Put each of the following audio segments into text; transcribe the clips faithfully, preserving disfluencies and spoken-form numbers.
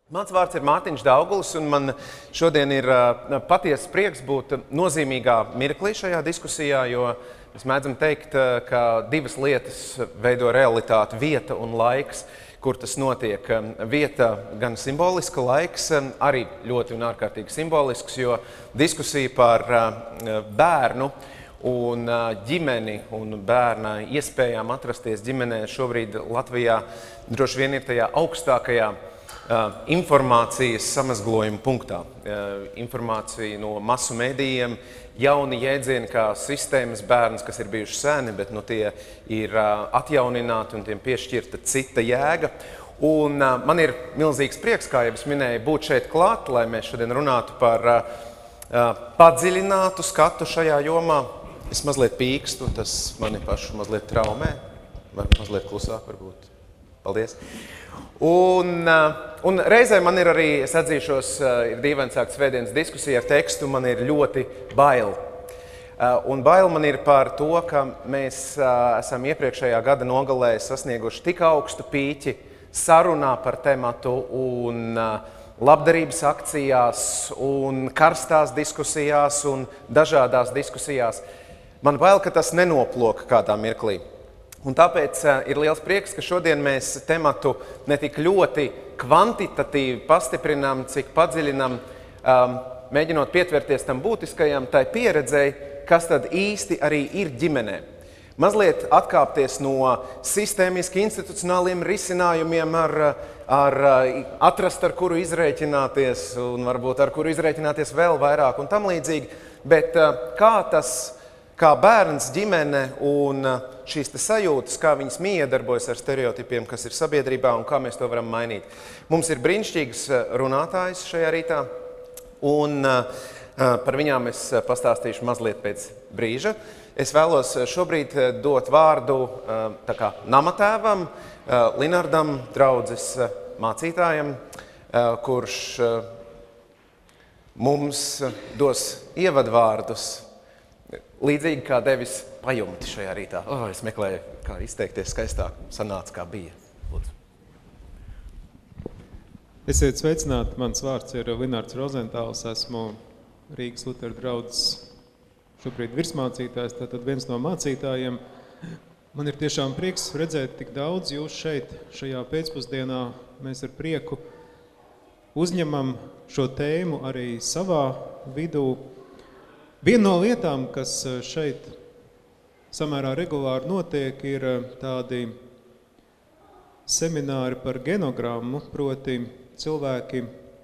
Mans vārds ir Mārtiņš Daugulis, un man šodien ir patiesas prieks būt nozīmīgā mirklī šajā diskusijā, jo mēs mēdzam teikt, ka divas lietas veido realitāti – vieta un laiks, kur tas notiek. Vieta gan simboliska, laiks arī ļoti un ārkārtīgi simbolisks, jo diskusija par bērnu un ģimeni un bērna iespējām atrasties ģimenē šobrīd Latvijā droši vien ir tajā augstākajā informācijas samazglojuma punktā. Informācija no masu medijiem, jauni jēdzieni kā sistēmas bērns, kas ir bijuši seni, bet nu, tie ir atjaunināti un tiem piešķirta cita jēga. Un man ir milzīgs prieks, kā jau es minēju, būt šeit klāt, lai mēs šodien runātu par padziļinātu skatu šajā jomā. Es mazliet pīkstu, tas mani pašu mazliet traumē, vai mazliet klusāk varbūt. Paldies. Un, un reizē man ir arī, es atzīšos, ir dīvaini sākt svētdienas diskusiju ar tekstu, man ir ļoti bail. Un bail man ir par to, ka mēs esam iepriekšējā gada nogalē sasnieguši tik augstu pīķi sarunā par tematu un labdarības akcijās un karstās diskusijās un dažādās diskusijās. Man bail, ka tas nenoplok kādā mirklī. Un tāpēc ir liels prieks, ka šodien mēs tematu ne tik ļoti kvantitatīvi pastiprinām, cik padziļinām, um, mēģinot pietverties tam būtiskajam, tai pieredzei, kas tad īsti arī ir ģimenē. Mazliet atkāpties no sistēmiski institucionāliem risinājumiem, ar, ar atrast, ar kuru izrēķināties, un varbūt ar kuru izrēķināties vēl vairāk un tam līdzīgi, bet kā tas, kā bērns, ģimene un šīs te sajūtas, kā viņas miedarbojas ar stereotipiem, kas ir sabiedrībā un kā mēs to varam mainīt. Mums ir brīnišķīgs runātājs šajā rītā, un par viņām es pastāstīšu mazliet pēc brīža. Es vēlos šobrīd dot vārdu tā kā namatēvam, Linardam, draudzes mācītājam, kurš mums dos ievadvārdus, līdzīgi kā devis pajumti šajā rītā. Oh, es meklēju, kā izteikties skaistāk, sanāca, kā bija. Lūdzu. Esiet sveicināti, mans vārds ir Linards Rozentāls, esmu Rīgas Luteru draudzes šobrīd virsmācītājs, tātad viens no mācītājiem. Man ir tiešām prieks redzēt tik daudz jūs šeit, šajā pēcpusdienā. Mēs ar prieku uzņemam šo tēmu arī savā vidū. Viena no lietām, kas šeit samērā regulāri notiek, ir tādi semināri par genogrammu, proti cilvēki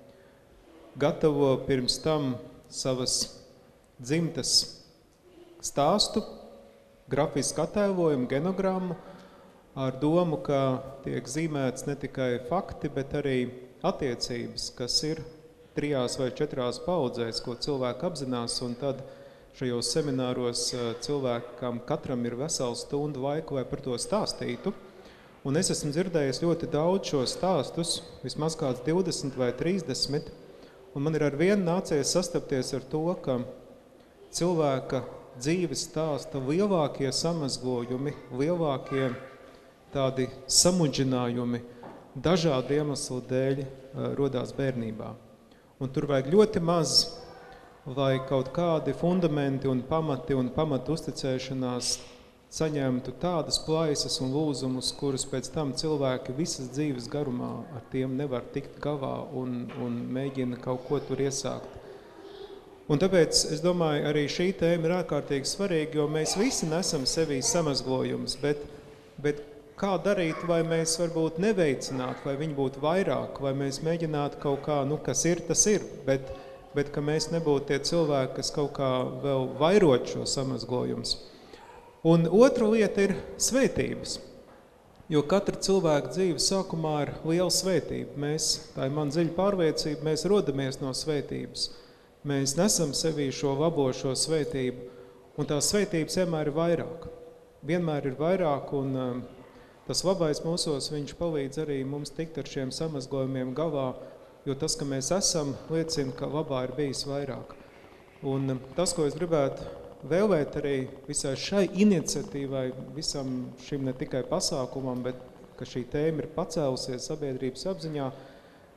gatavo pirms tam savas dzimtes stāstu, grafisku attēlojumu, genogrammu, ar domu, ka tiek zīmēts ne tikai fakti, bet arī attiecības, kas ir trijās vai četrās paudzēs, ko cilvēki apzinās, un tad šajos semināros cilvēkam katram ir vesela stunda laika, lai par to stāstītu. Un es esmu dzirdējis ļoti daudz šo stāstus, vismaz kāds divdesmit vai trīsdesmit, un man ir ar vienu nācies sastapties ar to, ka cilvēka dzīves stāsta lielākie samazglojumi, lielākie tādi samudžinājumi dažādu iemeslu dēļ rodās bērnībā. Un tur vajag ļoti maz, lai kaut kādi fundamenti un pamati un pamatu uzticēšanās saņemtu tādas plaisas un lūzumus, kurus pēc tam cilvēki visas dzīves garumā ar tiem nevar tikt galā un, un mēģina kaut ko tur iesākt. Un tāpēc, es domāju, arī šī tēma ir ārkārtīgi svarīga, jo mēs visi nesam sevī samazglojumus, bet, bet kā darīt, vai mēs varbūt neveicinātu, vai viņi būtu vairāk, vai mēs mēģinātu kaut kā, nu, kas ir, tas ir, bet, bet ka mēs nebūtu tie cilvēki, kas kaut kā vēl vairot šo samazglojumus. Un otra lieta ir svētības, jo katra cilvēka dzīves sākumā ir liela svētība. Mēs, tā ir man dziļa pārliecība, mēs rodamies no svētības. Mēs nesam sevī šo labo šo svētību, un tās svētības vienmēr ir vairāk. Vienmēr ir vairāk, un tas labais mūsos, viņš palīdz arī mums tikt ar šiem samazglojumiem galā, jo tas, ka mēs esam, liecina, ka labā ir bijis vairāk. Un tas, ko es gribētu vēlēt arī visai šai iniciatīvai, visam šim ne tikai pasākumam, bet ka šī tēma ir pacēlusies sabiedrības apziņā,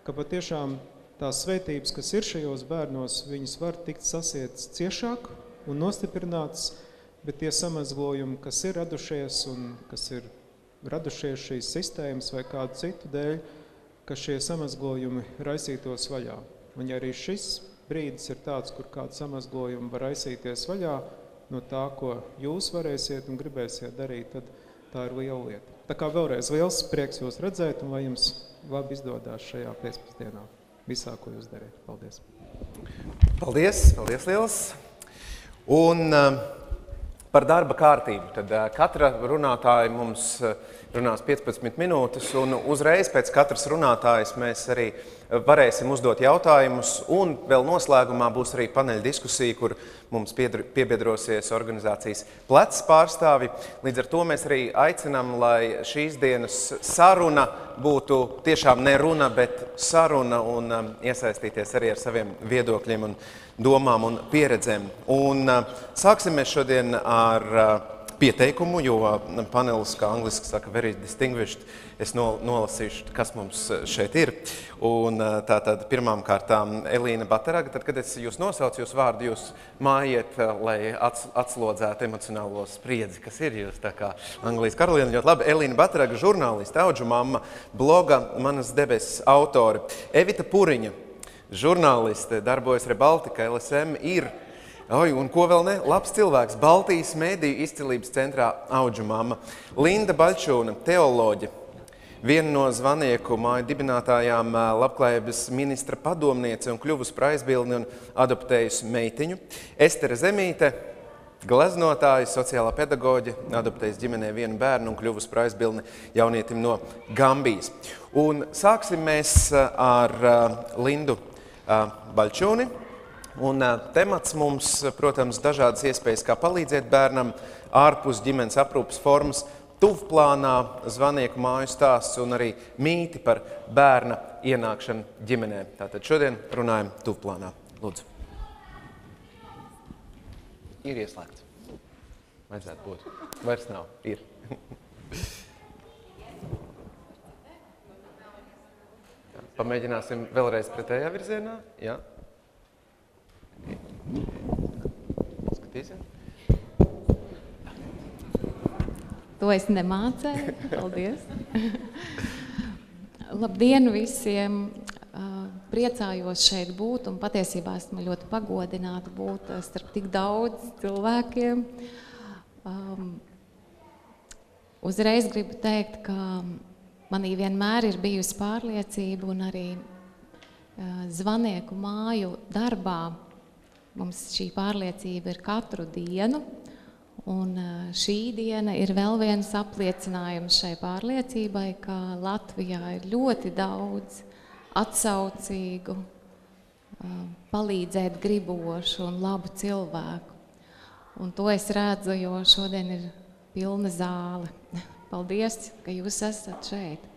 ka patiešām tās svētības, kas ir šajos bērnos, viņas var tikt sasietas ciešāk un nostiprinātas, bet tie samazglojumi, kas ir radušies un kas ir radušies šīs sistēmas vai kādu citu dēļ, ka šie samazglojumi raisītos vaļā. Un ja arī šis brīdis ir tāds, kur kādu samazglojumu var raisīties vaļā no tā, ko jūs varēsiet un gribēsiet darīt, tad tā ir liela lieta. Tā kā vēlreiz liels prieks jūs redzēt un lai jums labi izdodās šajā pēcpusdienā visā, ko jūs darīt. Paldies! Paldies! Paldies liels! Un uh, par darba kārtību. Tad uh, katra runātāja mums uh, runās piecpadsmit minūtes, un uzreiz pēc katras runātājas mēs arī varēsim uzdot jautājumus, un vēl noslēgumā būs arī paneļa diskusija, kur mums piebiedrosies organizācijas plecs pārstāvi. Līdz ar to mēs arī aicinām, lai šīs dienas saruna būtu tiešām ne runa, bet saruna, un um, iesaistīties arī ar saviem viedokļiem un domām un pieredzēm. Un uh, sāksim mēs šodien ar uh, pieteikumu, jo panelis, kā angliski saka, very distinguished, es nolasīšu, kas mums šeit ir. Un tātad pirmām kārtām Elīna Bateraga, tad, kad es jūs nosaucu, jūs vārdu, jūs mājiet, lai atslodzētu emocionālo spriedzi, kas ir jūs, tā kā Anglijas karaliene, ļoti labi. Elīna Bateraga, žurnāliste, Audžu mamma, bloga Manas debesis autore. Evita Puriņa, žurnāliste, darbojas Rebaltika, L S M, ir Oi, un ko vēl ne? Labs cilvēks, Baltijas mēdīju izcilības centrā Audžu mamma. Linda Baļčūna, teoloģe, viena no Zvanieku māju dibinātājām, labklājības ministra padomniece un kļuvusi par aizbildni un adoptējusi meitiņu. Estere Zemīte, gleznotāja, sociālā pedagoģe, adoptējusi ģimenē vienu bērnu un kļuvusi par aizbildni jaunietim no Gambijas. Un sāksim mēs ar Lindu Baļčūni. Un temats mums, protams, dažādas iespējas, kā palīdzēt bērnam, ārpus ģimenes aprūpes formas, tuvplānā, Zvanieku māju stāsts un arī mīti par bērna ienākšanu ģimenē. Tātad šodien runājam tuvplānā. Lūdzu. Ir ieslēgts. Vajadzētu būt. Vairs nav. Ir. Pamēģināsim vēlreiz pretējā virzienā. Jā. Skatīsim. To es nemācēju. Paldies. Labdien visiem. Priecājos šeit būt un patiesībā esmu ļoti pagodināta būt starp tik daudz cilvēkiem. Um, uzreiz gribu teikt, ka manī vienmēr ir bijusi pārliecība un arī uh, Zvanieku māju darbā mums šī pārliecība ir katru dienu, un šī diena ir vēl viens apliecinājums šai pārliecībai, ka Latvijā ir ļoti daudz atsaucīgu, palīdzēt gribošu un labu cilvēku. Un to es redzu, jo šodien ir pilna zāle. Paldies, ka jūs esat šeit.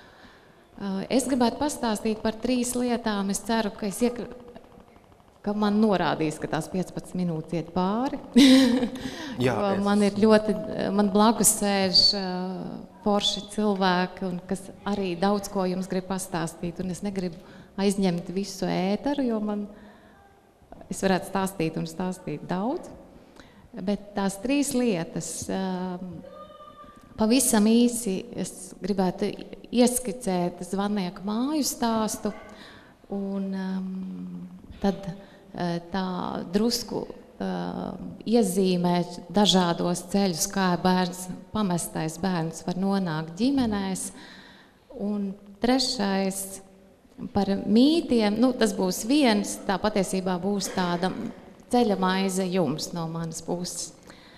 Es gribētu pastāstīt par trīs lietām. Es ceru, ka es iekļauju, ka man norādīs, ka tās piecpadsmit minūtes iet pāri. Jā, es... Man ir ļoti, man blakus sēž uh, forši cilvēki, un kas arī daudz ko jums grib pastāstīt, un es negribu aizņemt visu ēteru, jo man, es varētu stāstīt un stāstīt daudz. Bet tās trīs lietas, uh, pavisam īsi es gribētu ieskicēt Zvanieku māju stāstu, un um, tad tā drusku uh, iezīmē dažādos ceļus, kā bērns, pamestais bērns var nonākt ģimenēs. Un trešais par mītiem, nu, tas būs viens, tā patiesībā būs tāda ceļa maize jums no manas puses.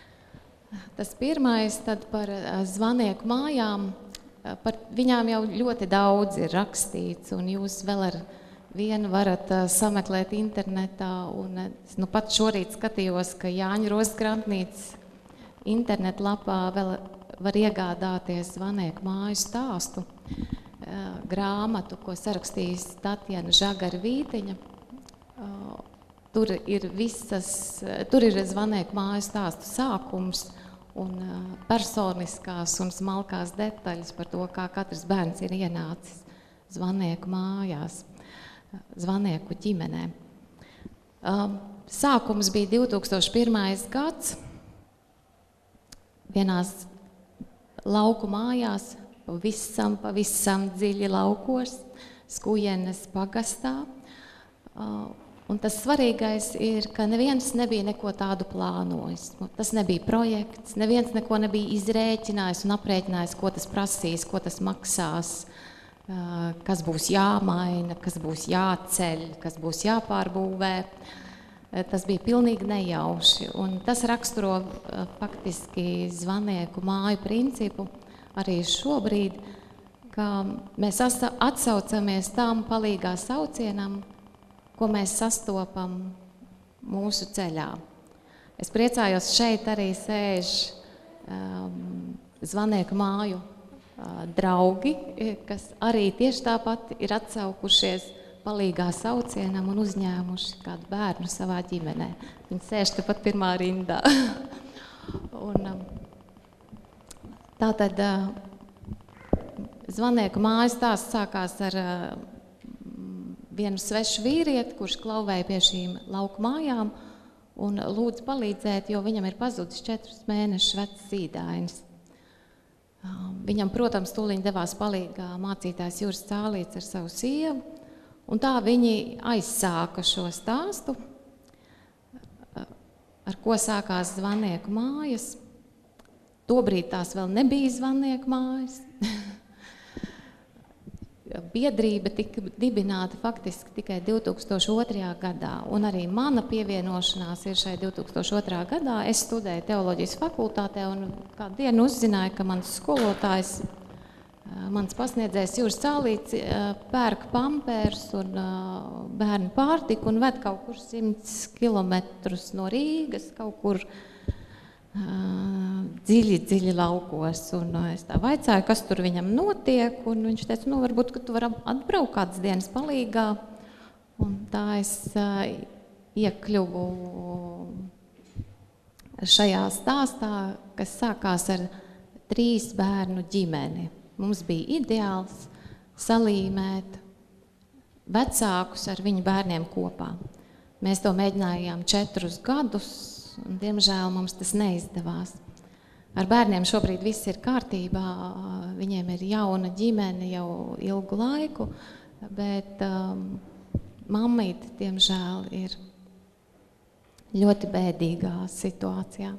Tas pirmais tad par Zvanieku mājām, par viņām jau ļoti daudz ir rakstīts, un jūs vēl ar vienu varat uh, sameklēt internetā, un es nu pat šorīt skatījos, ka Jāņa Rozes grāmatnīcas internetlapā vēl var iegādāties Zvanieku māju stāstu, uh, grāmatu, ko sarakstījis Tatjana Žagara-Vītiņa. Uh, tur ir visas, uh, tur ir Zvanieku māju stāstu sākums un uh, personiskās un smalkās detaļas par to, kā katrs bērns ir ienācis Zvanieku mājās, Zvanieku ģimenē. Sākums bija divi tūkstoši pirmais gads, vienās lauku mājās, pavisam, pavisam dziļi laukos, Skujenes pagastā. Un tas svarīgais ir, ka neviens nebija neko tādu plānojis. Tas nebija projekts, neviens neko nebija izrēķinājis un aprēķinājis, ko tas prasīs, ko tas maksās, kas būs jāmaina, kas būs jāceļ, kas būs jāpārbūvē. Tas bija pilnīgi nejauši. Un tas raksturo faktiski Zvanieku māju principu arī šobrīd, ka mēs atsaucamies tām palīgā saucienam, ko mēs sastopam mūsu ceļā. Es priecājos, šeit arī sēž um, Zvanieku māju uh, draugi, kas arī tieši tāpat ir atsaukušies palīgā saucienam un uzņēmuši kādu bērnu savā ģimenē. Viņi sēž tepat pirmā rindā. un, um, tātad uh, Zvanieku mājas stāsts sākās ar uh, vienu svešu vīrieti, kurš klauvēja pie šīm lauku mājām un lūdz palīdzēt, jo viņam ir pazudis četrus mēnešus vecs zīdainis. Viņam, protams, tūliņ devās palīgā mācītājs Juris Cālīts ar savu sievu, un tā viņi aizsāka šo stāstu, ar ko sākās Zvanieku mājas. Tobrīd tās vēl nebija Zvanieku mājas. Biedrība tika dibināta faktiski tikai divi tūkstoši otrajā gadā, un arī mana pievienošanās ir šai divi tūkstoši otrajā gadā. Es studēju teoloģijas fakultātē, un kādu dienu uzzināju, ka mans skolotājs, mans pasniedzējs Juris Cālīts pērk pampers un bērnu pārtiku un ved kaut kur simts kilometrus no Rīgas, kaut kur dziļi, dziļi laukos. Un es tā vaicāju, kas tur viņam notiek, un viņš teica, nu, varbūt, ka tu vari atbraukt kādas dienas palīgā. Un tā es uh, iekļuvu šajā stāstā, kas sākās ar trīs bērnu ģimeni. Mums bija ideāls salīmēt vecākus ar viņu bērniem kopā. Mēs to mēģinājām četrus gadus, un, diemžēl, mums tas neizdevās. Ar bērniem šobrīd viss ir kārtībā, viņiem ir jauna ģimene jau ilgu laiku, bet um, mammīte, diemžēl, ir ļoti bēdīgā situācijā.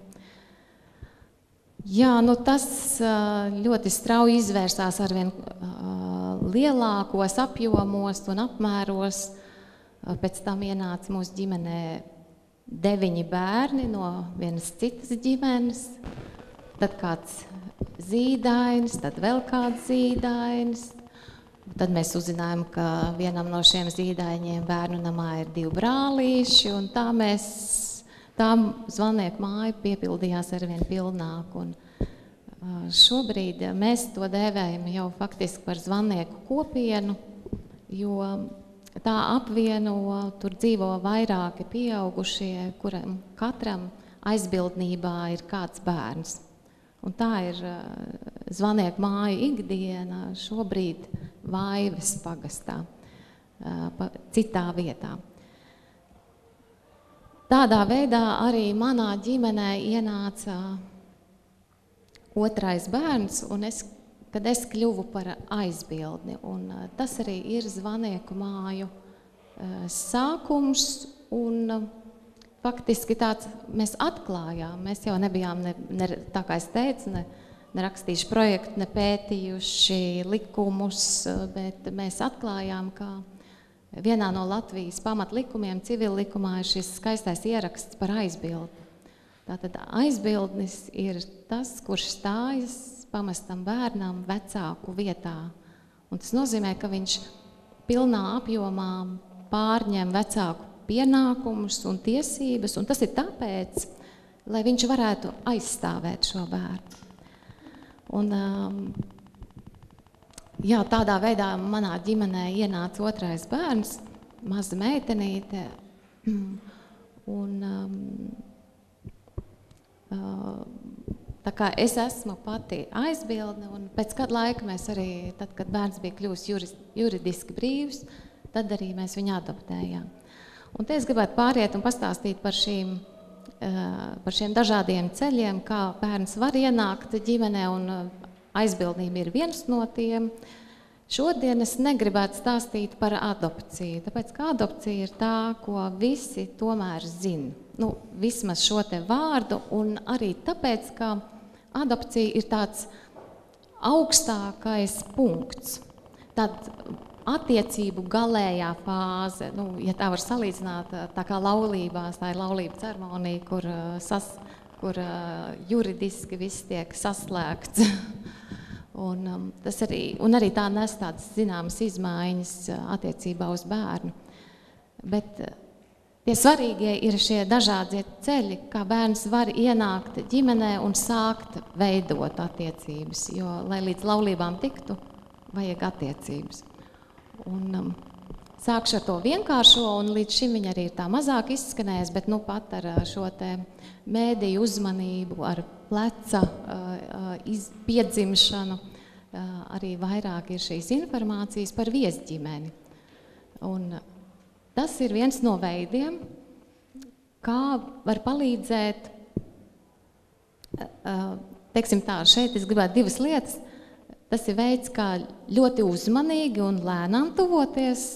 Jā, nu tas uh, ļoti strauji izvērsās arvien uh, lielākos apjomos un apmēros. Uh, pēc tam ienāca mūsu ģimenē deviņi bērni no vienas citas ģimenes, tad kāds zīdainis, tad vēl kāds zīdainis. Tad mēs uzzinājām, ka vienam no šiem zīdaiņiem bērnu namā ir divi brālīši, un tā mēs, tā Zvanieku māja piepildījās arvien pilnāk. Un šobrīd mēs to dēvējam jau faktiski par Zvanieku kopienu, jo tā apvieno, tur dzīvo vairāki pieaugušie, kuram katram aizbildnībā ir kāds bērns. Un tā ir Zvanieku māju ikdiena šobrīd Vaives pagastā, citā vietā. Tādā veidā arī manā ģimenē ienāca otrais bērns, un es kad es kļuvu par aizbildni. Un tas arī ir Zvanieku māju sākums, un faktiski tāds mēs atklājām. Mēs jau nebijām, ne, ne, tā kā es teicu, ne, nerakstījuši projektu, ne pētījuši likumus, bet mēs atklājām, ka vienā no Latvijas pamatlikumiem, civillikumā, ir šis skaistais ieraksts par aizbildni. Tātad aizbildnis ir tas, kurš stājas pamestam bērnam vecāku vietā. Un tas nozīmē, ka viņš pilnā apjomā pārņem vecāku pienākumus un tiesības, un tas ir tāpēc, lai viņš varētu aizstāvēt šo bērnu. Un, jā, tādā veidā manā ģimenē ienāca otrais bērns, maza meitenīte, un tā kā es esmu pati aizbildne, un pēc kāda laika mēs arī, tad, kad bērns bija kļuvis juris, juridiski brīvs, tad arī mēs viņu adoptējām. Un te es gribētu pāriet un pastāstīt par šīm, par šiem dažādiem ceļiem, kā bērns var ienākt ģimenē, un aizbildnība ir viens no tiem. Šodien es negribētu stāstīt par adopciju, tāpēc, ka adopcija ir tā, ko visi tomēr zina. Nu, vismaz šo te vārdu, un arī tāpēc, ka adopcija ir tāds augstākais punkts. Tad attiecību galējā fāze, nu, ja tā var salīdzināt, tā kā laulībās, tā ir laulība ceremonija, kur, sas, kur juridiski viss tiek saslēgts. Un, um, tas arī, un arī tā nes tādas zināmas izmaiņas attiecībā uz bērnu. Bet tie svarīgie ir šie dažādie ceļi, kā bērns var ienākt ģimenē un sākt veidot attiecības, jo, lai līdz laulībām tiktu, vajag attiecības. Un, um, sākšu ar to vienkāršo, un līdz šim viņa arī ir tā mazāk izskanējis, bet nu pat ar šo te mēdīju uzmanību, ar pleca iz, piedzimšanu, arī vairāk ir šīs informācijas par viesģimeni. Un tas ir viens no veidiem, kā var palīdzēt, teiksim tā, šeit es gribētu divas lietas. Tas ir veids, kā ļoti uzmanīgi un lēnām tuvoties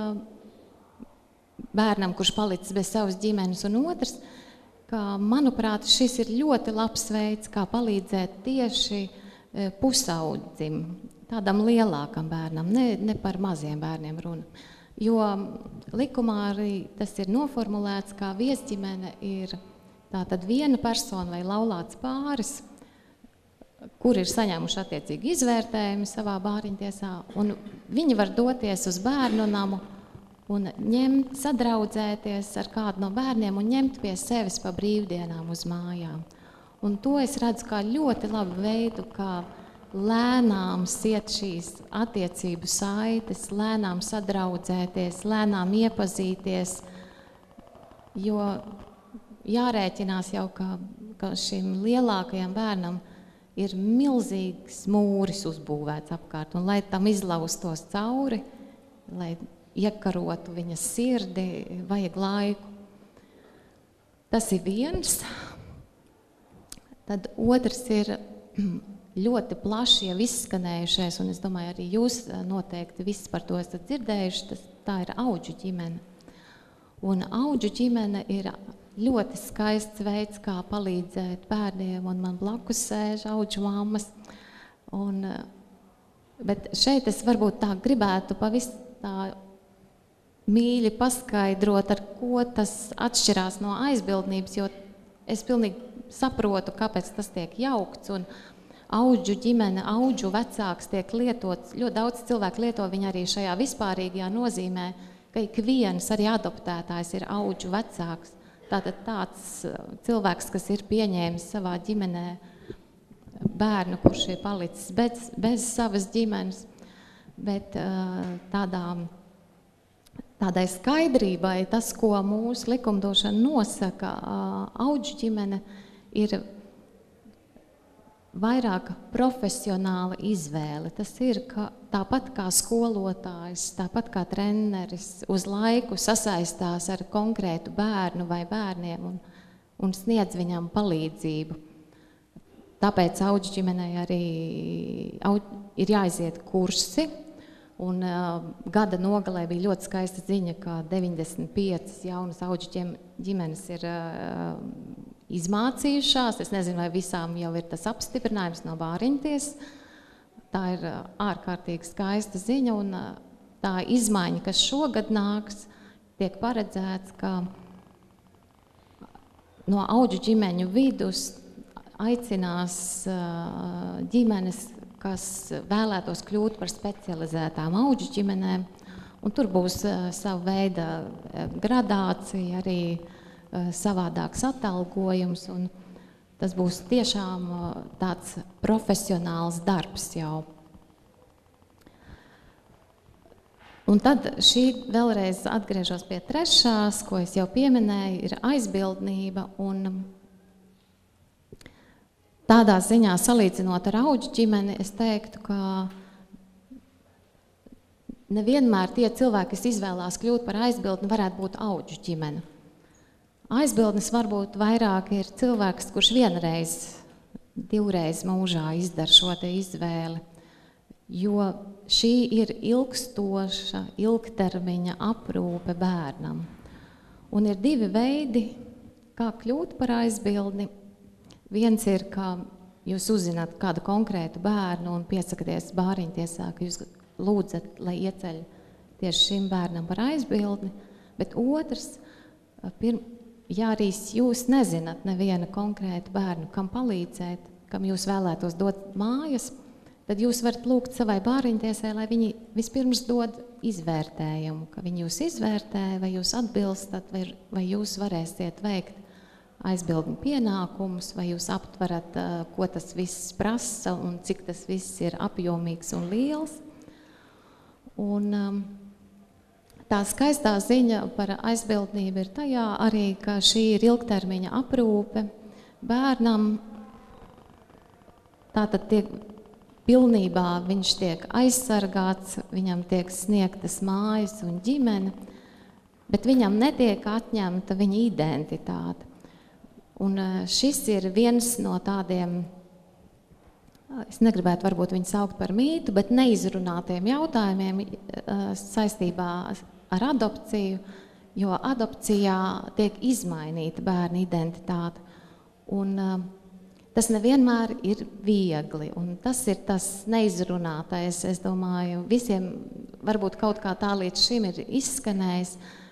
bērnam, kurš palicis bez savas ģimenes, un otrs, ka, manuprāt, šis ir ļoti labs veids, kā palīdzēt tieši pusaudzim, tādam lielākam bērnam, ne, ne par maziem bērniem runa. Jo likumā arī tas ir noformulēts, kā viesģimene ir tātad viena persona vai laulāts pāris, kur ir saņēmuši attiecīgi izvērtējumi savā bāriņtiesā, un viņi var doties uz bērnu namu un ņemt, sadraudzēties ar kādu no bērniem un ņemt pie sevis pa brīvdienām uz mājām. Un to es redzu kā ļoti labu veidu, kā lēnām siet šīs attiecību saites, lēnām sadraudzēties, lēnām iepazīties, jo jārēķinās jau, ka, ka šim lielākajam bērnam ir milzīgs mūris uzbūvēts apkārt, un lai tam izlaustos cauri, lai iekarotu viņa sirdi, vajag laiku. Tas ir viens. Tad otrs ir ļoti plaši jau izskanējušais, un es domāju, arī jūs noteikti viss par to esat dzirdējuši, tas, tā ir audžu ģimene. Un audžu ģimene ir ļoti skaists veids, kā palīdzēt bērniem, un man blakus sēž audžu mammas. Un, bet šeit es varbūt tā gribētu pavis tā mīļi paskaidrot, ar ko tas atšķirās no aizbildnības, jo es pilnīgi saprotu, kāpēc tas tiek jaukts, un audžu ģimene, audžu vecāks tiek lietots, ļoti daudz cilvēku lieto viņu arī šajā vispārīgajā nozīmē, ka ik viens arī adoptētājs ir audžu vecāks. Tātad tāds cilvēks, kas ir pieņēmis savā ģimenē bērnu, kurš ir palicis bez, bez savas ģimenes, bet tādām Tādai skaidrībai tas, ko mūsu likumdošana nosaka, audžu ģimene ir vairāk profesionāla izvēle. Tas ir ka, tāpat kā skolotājs, tāpat kā treneris uz laiku sasaistās ar konkrētu bērnu vai bērniem un, un sniedz viņam palīdzību. Tāpēc audžu ģimenei arī aud, ir jāiziet kursi. Un uh, gada nogalē bija ļoti skaista ziņa, ka deviņdesmit piecas jaunas audžu ģimenes ir uh, izmācījušās. Es nezinu, vai visām jau ir tas apstiprinājums no bāriņties. Tā ir uh, ārkārtīgi skaista ziņa, un uh, tā izmaiņa, kas šogad nāks, tiek paredzēts, ka no audžu ģimeņu vidus aicinās uh, ģimenes, kas vēlētos kļūt par specializētām audžu ģimenēm, un tur būs uh, sava veida gradācija, arī uh, savādāks atalgojums, un tas būs tiešām uh, tāds profesionāls darbs jau. Un tad šī vēlreiz atgriežos pie trešās, ko es jau pieminēju, ir aizbildnība, un tādā ziņā salīdzinot ar auģu ģimeni, es teiktu, ka nevienmēr tie cilvēki, kas izvēlās kļūt par aizbildni, varētu būt auģu ģimene. Aizbildnis varbūt vairāk ir cilvēks, kurš vienreiz, divreiz mūžā izdara šo te izvēli, jo šī ir ilgstoša, ilgtermiņa aprūpe bērnam. Un ir divi veidi, kā kļūt par aizbildni. Viens ir, ka jūs uzzināt kādu konkrētu bērnu un piesakaties bāriņtiesā, ka jūs lūdzat, lai ieceļ tieši šim bērnam par aizbildni, bet otrs, pirm, ja arī jūs nezināt nevienu konkrētu bērnu, kam palīdzēt, kam jūs vēlētos dot mājas, tad jūs varat lūgt savai bāriņtiesai, lai viņi vispirms dod izvērtējumu, ka viņi jūs izvērtē, vai jūs atbilstat, vai, vai jūs varēsiet veikt aizbildņu pienākumus, vai jūs aptverat, ko tas viss prasa un cik tas viss ir apjomīgs un liels. Un tā skaistā ziņa par aizbildnību ir tajā arī, ka šī ir ilgtermiņa aprūpe bērnam. Tātad tiek pilnībā viņš tiek aizsargāts, viņam tiek sniegtas mājas un ģimene, bet viņam netiek atņemta viņa identitāte. Un šis ir viens no tādiem, es negribētu varbūt viņu saukt par mītu, bet neizrunātiem jautājumiem saistībā ar adopciju, jo adopcijā tiek izmainīta bērna identitāte. Un tas nevienmēr ir viegli, un tas ir tas neizrunātais, es domāju, visiem varbūt kaut kā tā līdz šim ir izskanējis,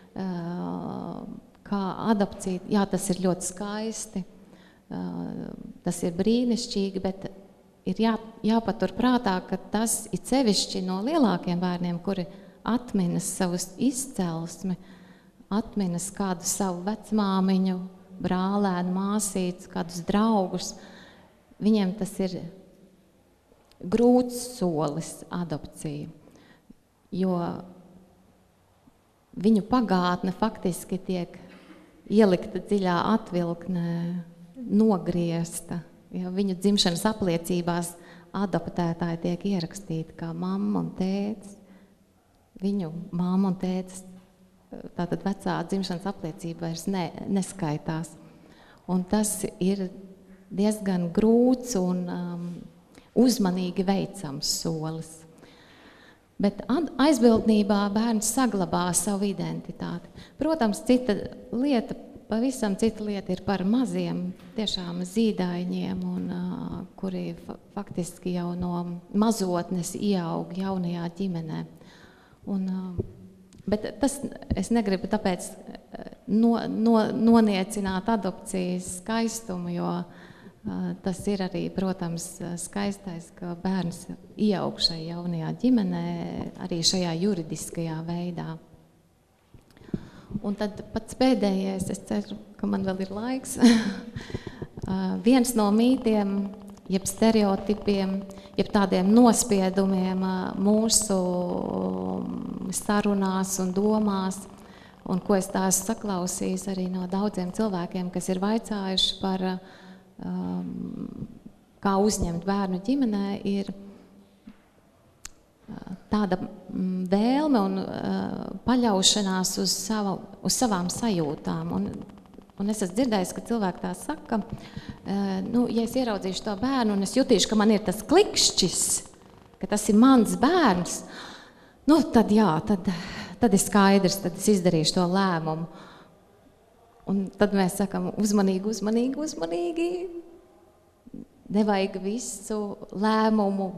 kā adopcija, jā, tas ir ļoti skaisti, tas ir brīnišķīgi, bet ir jā, jāpatur prātā, ka tas ir sevišķi no lielākiem bērniem, kuri atminas savus izcelsmi, atminas kādu savu vecmāmiņu, brālēnu, māsītes, kādus draugus. Viņiem tas ir grūts solis adopcija, jo viņu pagātne faktiski tiek ielikta dziļā atvilknē, nogriezta. Ja viņu dzimšanas apliecībās adoptētāji tiek ierakstīti kā mamma un tētis. Viņu mamma un tētis, tātad vecā dzimšanas apliecība vairs ne, neskaitās. Un tas ir diezgan grūts un um, uzmanīgi veicams solis. Bet aizbildnībā bērns saglabā savu identitāti. Protams, cita lieta, pavisam cita lieta ir par maziem, tiešām zīdaiņiem, un, uh, kuri faktiski jau no mazotnes ieaug jaunajā ģimenē. Un, uh, bet tas, es negribu tāpēc no, no, noniecināt adopcijas skaistumu, jo tas ir arī, protams, skaistais, ka bērns ieaug šajā jaunajā ģimenē, arī šajā juridiskajā veidā. Un tad pats pēdējais, es ceru, ka man vēl ir laiks, viens no mītiem, jeb stereotipiem, jeb tādiem nospiedumiem mūsu sarunās un domās, un ko es tās saklausījis arī no daudziem cilvēkiem, kas ir vaicājuši par kā uzņemt bērnu ģimenē, ir tāda vēlme un paļaušanās uz, savu, uz savām sajūtām. Un, un es esmu dzirdējis, ka cilvēki tā saka, nu, ja es ieraudzīšu to bērnu un es jutīšu, ka man ir tas klikšķis, ka tas ir mans bērns, nu, tad jā, tad, tad ir skaidrs, tad es izdarīšu to lēmumu. Un tad mēs sakam, uzmanīgi, uzmanīgi, uzmanīgi. Nevajag visu lēmumu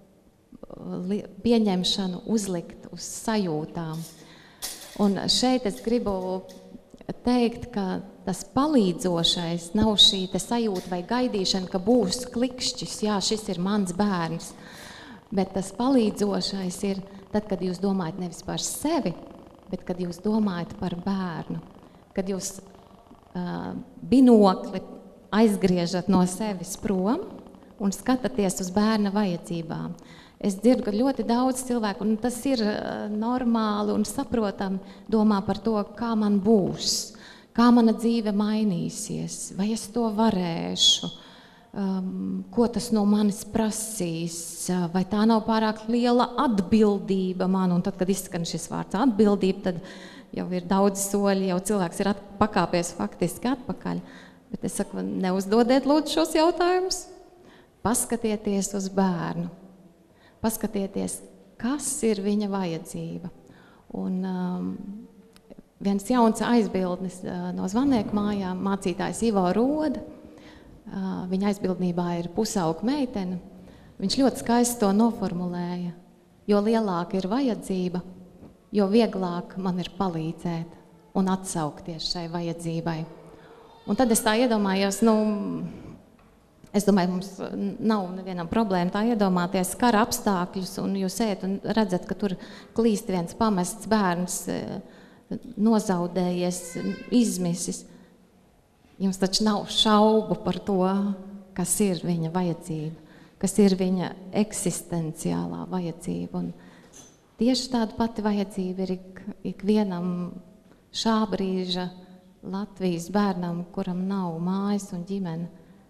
pieņemšanu uzlikt uz sajūtām. Un šeit es gribu teikt, ka tas palīdzošais nav šī te sajūta vai gaidīšana, ka būs klikšķis, jā, šis ir mans bērns. Bet tas palīdzošais ir tad, kad jūs domājat nevis par sevi, bet kad jūs domājat par bērnu. Kad jūs Uh, binokli aizgriežat no sevis prom un skatāties uz bērna vajadzībām. Es dzirdu, ka ļoti daudz cilvēku, un tas ir uh, normāli un saprotami, domā par to, kā man būs, kā mana dzīve mainīsies, vai es to varēšu, um, ko tas no manis prasīs, vai tā nav pārāk liela atbildība man, un tad, kad izskan šis vārds atbildība, tad jau ir daudz soļi, jau cilvēks ir pakāpies faktiski atpakaļ. Bet es saku, neuzdodiet lūdzu šos jautājumus, paskatieties uz bērnu, paskatieties, kas ir viņa vajadzība. Un um, viens jauns aizbildnis uh, no Zvanieku mājām, mācītājs Ivo Roda, uh, viņa aizbildnībā ir pusauga meitene, viņš ļoti skaisti to noformulēja, jo lielāka ir vajadzība, jo vieglāk man ir palīdzēt un atsaukties šai vajadzībai. Un tad es tā iedomājos, nu, es domāju, mums nav nevienam problēma tā iedomāties kara apstākļus, un jūs ejat un redzat, ka tur klīst viens pamests bērns, nozaudējies, izmisis. Jums taču nav šaubu par to, kas ir viņa vajadzība, kas ir viņa eksistenciālā vajadzība. Un tieši tāda pati vajadzība ir ik, ik vienam šā brīža Latvijas bērnam, kuram nav mājas un ģimene,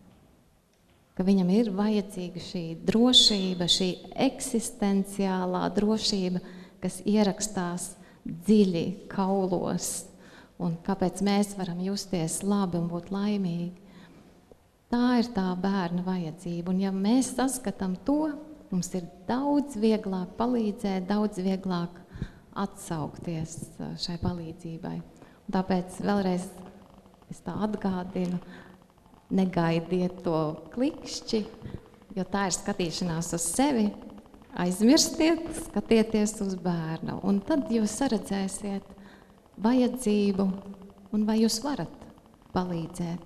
ka viņam ir vajadzīga šī drošība, šī eksistenciālā drošība, kas ierakstās dziļi kaulos, un kāpēc mēs varam justies labi un būt laimīgi. Tā ir tā bērna vajadzība, un ja mēs saskatām to, mums ir daudz vieglāk palīdzēt, daudz vieglāk atsaukties šai palīdzībai. Un tāpēc vēlreiz es tā atgādinu, negaidiet to klikšķi, jo tā ir skatīšanās uz sevi, aizmirstiet, skatieties uz bērnu, un tad jūs saredzēsiet vajadzību, un vai jūs varat palīdzēt.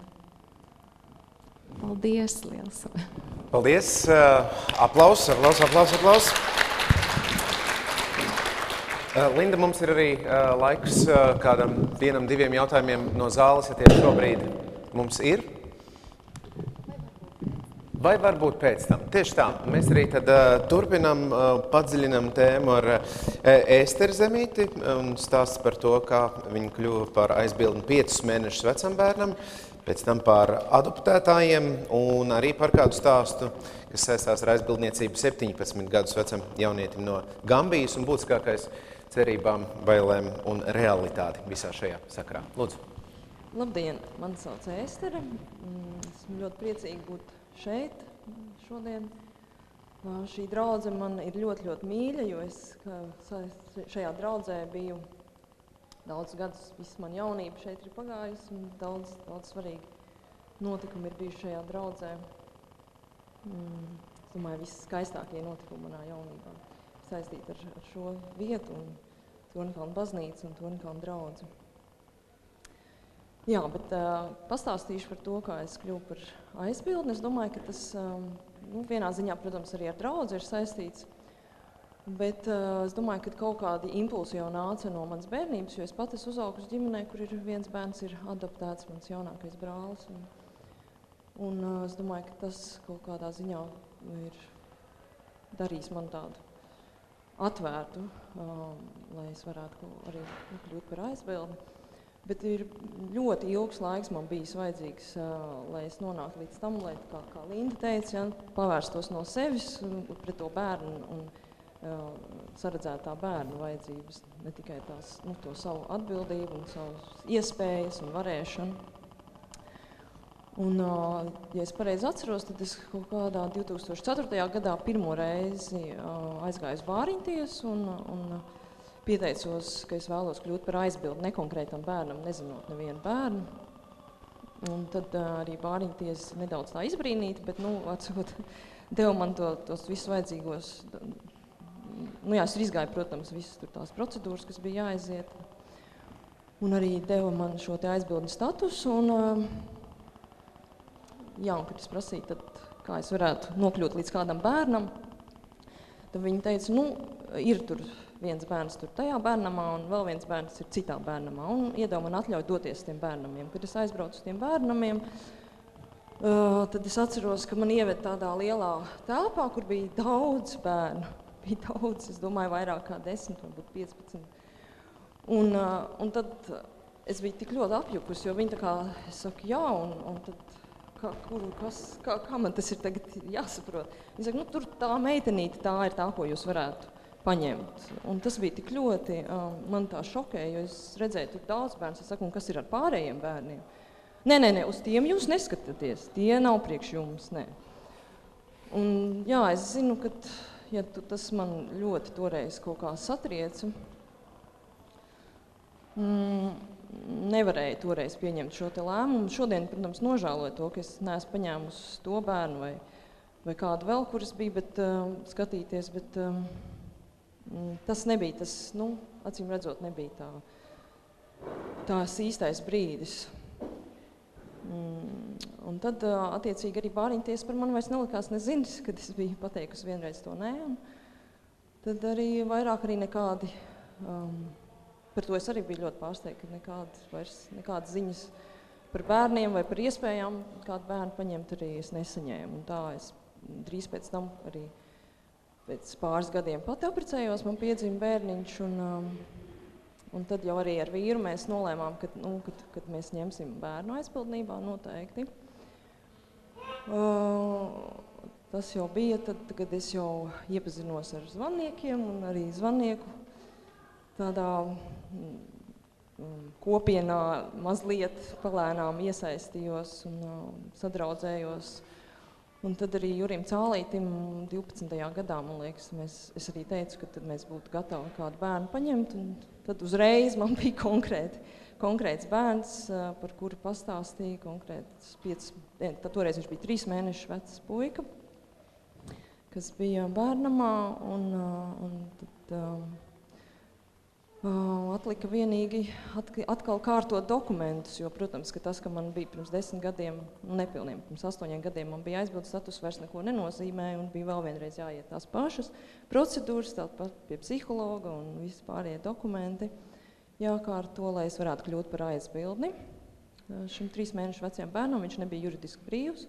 Paldies, liels! Paldies! Aplaus, aplaus, aplaus, aplaus! Linda, mums ir arī laiks kādam vienam, diviem jautājumiem no zāles, ja tieši šobrīd mums ir. Vai varbūt pēc tam? Tieši tā. Mēs arī tad uh, turpinam, uh, padziļinam tēmu ar uh, Ēsteri Zemīti un stāsts par to, kā viņa kļuva par aizbildni piecus mēnešus vecam bērnam, pēc tam par adoptētājiem un arī par kādu stāstu, kas saistās ar aizbildniecību septiņpadsmit gadus vecam jaunietim no Gambijas un būtiskākais cerībām, bailēm un realitāti visā šajā sakarā. Lūdzu. Labdien, mani sauc Ēstere. Esmu ļoti priecīgi būt šeit šodien. Šī draudze man ir ļoti, ļoti mīļa, jo es šajā draudzē biju daudz gadus, viss man jaunība šeit ir pagājusi, un daudz, daudz svarīgi notikumi ir bijuši šajā draudzē. Es domāju, visi skaistākie notikumi manā jaunībā saistīti ar, ar šo vietu un Torņkalna baznīcu un Torņkalna draudzi. Jā, bet uh, pastāstīšu par to, kā es kļuvu par aizbildni. Es domāju, ka tas um, nu, vienā ziņā, protams, arī ar draudzi ir saistīts. Bet uh, es domāju, ka kaut kādi impulsi jau nāca no manas bērnības, jo es pat esmu uzaugusi ģimenē, kur ir viens bērns ir adoptēts, mans jaunākais brālis. Un, un uh, es domāju, ka tas kaut kādā ziņā ir darījis man tādu atvērtu, um, lai es varētu arī kļūt par aizbildni. Bet ir ļoti ilgs laiks man bijis vajadzīgs, uh, lai es nonāktu līdz tam, lai, kā, kā Linda teica, ja, pavērstos no sevis pret to bērnu un uh, saredzētu tā bērnu vajadzības, ne tikai tās, nu, to savu atbildību un savas iespējas un varēšanu. Un, uh, ja es pareizi atceros, tad es kaut kādā divi tūkstoši ceturtajā gadā pirmo reizi uh, aizgāju uz bāriņtiesu un, un pieteicos, ka es vēlos kļūt par aizbildi nekonkrētam bērnam, nezinot nevienu bērnu. Un tad uh, arī bāriņtiesa nedaudz tā izbrīnīta, bet, nu, atsakot, deva man to, tos visus vajadzīgos, nu jā, es izgāju, protams, visas tur tās procedūras, kas bija jāaiziet. Un arī deva man šo te aizbildni statusu. Un, uh, jā, un kad es prasīju, tad, kā es varētu nokļūt līdz kādam bērnam, tad viņi teica, nu, ir tur viens bērns tur tajā bērnamā un vēl viens bērns ir citā bērnamā. Un iedeva man atļauju doties tiem bērnamiem. Kad es aizbraucu uz tiem bērnamiem, uh, tad es atceros, ka man ieved tādā lielā telpā, kur bija daudz bērnu. Bija daudz, es domāju, vairāk kā desmit, varbūt piecpadsmit. Un, uh, un tad es biju tik ļoti apjukusi, jo viņi tā kā, es saku, jā, un, un tad kā, kur, kas, kā, kā man tas ir tagad jāsaprot. Viņa saka, nu, tur tā meitenīte, tā ir tā, ko jūs varētu paņemt. Un tas bija tik ļoti, uh, man tā šokēja, jo es redzēju tur daudz bērns, es saku, un kas ir ar pārējiem bērniem? Nē, nē, nē, uz tiem jūs neskatāties, tie nav priekš jums, nē. Un jā, es zinu, ka ja tu, tas man ļoti toreiz kaut kā satrieca, mm, nevarēju toreiz pieņemt šo te lēmumu. Šodien, protams, nožēloju to, ka es neesmu paņēmusi to bērnu vai, vai kādu vēl, kuras bija, bet uh, skatīties, bet uh, tas nebija, tas, nu, acīm redzot, nebija tā, tās īstais brīdis. Mm, un tad, uh, attiecīgi, arī bāriņties par mani vairs nelikās nezinis, kad es biju pateikusi vienreiz to nē, un tad arī vairāk arī nekādi, um, par to es arī biju ļoti pārsteigta, ka nekādas, vairs, nekādas ziņas par bērniem vai par iespējām kādu bērnu paņemt arī es nesaņēmu. Un tā es drīz pēc tam arī pēc pāris gadiem pati apprecējos, man piedzima bērniņš, un, um, un tad jau arī ar vīru mēs nolēmām, kad, nu, kad, kad mēs ņemsim bērnu aizpildnībā noteikti. Uh, tas jau bija tad, kad es jau iepazinos ar zvanniekiem un arī zvannieku tādā kopienā mazliet palēnām iesaistījos un uh, sadraudzējos. Un tad arī Jurim Cālītim divpadsmitajā gadā, man liekas, mēs, es arī teicu, ka tad mēs būtu gatavi kādu bērnu paņemt. Un tad uzreiz man bija konkrēti, konkrēts bērns, uh, par kuru pastāstīja konkrēts piecas, tad toreiz viņš bija trīs mēnešus vecs puika, kas bija bērnamā, un, uh, un tad uh, atlika vienīgi atkal kārtot dokumentus, jo, protams, ka tas, ka man bija pirms desmit gadiem, nepilniem, pirms astoņiem gadiem man bija aizbildes status, vairs neko nenozīmēja un bija vēl vienreiz jāiet tās pašas procedūras, tāpat pie psihologa un visi pārējie dokumenti jākārto, lai es varētu kļūt par aizbildni. Šim trīs mēnešu vecajam bērnam viņš nebija juridiski brīvs,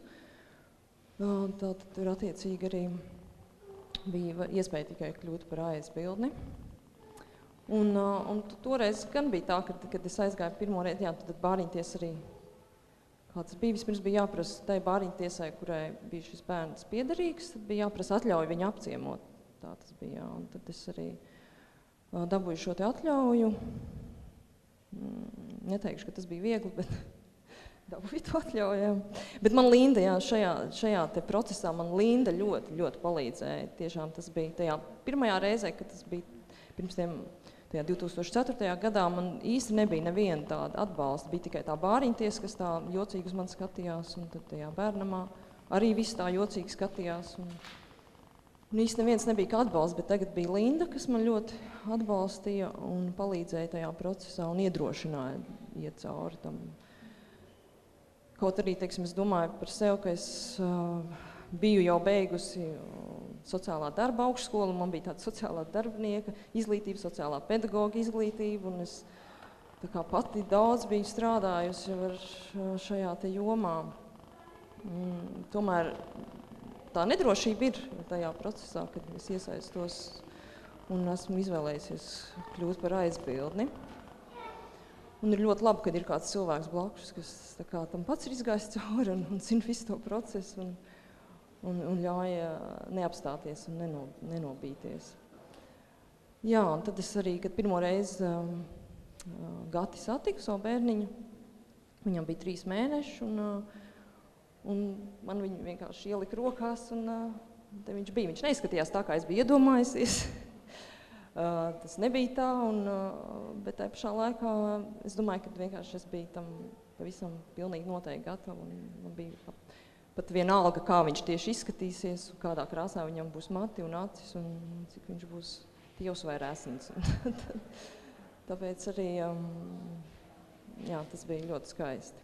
tad tur attiecīgi arī bija iespēja tikai kļūt par aizbildni. Un, un toreiz gan bija tā, kad, kad es aizgāju pirmo reizi, jā, tad bāriņties arī, kā tas bija, vispirms bija jāprasa tai bāriņtiesai, kurai bija šis bērns piederīgs, tad bija jāprasa atļauju viņu apciemot. Tā tas bija, jā, un tad es arī dabūju šo te atļauju. Neteikšu, ka tas bija viegli, bet dabūju to atļauju, jā. Bet man Linda, jā, šajā, šajā te procesā man Linda ļoti, ļoti palīdzēja. Tiešām tas bija tajā pirmajā reizē, kad tas bija pirms tiem tajā divi tūkstoši ceturtajā gadā, man īsti nebija neviena tāda atbalsta. Bija tikai tā bāriņties, kas tā jocīgi uz mani skatījās, un tad tajā bērnamā arī viss tā jocīgi skatījās. Un, un īsti neviens nebija kā atbalsts, bet tagad bija Linda, kas man ļoti atbalstīja un palīdzēja tajā procesā un iedrošināja iet cauri tam. Kaut arī, teiksim, es domāju par sevi, ka es uh, biju jau beigusi sociālā darba augstskolu, man bija tāda sociālā darbinieka izglītība, sociālā pedagoga izglītība, un es tā kā pati daudz biju strādājusi ar šajā te jomā. Mm, tomēr tā nedrošība ir tajā procesā, kad es iesaistos un esmu izvēlējusies kļūt par aizbildni. Un ir ļoti labi, kad ir kāds cilvēks blakus, kas tā kā tam pats ir izgājis cauri un, un zina visu to procesu. Un, Un, un ļauj neapstāties un neno, nenobīties. Jā, un tad es arī, kad pirmo reizi um, Gati satiku savu bērniņu, viņam bija trīs mēneši, un, uh, un man viņu vienkārši ielika rokās, un uh, te viņš bija. Viņš neizskatījās tā, kā es biju iedomājusies. uh, tas nebija tā, un, uh, bet tajā pašā laikā es domāju, ka vienkārši es biju tam pavisam pilnīgi noteikti gatava, un man bija pat vienalga, kā viņš tieši izskatīsies, kādā krāsā viņam būs mati un acis, un cik viņš būs tievs vai rēsns. Tāpēc arī um, jā, tas bija ļoti skaisti.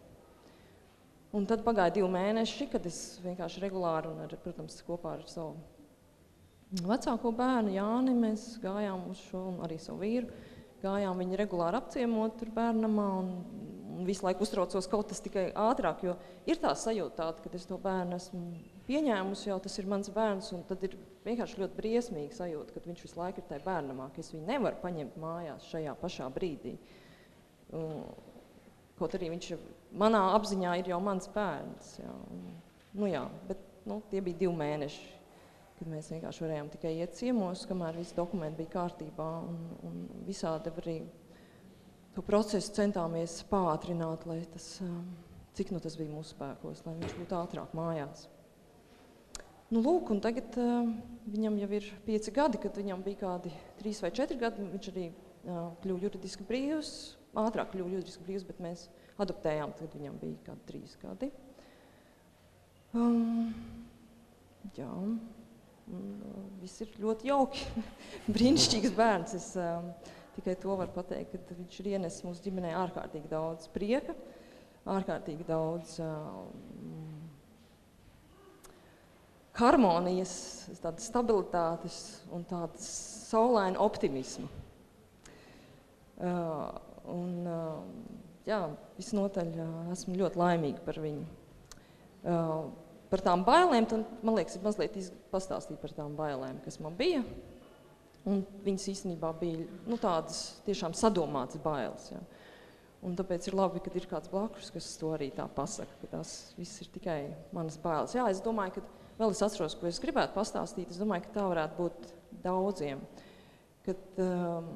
Un tad pagāja divi mēneši, kad es vienkārši regulāri un, ar, protams, kopā ar savu vecāko bērnu Jāni mēs gājām uz šo, un arī savu vīru, gājām viņu regulāri apciemot tur bērnamā, un un visu laiku uztraucos kaut tas tikai ātrāk, jo ir tā sajūta tāda, kad es to bērnu esmu pieņēmusi, jau tas ir mans bērns, un tad ir vienkārši ļoti briesmīgi sajūta, kad viņš visu laiku ir tajā bērnamā, ka es viņu nevaru paņemt mājās šajā pašā brīdī. kaut arī viņš manā apziņā ir jau mans bērns. Jā. Un, nu jā, bet nu, tie bija divi mēneši, kad mēs vienkārši varējām tikai iet ciemos, kamēr visi dokumenti bija kārtībā un, un visādi arī to procesu centāmies pātrināt, lai tas, cik nu tas bija mūsu spēkos, lai viņš būtu ātrāk mājās. Nu, lūk, un tagad uh, viņam jau ir pieci gadi, kad viņam bija kādi trīs vai četri gadi, viņš arī uh, kļuva juridiski brīvs, ātrāk kļuva juridiski brīvs, bet mēs adoptējām, kad viņam bija kādi trīs gadi. Um, jā, un, uh, viss ir ļoti jauki, brīnišķīgs bērns. Es uh, tikai to varu pateikt, ka viņš ir ienesis mūsu ģimenē ārkārtīgi daudz prieka, ārkārtīgi daudz uh, harmonijas, tādas stabilitātes un tādas saulaina optimisma. Uh, un, uh, jā, visnotaļ uh, esmu ļoti laimīga par viņu. Uh, par tām bailēm, tad, man liekas, ir mazliet pastāstīt par tām bailēm, kas man bija. Un viņas īstenībā bija nu, tādas tiešām sadomātas bailes. Jā. Un tāpēc ir labi, kad ir kāds blakus, kas to arī tā pasaka, ka tās viss ir tikai manas bailes. Jā, es domāju, ka vēl es atceros, ko es gribētu pastāstīt, es domāju, ka tā varētu būt daudziem. Kad, um,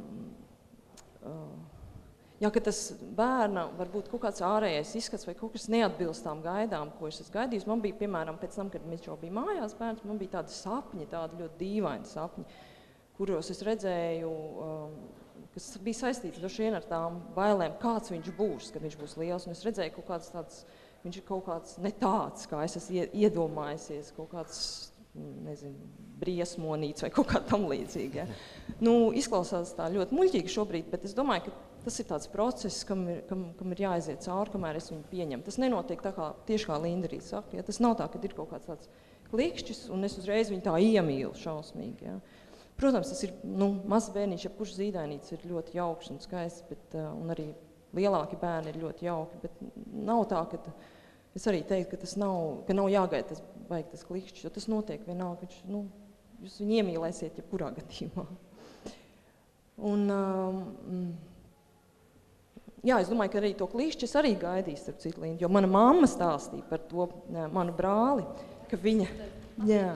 uh, jā, ka tas bērna varbūt kaut kāds ārējais izskats vai kaut kas neatbilst tām gaidām, ko es esmu gaidījis. Man bija, piemēram, pēc tam, kad viņš jau bija mājās bērns, man bija tādi sapņi, tādi ļoti dīvaini sapņi, kuros es redzēju, um, kas bija saistīts droši vien ar tām bailēm, kāds viņš būs, kad viņš būs liels. Un es redzēju kaut kāds tāds, viņš ir kaut kāds ne tāds, kā es esmu iedomājusies, kaut kāds, nezinu, briesmonīts vai kaut kā tam līdzīgi. Ja. Nu, izklausās tā ļoti muļķīgi šobrīd, bet es domāju, ka tas ir tāds process, kam ir, kam, kam ir jāaiziet cauri, kamēr es viņu pieņemu. Tas nenotiek tā kā, tieši kā Linda arī saka. Ja? Tas nav tā, ka ir kaut kāds tāds klikšķis, un es uzreiz viņu tā iemīlu šausmīgi. Ja? Protams, tas ir nu, mazs bērniņš, ja kurš zīdainīts ir ļoti jauks un skaists, bet, uh, un arī lielāki bērni ir ļoti jauki, bet nav tā, ka es arī teiktu, ka tas nav, ka nav jāgaida tas vajag tas klikšķis, jo tas notiek vienalga, viņš, nu, jūs viņu iemīlēsiet jebkurā gadījumā. Un, um, jā, es domāju, ka arī to klikšķi es arī gaidīju, starp citu, Lindu, jo mana mamma stāstīja par to jā, manu brāli, ka viņa, jā,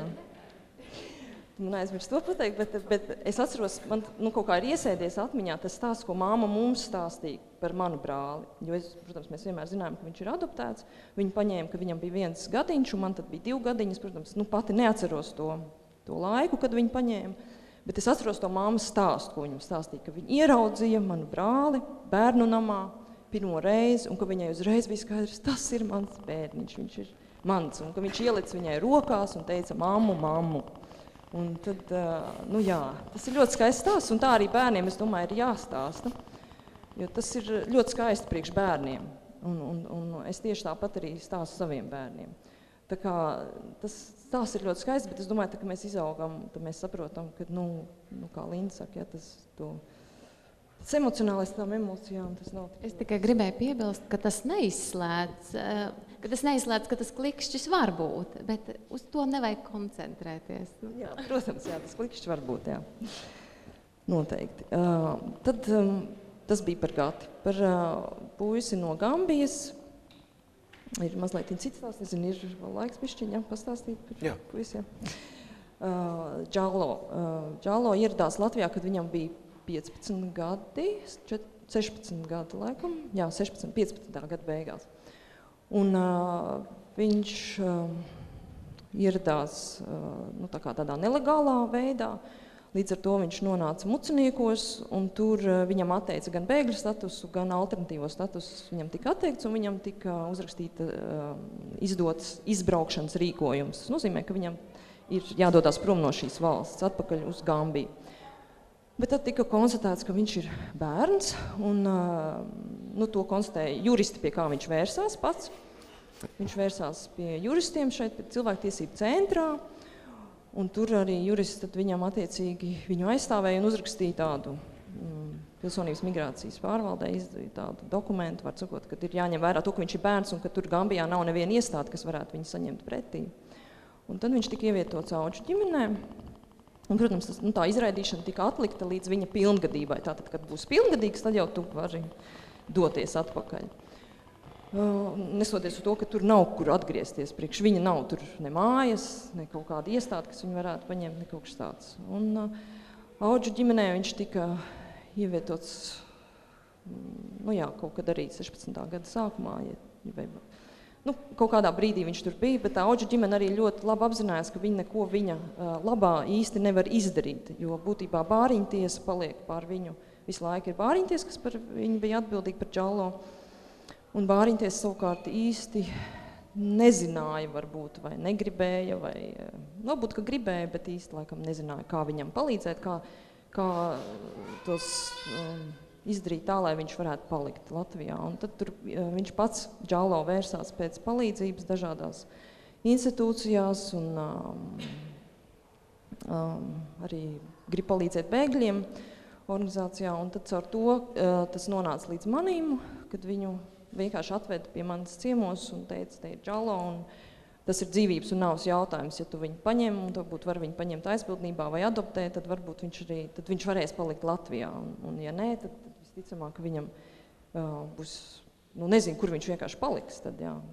man aizmirst to pateikt, bet, bet es atceros, man nu, kaut kā ir iesēdies atmiņā tas stāsts, ko māma mums stāstīja par manu brāli. Jo, es, protams, mēs vienmēr zinājām, ka viņš ir adoptēts. Viņa paņēma, ka viņam bija viens gadiņš, un man tad bija divi gadiņas. Protams, nu, pati neatceros to, to laiku, kad viņa paņēma. Bet es atceros to māmas stāstu, ko viņam stāstīja, ka viņa ieraudzīja manu brāli bērnu namā pirmo reizi, un ka viņai uzreiz bija skaidrs, tas ir mans bērniņš, viņš ir mans. Un ka viņš ielica viņai rokās un teica mammu, mammu. Un tad, nu jā, tas ir ļoti skaists stāsts, un tā arī bērniem, es domāju, ir jāstāsta, jo tas ir ļoti skaisti priekš bērniem, un, un, un es tieši tāpat arī stāstu saviem bērniem. Tā kā tas stāsts ir ļoti skaists, bet es domāju, tā, ka mēs izaugam, tad mēs saprotam, ka, nu, nu kā Linda saka, ja, tas, to, tas emocionālais tām emocijām, tas nav tik... Es tikai gribēju piebilst, ka tas neizslēdz, ka tas neizslēdz, ka tas klikšķis var būt, bet uz to nevajag koncentrēties. Jā, protams, jā, tas klikšķis var būt, jā. Noteikti. Uh, tad um, tas bija par Gati. Par uh, puisi no Gambijas. Ir mazliet cits stāsts, nezinu, ir vēl laiks pišķiņ, jā, pastāstīt par jā. Puisi, jā. Uh, Džalo. Uh, Džalo ieradās Latvijā, kad viņam bija piecpadsmit gadi, sešpadsmit gadi laikam, jā, sešpadsmit, piecpadsmitā gada beigās. Un uh, viņš uh, ieradās uh, nu, tā kā tādā nelegālā veidā, līdz ar to viņš nonāca Muciniekos, un tur uh, viņam atteica gan bēgļu statusu, gan alternatīvo statusu, viņam tika atteikts, un viņam tika uzrakstīta uh, izdots izbraukšanas rīkojums. Tas nozīmē, ka viņam ir jādodās prom no šīs valsts, atpakaļ uz Gambiju. Bet tad tika konstatēts, ka viņš ir bērns, un nu, to konstatēja juristi, pie kā viņš vērsās pats. Viņš vērsās pie juristiem šeit, pie cilvēktiesību centrā, un tur arī juristi tad viņam attiecīgi viņu aizstāvēja un uzrakstīja tādu mm, pilsonības migrācijas pārvaldē, izdarīja tādu dokumentu, var sakot, ka ir jāņem vērā to, ka viņš ir bērns un ka tur Gambijā nav neviena iestāde, kas varētu viņu saņemt pretī. Un tad viņš tika ievietots Auču ģimenē. Un, protams, tas, nu, tā izraidīšana tika atlikta līdz viņa pilngadībai. Tātad, kad būs pilngadīgs, tad jau tu vari doties atpakaļ. nesoties uz to, ka tur nav kur atgriezties. Priekš viņa nav tur ne mājas, ne kaut kāda iestāde, kas viņu varētu paņemt, ne kaut kas tāds. Un Audžu ģimenē viņš tika ievietots, nu jā, kaut kad arī sešpadsmitā gada sākumā, ja, vai, nu, kaut kādā brīdī viņš tur bija, bet tā Audžu ģimene arī ļoti labi apzinājās, ka viņa neko viņa labā īsti nevar izdarīt, jo būtībā bāriņtiesa paliek pār viņu. Visu laiku ir bāriņtiesa, kas par viņu bija atbildīgi par Džallo. Un bāriņtiesa savukārt īsti nezināja varbūt, vai negribēja, vai, varbūt, ka gribēja, bet īsti laikam nezināja, kā viņam palīdzēt, kā, kā tos um, izdarīt tā, lai viņš varētu palikt Latvijā. Un tad tur viņš pats, Džallo, vērsās pēc palīdzības dažādās institūcijās un um, um, arī grib palīdzēt bēgļiem organizācijā. Un tad caur to uh, tas nonāca līdz manim, kad viņu vienkārši atveda pie manas ciemos un teica, te ir Džallo, un tas ir dzīvības un nāves jautājums. Ja tu viņu paņem, un varbūt var viņu paņemt aizbildnībā vai adoptēt, tad varbūt viņš arī, tad viņš varēs palikt Latvijā. Un, un ja nē, tad, tad visticamāk, ka viņam uh, būs, nu nezinu, kur viņš vienkārši paliks, tad jā.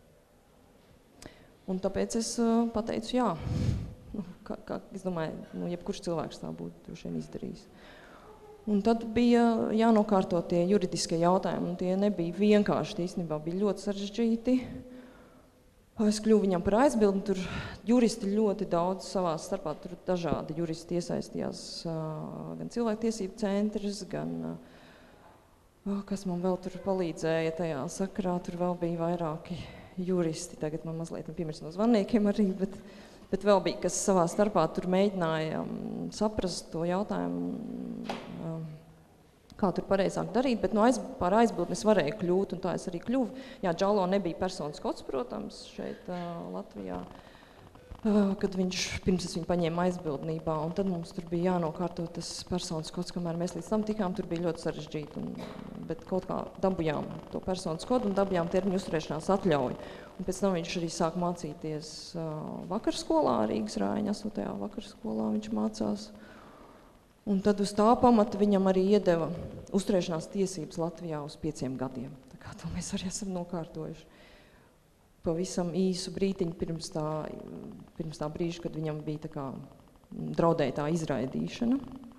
Un tāpēc es uh, pateicu jā. Nu, kā, kā, es domāju, nu, jebkurš cilvēks tā būtu droši vien izdarījis. Un tad bija jānokārto tie juridiskie jautājumi, un tie nebija vienkārši, tie īstenībā bija ļoti sarežģīti. Es kļuvu viņam par aizbildni, tur juristi ļoti daudz savā starpā, tur dažādi juristi iesaistījās, gan cilvēktiesību centrs, gan, kas man vēl tur palīdzēja tajā sakarā, tur vēl bija vairāki juristi, tagad man mazliet piemirst no zvannīkiem arī, bet, bet vēl bija, kas savā starpā tur mēģināja um, saprast to jautājumu, um, kā tur pareizāk darīt, bet no aiz, par aizbildni es varēju kļūt, un tā es arī kļuvu. Jā, Džallo nebija personas kods, protams, šeit uh, Latvijā, uh, kad viņš, pirms es viņu paņēmu aizbildnībā, un tad mums tur bija jānokārto tas personas kods, kamēr mēs līdz tam tikām, tur bija ļoti sarežģīti, un, bet kaut kā dabujām to personas kodu un dabujām termiņu uzturēšanās atļauju. Un pēc tam viņš arī sāk mācīties uh, vakarskolā, Rīgas Rāņa astotajā vakarskolā viņš mācās. Un tad uz tā pamata viņam arī iedeva uzturēšanās tiesības Latvijā uz pieciem gadiem. Tā kā to mēs arī esam nokārtojuši. Pavisam īsu brītiņu pirms tā, pirms tā brīža, kad viņam bija tā kā draudēja tā izraidīšana.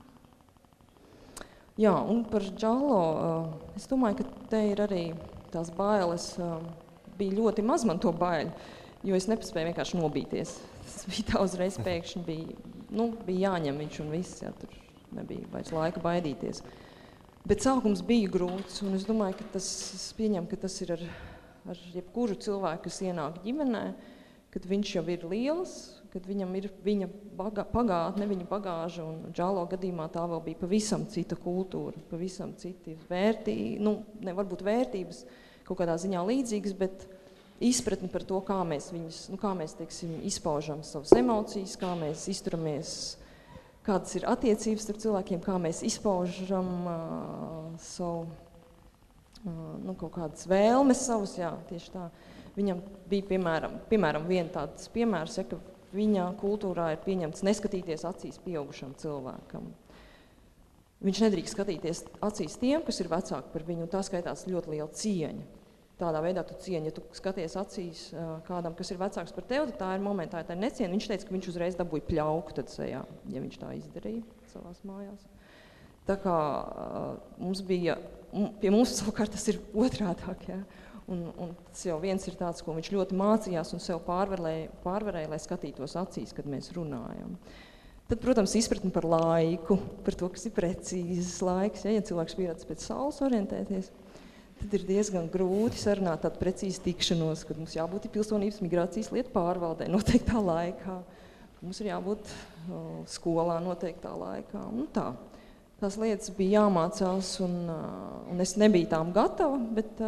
Jā, un par Džallo, uh, es domāju, ka te ir arī tās bailes, uh, bija ļoti maz man to baiļu, jo es nepaspēju vienkārši nobīties. Tas bija tā uzreiz pēkšņi, bija, nu, bija jāņem viņš un viss, jā, tur nebija vairs laika baidīties. Bet sākums bija grūts, un es domāju, ka tas, es pieņemu, ka tas ir ar, ar jebkuru cilvēku, kas ienāk ģimenē, kad viņš jau ir liels, kad viņam ir viņa baga, pagātne, viņa bagāža, un Džallo gadījumā tā vēl bija pavisam cita kultūra, pavisam citi vērtības, nu, ne varbūt vērtības, kaut kādā ziņā līdzīgas, bet izpratni par to, kā mēs viņus, nu, kā mēs, teiksim, izpaužam savas emocijas, kā mēs izturamies, kādas ir attiecības starp cilvēkiem, kā mēs izpaužam uh, savu, uh, nu, kaut kādas vēlmes savus, jā, tieši tā. Viņam bija, piemēram, piemēram viena tāds piemērs, ja, ka viņa kultūrā ir pieņemts neskatīties acīs pieaugušam cilvēkam. Viņš nedrīkst skatīties acīs tiem, kas ir vecāki par viņu, un tā skaitās ļoti liela cieņa. Tādā veidā tu cieņi, ja tu skaties acīs kādam, kas ir vecāks par tevi, tā ir momentā, tā ir necieņa. Viņš teica, ka viņš uzreiz dabūja pļauku tad sejā, ja viņš tā izdarīja savās mājās. Tā kā mums bija, pie mums savukārt tas ir otrādāk, ja? Un, un tas jau viens ir tāds, ko viņš ļoti mācījās un sev pārvarēja, pārvarēja, lai skatītos acīs, kad mēs runājam. Tad, protams, izpratni par laiku, par to, kas ir precīzes laiks, ja, ja cilvēks pieradis pēc saules orientēties. Tad ir diezgan grūti sarunāt tādu precīzu tikšanos, kad mums jābūt pilsonības migrācijas lietu pārvaldē noteiktā laikā. Mums ir jābūt o, skolā noteiktā laikā. Un tā. Tās lietas bija jāmācās, un, un es nebiju tām gatava, bet,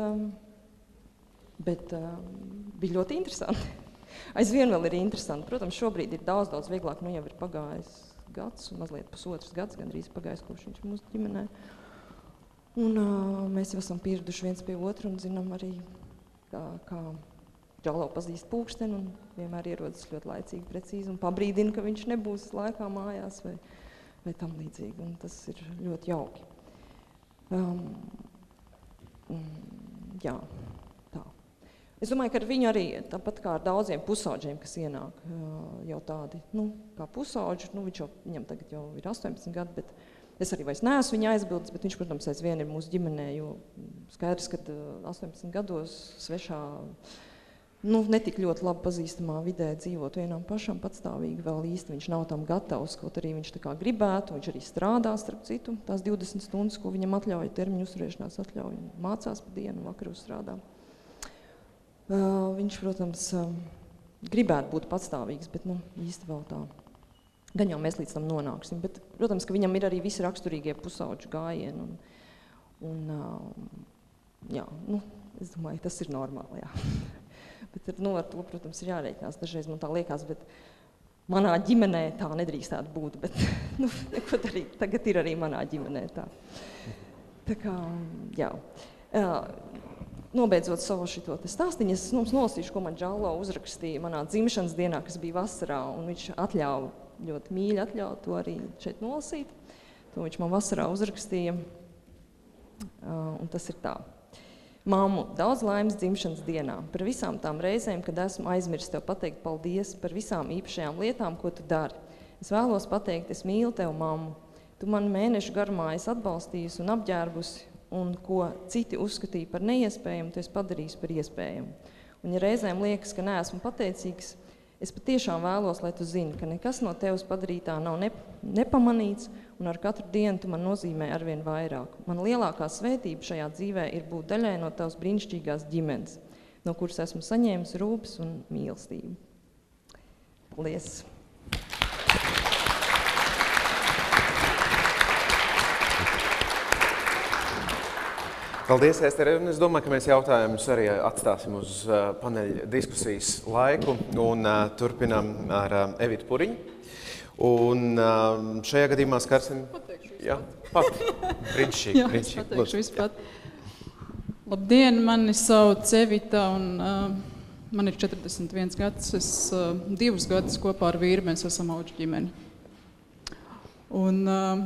bet bija ļoti interesanti. Aizvien vēl ir interesanti. Protams, šobrīd ir daudz, daudz vieglāk. Nu jau ir pagājis gads, un mazliet pusotrs gads, gandrīz pagājis, kopš viņš mūsu ģimenē. Un uh, mēs jau esam pieraduši viens pie otru un zinām arī, kā, kā Džallo pazīst pūksteni un vienmēr ierodas ļoti laicīgi, precīzi un pabrīdina, ka viņš nebūs laikā mājās vai, vai tam līdzīgi. Un tas ir ļoti jauki. Um, um, jā, tā. Es domāju, ka ar viņu arī, tāpat kā ar daudziem pusauģiem, kas ienāk jau tādi, nu, kā pusauģi, nu, viņš jau, viņam tagad jau ir astoņpadsmit gadi, bet es arī vairs neesmu viņa aizbildes, bet viņš, protams, aizvien ir mūsu ģimenē, jo skaidrs, ka astoņpadsmit gados svešā, nu, netik ļoti labi pazīstamā vidē dzīvot vienam pašam patstāvīgi, vēl īsti viņš nav tam gatavs, kaut arī viņš tā kā gribētu, viņš arī strādā, starp citu, tās divdesmit stundas, ko viņam atļauj, termiņu uzturēšanās atļauj, mācās pa dienu, vakaru strādā. Uh, viņš, protams, uh, gribētu būt patstāvīgs, bet, nu, īsti vēl tā. Gan jau mēs līdz tam nonāksim, bet, protams, ka viņam ir arī visi raksturīgie pusauģu gājieni. Un, un uh, jā, nu, es domāju, tas ir normāli, jā. Bet, nu, ar to, protams, ir jārēķinās. Dažreiz man tā liekas, bet manā ģimenē tā nedrīkstētu būt, bet, nu, neko darīt. Tagad ir arī manā ģimenē tā. Tā kā, jā. Uh, Nobeidzot savu šito te stāstiņu, es mums nolasīšu, ko man Džallo uzrakstīja manā dzimšanas dienā, kas bija vasarā, un viņš atļauj, ļoti mīļi atļauj to arī šeit nolasīt. To viņš man vasarā uzrakstīja, un tas ir tā. Mammu, daudz laimes dzimšanas dienā, par visām tām reizēm, kad esmu aizmirsis tev pateikt paldies par visām īpašajām lietām, ko tu dari. Es vēlos pateikt, es mīlu tev, mammu. Tu man mēnešu garumā esi atbalstījusi un apģērbusi, un ko citi uzskatīja par neiespējamu, tu esi padarījis par iespējamu. Un ja reizēm liekas, ka neesmu pateicīgs, es patiešām vēlos, lai tu zini, ka nekas no tevis padarītā nav nep nepamanīts, un ar katru dienu tu man nozīmē arvien vairāk. Man lielākā svētība šajā dzīvē ir būt daļai no tavas brīnišķīgās ģimenes, no kuras esmu saņēmis rūpes un mīlestību. Paldies! Paldies, Ester. Un es domāju, ka mēs jautājumus arī atstāsim uz uh, paneļa diskusijas laiku un uh, turpinām ar uh, Evitu Puriņu. Un uh, šajā gadījumā skarsim... Pateikšu Jā, pat. Brīnišķīgi. Jā, es pateikšu vispat. Labdien, mani sauc Evita un uh, man ir četrdesmit viens gads. Es uh, divus gadus kopā ar vīru mēs esam auģu ģimeni. Un uh,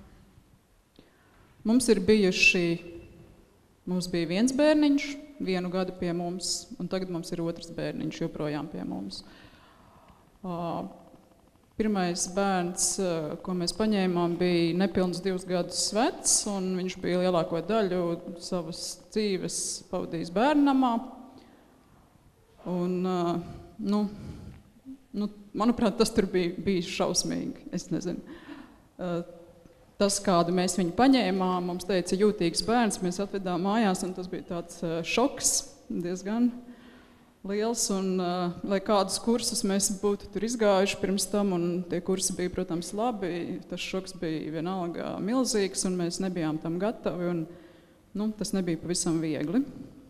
mums ir bijuši... Mums bija viens bērniņš, vienu gadu pie mums, un tagad mums ir otrs bērniņš joprojām pie mums. Uh, pirmais bērns, uh, ko mēs paņēmām, bija nepilns divus gadus vecs, un viņš bija lielāko daļu savas dzīves pavadījis bērnamā. Un, uh, nu, nu, manuprāt, tas tur bija, bija šausmīgi, es nezinu. Uh, Tas, kādu mēs viņu paņēmām, mums teica jūtīgs bērns, mēs atvedām mājās, un tas bija tāds šoks, diezgan liels, un lai kādus kursus mēs būtu tur izgājuši pirms tam, un tie kursi bija, protams, labi, tas šoks bija vienalga milzīgs, un mēs nebijām tam gatavi, un nu, tas nebija pavisam viegli.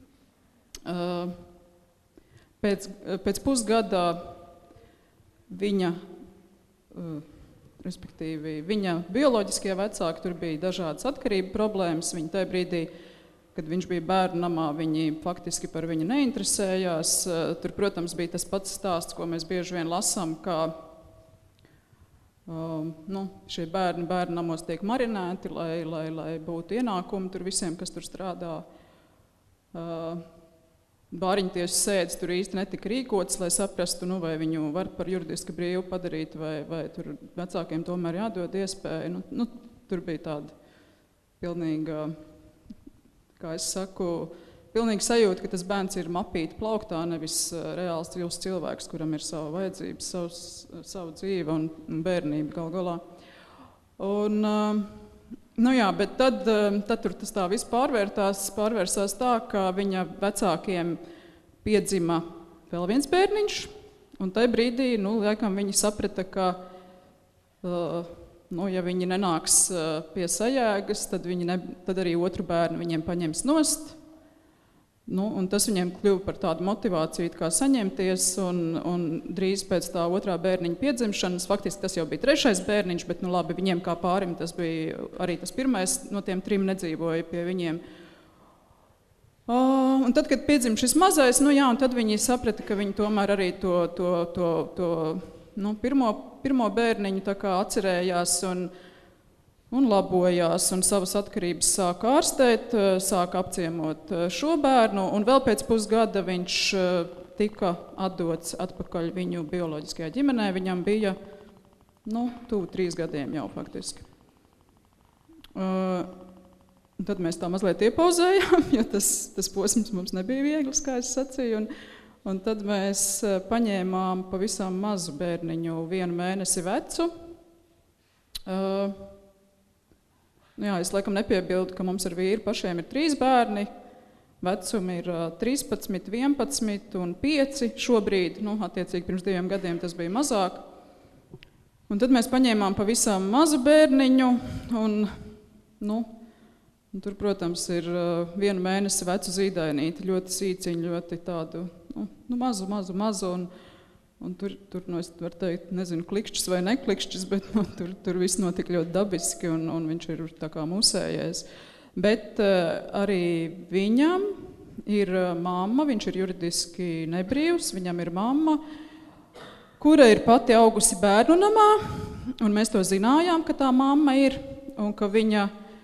Pēc, pēc pusgada viņa... Respektīvi, viņa bioloģiskie vecāki, tur bija dažādas atkarību problēmas. Viņi tajā brīdī, kad viņš bija bērnu namā, viņi faktiski par viņu neinteresējās. Tur, protams, bija tas pats stāsts, ko mēs bieži vien lasām, ka um, nu, šie bērni bērnu namos tiek marinēti, lai, lai, lai būtu ienākumi tur visiem, kas tur strādā. Uh, Bāriņtiesu sēdes tur īsti netika rīkotas, lai saprastu, nu, vai viņu var par juridiski brīvu padarīt, vai, vai tur vecākiem tomēr jādod iespēju. Nu, nu, tur bija tāda pilnīga, kā es saku, pilnīga sajūta, ka tas bērns ir mapīti plauktā, nevis reāls dzīvs cilvēks, kuram ir sava vajadzības, savs, savu dzīve un bērnība gal galā. Un, Nu jā, bet tad, tad tur tas tā viss pārvērtās, pārvērsās tā, ka viņa vecākiem piedzima vēl viens bērniņš, un tajā brīdī, nu, laikam viņi saprata, ka, uh, nu, ja viņi nenāks pie sajēgas, tad, viņi ne, tad arī otru bērnu viņiem paņems nost. Nu, un tas viņiem kļuva par tādu motivāciju, kā saņemties, un, un drīz pēc tā otrā bērniņa piedzimšanas, faktiski tas jau bija trešais bērniņš, bet nu labi, viņiem kā pārim tas bija arī tas pirmais, no tiem trim nedzīvoja pie viņiem. Uh, un tad, kad piedzim šis mazais, nu jā, un tad viņi saprata, ka viņi tomēr arī to, to, to, to nu, pirmo, pirmo bērniņu tā kā atcerējās, un un labojās, un savas atkarības sāka ārstēt, sāka apciemot šo bērnu, un vēl pēc pusgada viņš tika atdots atpakaļ viņu bioloģiskajā ģimenē. Viņam bija, nu, tuvu trīs gadiem jau faktiski. Uh, tad mēs tā mazliet iepauzējām, jo tas, tas posms mums nebija viegls, kā es sacīju, un, un tad mēs paņēmām pavisam mazu bērniņu, vienu mēnesi vecu. Uh, jā, es laikam nepiebildu, ka mums ar vīru pašiem ir trīs bērni, vecumi ir trīspadsmit, vienpadsmit un pieci šobrīd, nu, attiecīgi pirms diviem gadiem tas bija mazāk. Un tad mēs paņēmām pavisam mazu bērniņu, un, nu, un tur, protams, ir vienu mēnesi vecu zīdainīti, ļoti sīciņu, ļoti tādu, nu, nu mazu, mazu, mazu, un, un tur, tur, nu, es varu teikt, nezinu, klikšķis vai neklikšķis, bet, nu, tur, tur viss notika ļoti dabiski, un, un viņš ir tā kā musējais. Bet uh, arī viņam ir mamma, viņš ir juridiski nebrīvs, viņam ir mamma, kura ir pati augusi bērnu namā, un mēs to zinājām, ka tā mamma ir, un ka viņa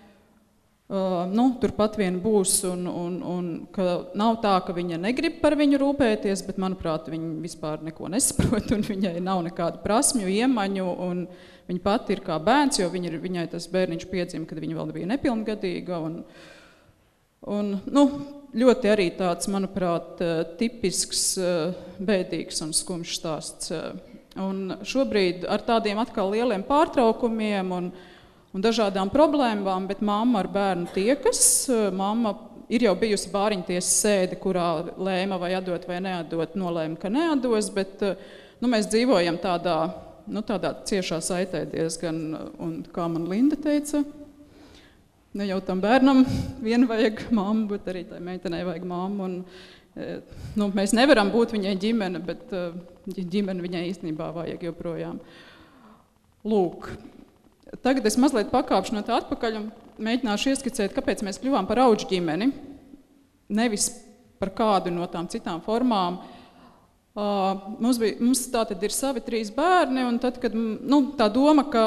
uh, nu, turpat vien būs, un, un, un ka nav tā, ka viņa negrib par viņu rūpēties, bet, manuprāt, viņa vispār neko nesaprot, un viņai nav nekādu prasmju, iemaņu, un viņa pati ir kā bērns, jo viņa ir, viņai tas bērniņš piedzima, kad viņa vēl bija nepilngadīga. Un, un, nu, ļoti arī tāds, manuprāt, tipisks, bēdīgs un skumjš stāsts. Un šobrīd ar tādiem atkal lieliem pārtraukumiem un, un dažādām problēmām, bet mamma ar bērnu tiekas. Mamma ir jau bijusi bāriņtiesas sēde, kurā lēma vai atdot vai neatdot, nolēma, ka neatdos, bet nu, mēs dzīvojam tādā, nu, tādā ciešā saitē diezgan, un kā man Linda teica, ne jau tam bērnam vien vajag mammu, bet arī tai meitenei vajag mammu. Un, nu, mēs nevaram būt viņai ģimene, bet ģimene viņai īstenībā vajag joprojām. Lūk, tagad es mazliet pakāpšu no tā atpakaļ un mēģināšu ieskicēt, kāpēc mēs kļuvām par auģu ģimeni, nevis par kādu no tām citām formām. Uh, mums, bija, mums tātad ir savi trīs bērni, un tad, kad nu, tā doma, ka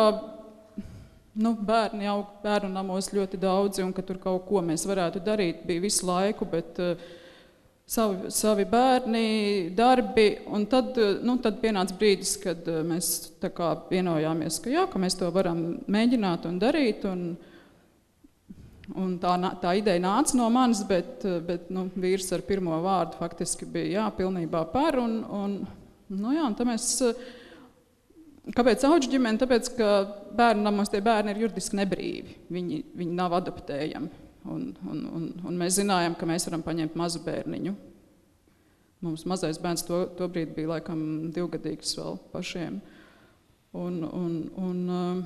nu, bērni aug bērnu namos ļoti daudzi, un ka tur kaut ko mēs varētu darīt, bija visu laiku, bet uh, savi, savi bērni, darbi, un tad, nu, tad pienāca brīdis, kad mēs tā kā vienojāmies, ka jā, ka mēs to varam mēģināt un darīt, un Un tā, tā ideja nāca no manis, bet, bet nu, vīrs ar pirmo vārdu faktiski bija jā, pilnībā par. Un, un, nu jā, un tā mēs, kāpēc auģu ģimene? Tāpēc, ka bērnu namos tie bērni ir juridiski nebrīvi. Viņi, viņi nav adaptējami. Un, un, un, un mēs zinājām, ka mēs varam paņemt mazu bērniņu. Mums mazais bērns to, to brīdi bija laikam divgadīgs vēl pašiem. Un, un, un,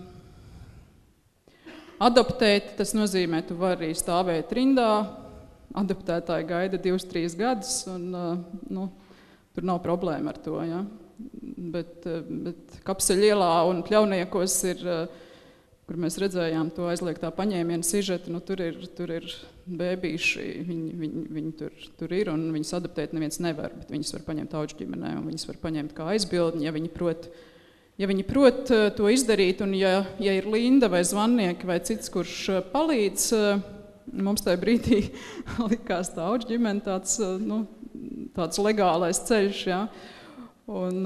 adaptēt, tas nozīmē, tu vari stāvēt rindā, adaptētāji gaida divus, trīs gadus, un nu, tur nav problēma ar to. Ja? Bet, bet Kapseļu ielā un Pļauniekos ir, kur mēs redzējām to aizliegtā paņēmienu sižetu, nu, tur ir, tur ir bēbīši, viņi, viņi, viņi tur, tur ir, un viņus adaptēt neviens nevar, bet viņus var paņemt auģu ģimenē, un viņus var paņemt kā aizbildni, ja viņi prot Ja viņi prot to izdarīt, un ja, ja ir Linda vai zvannnieki vai cits, kurš palīdz, mums tajā brīdī likās tā auģu ģimene tāds, nu, tāds legālais ceļš. Ja? Un,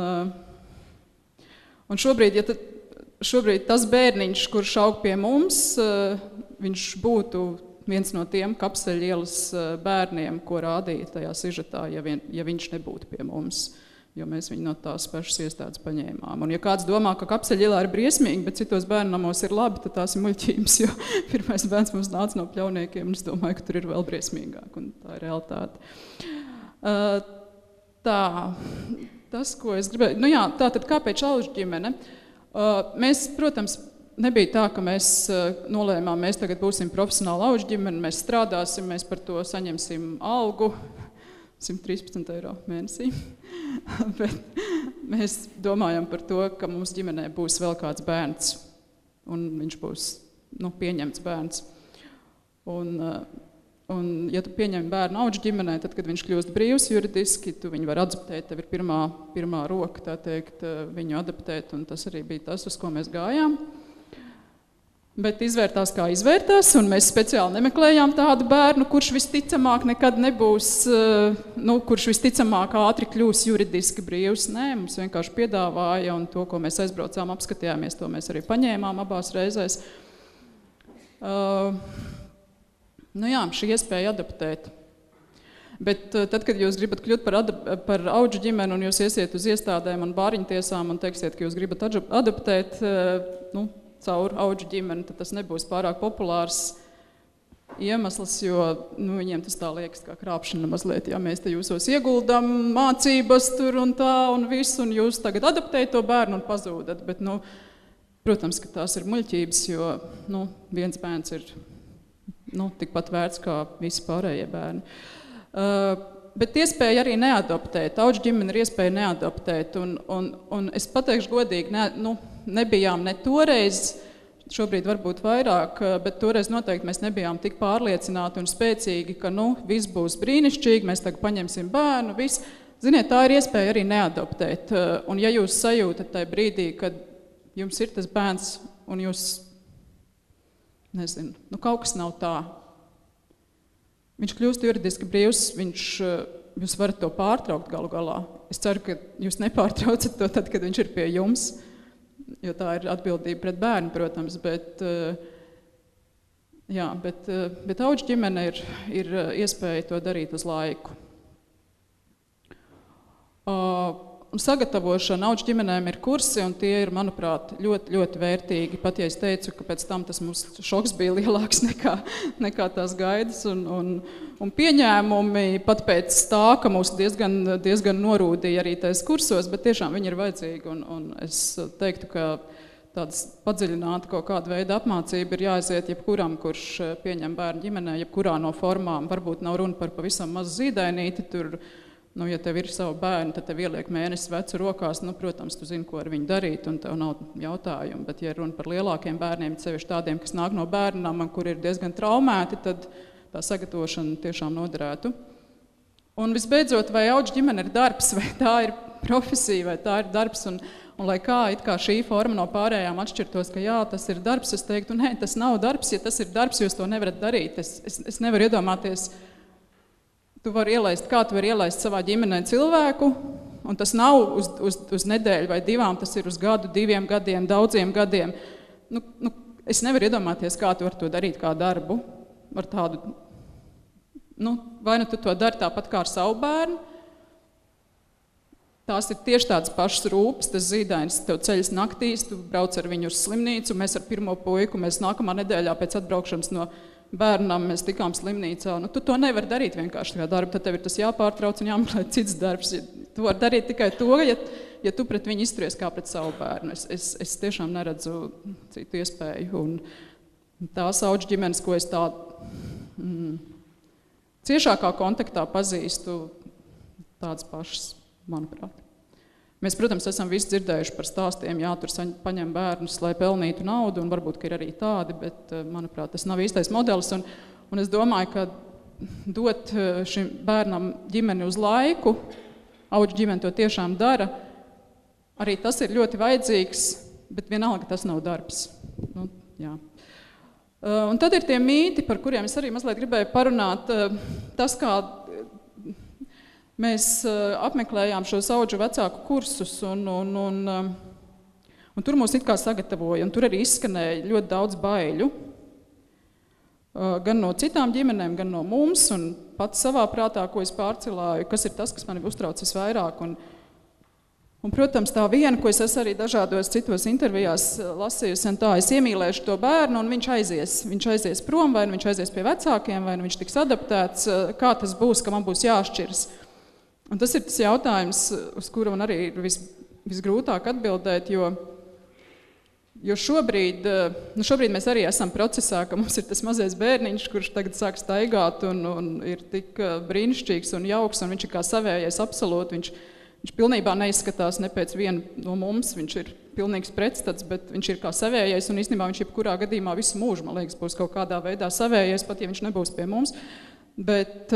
un šobrīd, ja tad, šobrīd tas bērniņš, kurš aug pie mums, viņš būtu viens no tiem Kapseļu ielas bērniem, ko rādīja tajā sižetā, ja, vien, ja viņš nebūtu pie mums. Jo mēs viņu no tās pašas iestādes paņēmām. Un ja kāds domā, ka Kapseļu ielā ir briesmīgi, bet citos bērnu namos ir labi, tad tās ir muļķības, jo pirmais bērns mums nāca no Pļauniekiem, un es domāju, ka tur ir vēl briesmīgāk, un tā ir realitāte. Uh, tā, tas, ko es gribēju, nu jā, tātad kāpēc auģu ģimene? Uh, mēs, protams, nebija tā, ka mēs uh, nolēmām, mēs tagad būsim profesionāli auģu ģimene, mēs strādāsim, mēs par to saņemsim algu, simt trīspadsmit eiro mēnesī. Bet mēs domājam par to, ka mums ģimenē būs vēl kāds bērns, un viņš būs nu, pieņemts bērns. Un, un, ja tu pieņem bērnu auģu ģimenē, tad, kad viņš kļūst brīvs juridiski, tu viņu var adaptēt, tev ir pirmā, pirmā roka, tā teikt, viņu adaptēt, un tas arī bija tas, uz ko mēs gājām. Bet izvērtās, kā izvērtās, un mēs speciāli nemeklējām tādu bērnu, kurš visticamāk nekad nebūs, nu, kurš visticamāk ātri kļūs juridiski brīvs. Nē, mums vienkārši piedāvāja, un to, ko mēs aizbraucām, apskatījāmies, to mēs arī paņēmām abās reizēs. Uh, nu jā, šī iespēja adaptēt. Bet tad, kad jūs gribat kļūt par, par auģu ģimeni, un jūs iesiet uz iestādēm un bāriņtiesām un teiksiet, ka jūs gribat adaptēt, nu, caur auģu ģimeni, tad tas nebūs pārāk populārs iemesls, jo nu, viņiem tas tā liekas kā krāpšana mazliet. Ja mēs te jūsos ieguldam mācības tur un tā un visu, un jūs tagad adaptējat to bērnu un pazūdat. Bet, nu, protams, ka tās ir muļķības, jo nu, viens bērns ir nu, tikpat vērts kā visi pārējie bērni. Uh, bet iespēja arī neadaptēt. Auģu ģimene ir iespēja neadaptēt. Un, un, un es pateikšu godīgi, ne, nu, nebijām ne toreiz, šobrīd varbūt vairāk, bet toreiz noteikti mēs nebijām tik pārliecināti un spēcīgi, ka nu, viss būs brīnišķīgi, mēs tagad paņemsim bērnu, viss. Ziniet, tā ir iespēja arī neadaptēt. Un ja jūs sajūtat tajā brīdī, kad jums ir tas bērns un jūs, nezinu, nu kaut kas nav tā, viņš kļūst juridiski brīvs, viņš, jūs varat to pārtraukt galu galā. Es ceru, ka jūs nepārtraucat to tad, kad viņš ir pie jums, jo tā ir atbildība pret bērnu, protams, bet, jā, bet, bet auģu ģimene ir, ir iespēja to darīt uz laiku. Un sagatavošana auģu ģimenēm ir kursi, un tie ir, manuprāt, ļoti, ļoti vērtīgi. Pat ja es teicu, ka pēc tam tas mums šoks bija lielāks nekā, nekā tās gaidas un, un, un pieņēmumi, pat pēc tā, ka mūs diezgan, diezgan norūdīja arī tais kursos, bet tiešām viņi ir vajadzīgi, un, un es teiktu, ka tādas padziļināta kaut kāda veida apmācība ir jāaiziet jebkuram, kurš pieņem bērnu ģimenē, jebkurā no formām. Varbūt nav runa par pavisam mazu zīdainīti, tur, nu, ja tev ir savu bērnu, tad tev ieliek mēnesi vecu rokās, nu, protams, tu zini, ko ar viņu darīt, un tev nav jautājumu. Bet, ja runa par lielākiem bērniem, sevišķi tādiem, kas nāk no bērnam, un kur ir diezgan traumēti, tad tā sagatavošana tiešām noderētu. Un visbeidzot, vai auģu ģimene ir darbs, vai tā ir profesija, vai tā ir darbs, un, un lai kā, it kā šī forma no pārējām atšķirtos, ka jā, tas ir darbs, es teiktu, nē, tas nav darbs, ja tas ir darbs, jūs to nevarat darīt. Es, es, es nevaru iedomāties, tu vari ielaist, kā tu vari ielaist savā ģimenē cilvēku, un tas nav uz, uz, uz nedēļu vai divām, tas ir uz gadu, diviem gadiem, daudziem gadiem. Nu, nu, es nevaru iedomāties, kā tu vari to darīt kā darbu, ar tādu, nu, vai nu tu to dari tāpat kā ar savu bērnu, tās ir tieši tādas pašas rūpes, tas zīdainis tev ceļas naktīs, tu brauc ar viņu uz slimnīcu, mēs ar pirmo puiku, mēs nākamā nedēļā pēc atbraukšanas no bērnam mēs tikām slimnīcā. Nu, tu to nevari darīt vienkārši kā darbu, tad tev ir tas jāpārtrauc un jāmeklē cits darbs. Tu vari darīt tikai to, ja, ja tu pret viņu izturies kā pret savu bērnu. Es, es, es tiešām neredzu citu iespēju. Un tās auģu ģimenes, ko es tā mm, ciešākā kontaktā pazīstu, tādas pašas, manuprāt. Mēs, protams, esam visi dzirdējuši par stāstiem, jā, tur paņem bērnus, lai pelnītu naudu, un varbūt, ka ir arī tādi, bet, manuprāt, tas nav īstais modelis, un, un es domāju, ka dot šim bērnam ģimeni uz laiku, auģu ģimeni to tiešām dara, arī tas ir ļoti vajadzīgs, bet vienalga tas nav darbs. Nu, jā. Un tad ir tie mīti, par kuriem es arī mazliet gribēju parunāt, tas, kā mēs apmeklējām šos auģu vecāku kursus, un, un, un, un tur mūs it kā sagatavoja, un tur arī izskanēja ļoti daudz baiļu, gan no citām ģimenēm, gan no mums, un pats savā prātā, ko es pārcilāju, kas ir tas, kas mani uztrauc visvairāk. Un, un, protams, tā viena, ko es esmu arī dažādos citos intervijās lasījusi, un tā, es iemīlēšu to bērnu, un viņš aizies. Viņš aizies prom, vai viņš aizies pie vecākiem, vai viņš tiks adaptēts, kā tas būs, ka man būs jāšķiras. Un tas ir tas jautājums, uz kuru man arī ir vis, visgrūtāk atbildēt, jo, jo šobrīd, nu šobrīd mēs arī esam procesā, ka mums ir tas mazais bērniņš, kurš tagad sāk staigāt un, un ir tik brīnišķīgs un jauks, un viņš ir kā savējais absolūti, viņš, viņš pilnībā neizskatās ne pēc viena no mums, viņš ir pilnīgs pretstats, bet viņš ir kā savējais, un īstenībā viņš jebkurā gadījumā visu mūžu, man liekas, būs kaut kādā veidā savējais, pat ja viņš nebūs pie mums. Bet,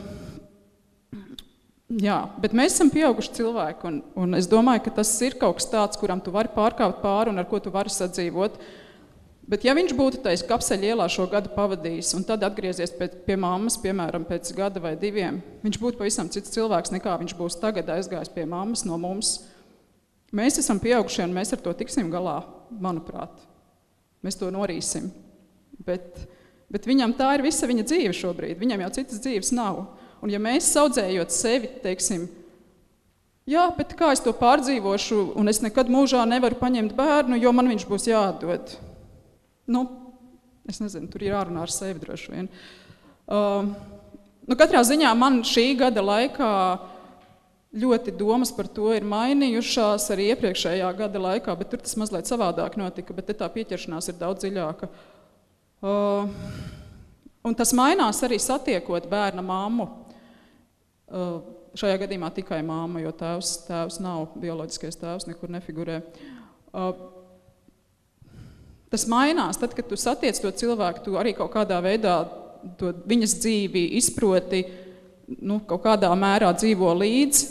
jā, bet mēs esam pieauguši cilvēki, un, un es domāju, ka tas ir kaut kas tāds, kuram tu vari pārkāpt pāri un ar ko tu vari sadzīvot. Bet ja viņš būtu tais Kapseļa ielā šo gadu pavadījis un tad atgriezies pēc, pie mammas, piemēram, pēc gada vai diviem, viņš būtu pavisam cits cilvēks, nekā viņš būs tagad aizgājis pie mammas no mums. Mēs esam pieaugušie un mēs ar to tiksim galā, manuprāt. Mēs to norīsim. Bet, bet viņam tā ir visa viņa dzīve šobrīd. Viņam jau citas dzīves nav. Un ja mēs saudzējot sevi, teiksim, jā, bet kā es to pārdzīvošu un es nekad mūžā nevaru paņemt bērnu, jo man viņš būs jāatdod. Nu, es nezinu, tur ir jārunā ar sevi droši vien. Uh, nu, katrā ziņā man šī gada laikā ļoti domas par to ir mainījušās arī iepriekšējā gada laikā, bet tur tas mazliet savādāk notika, bet te tā pieķeršanās ir daudz dziļāka. Uh, un tas mainās arī satiekot bērna mammu. Uh, šajā gadījumā tikai mamma, jo tēvs, tēvs nav, bioloģiskais tēvs nekur nefigurē. Uh, Tas mainās, tad, kad tu satiec to cilvēku, tu arī kaut kādā veidā to viņas dzīvi izproti, nu, kaut kādā mērā dzīvo līdzi.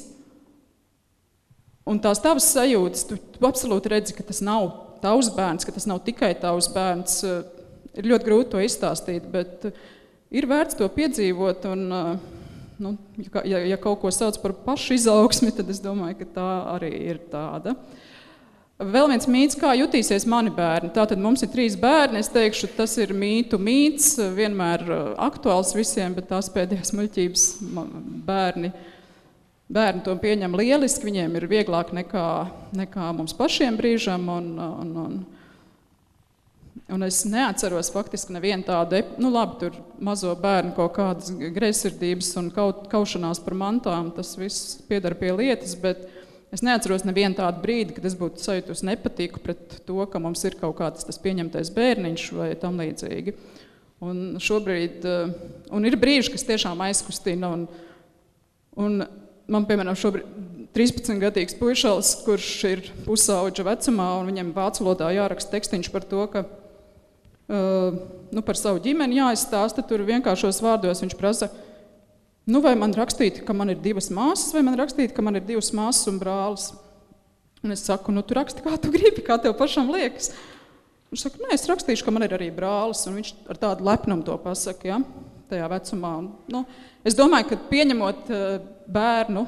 Un tās tavas sajūtas, tu, tu absolūti redzi, ka tas nav tavs bērns, ka tas nav tikai tavs bērns. Ir ļoti grūti to izstāstīt, bet ir vērts to piedzīvot. Un, nu, ja, ja kaut ko sauc par pašu izaugsmi, tad es domāju, ka tā arī ir tāda. Vēl viens mīts, kā jutīsies mani bērni. Tātad mums ir trīs bērni, es teikšu, tas ir mītu mīts, vienmēr aktuāls visiem, bet tās pēdējās muļķības bērni, bērni to pieņem lieliski, viņiem ir vieglāk nekā, nekā mums pašiem brīžam, un, un, un, un es neatceros faktiski nevienu tādu, nu labi, tur mazo bērnu kaut kādas greizsirdības un kaut, kaušanās par mantām, tas viss piedara pie lietas, bet es neatceros nevienu tādu brīdi, kad es būtu sajūtus nepatiku pret to, ka mums ir kaut kāds tas pieņemtais bērniņš vai tam līdzīgi. Un šobrīd, un ir brīži, kas tiešām aizkustina, un, un man, piemēram, šobrīd trīspadsmitgadīgs puišals, kurš ir pusauģa vecumā, un viņam vācu valodā jāraksta tekstiņš par to, ka uh, nu, par savu ģimeni jāizstāsta, tur vienkāršos vārdos viņš prasa, nu, vai man rakstīt, ka man ir divas māsas, vai man rakstīt, ka man ir divas māsas un brālis. Un es saku, nu, tu raksti, kā tu gribi, kā tev pašam liekas. Viņš saka, nē, es rakstīšu, ka man ir arī brālis, un viņš ar tādu lepnumu to pasaka, ja, tajā vecumā. Nu, es domāju, ka pieņemot bērnu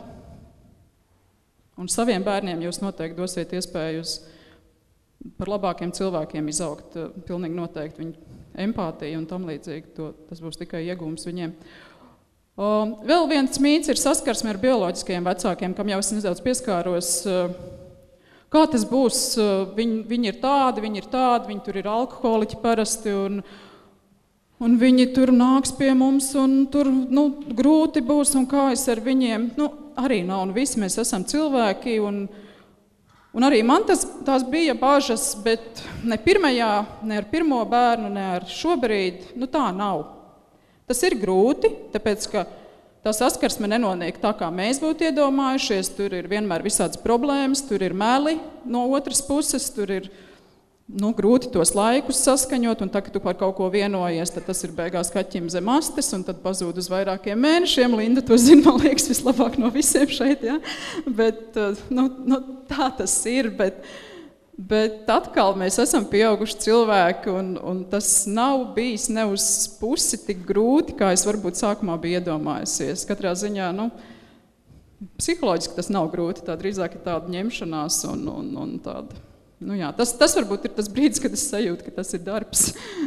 un saviem bērniem, jūs noteikti dosiet iespēju uz par labākiem cilvēkiem izaugt, pilnīgi noteikti viņu empātiju un tam līdzīgi. To, tas būs tikai iegūms viņiem. Uh, vēl viens mīts ir saskarsme ar bioloģiskajiem vecākiem, kam jau es nedaudz pieskāros. Uh, kā tas būs? Uh, viņi, viņi ir tādi, viņi ir tādi, viņi tur ir alkoholiķi parasti, un, un viņi tur nāks pie mums, un tur nu, grūti būs, un kā es ar viņiem. Nu, arī nav, un visi mēs esam cilvēki, un, un arī man tas, tās bija bažas, bet ne pirmajā, ne ar pirmo bērnu, ne ar šobrīd, nu tā nav. Tas ir grūti, tāpēc, ka tā saskarsme nenoniek tā, kā mēs būtu iedomājušies. Tur ir vienmēr visādas problēmas, tur ir meli no otras puses, tur ir nu, grūti tos laikus saskaņot, un tā, ka tu par kaut ko vienojies, tad tas ir beigās kaķim zem astes, un tad pazūd uz vairākiem mēnešiem. Linda to zina, man liekas, vislabāk no visiem šeit, ja? Bet nu, nu, tā tas ir, bet... Bet atkal mēs esam pieauguši cilvēki, un, un tas nav bijis ne uz pusi tik grūti, kā es varbūt sākumā biju iedomājusies. Katrā ziņā, nu, psiholoģiski tas nav grūti, tā drīzāk ir tāda ņemšanās un, un, un tāda. Nu jā, tas, tas varbūt ir tas brīdis, kad es sajūtu, ka tas ir darbs.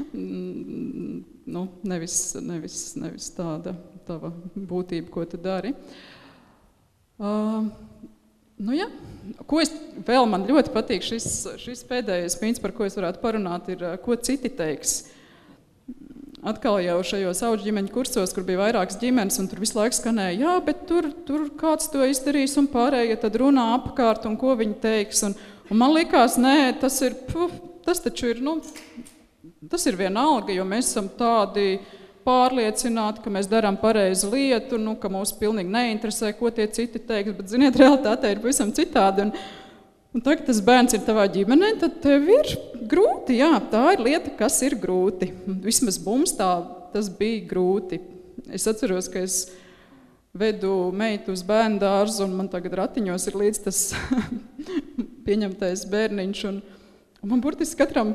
Nu, nevis, nevis, nevis tāda tava būtība, ko tu dari. Uh, Nu jā, ko es, vēl man ļoti patīk šis, šis pēdējais mīts, par ko es varētu parunāt, ir, ko citi teiks. Atkal jau šajos auģu ģimeņu kursos, kur bija vairākas ģimenes, un tur visu laiku skanēja, jā, bet tur, tur kāds to izdarīs, un pārējie tad runā apkārt, un ko viņi teiks. Un, un man likās, nē, tas ir, puf, tas taču ir, nu, tas ir vienalga, jo mēs esam tādi pārliecināti, ka mēs darām pareizu lietu, nu, ka mūs pilnīgi neinteresē, ko tie citi teiks, bet, ziniet, realitāte ir pavisam citādi. Un, un tagad tas bērns ir tavā ģimenē, tad tev ir grūti, jā, tā ir lieta, kas ir grūti. Vismaz mums tā, tas bija grūti. Es atceros, ka es vedu meitu uz bērnu dārzu, un man tagad ratiņos ir līdz tas pieņemtais bērniņš, un, un man burtiski katram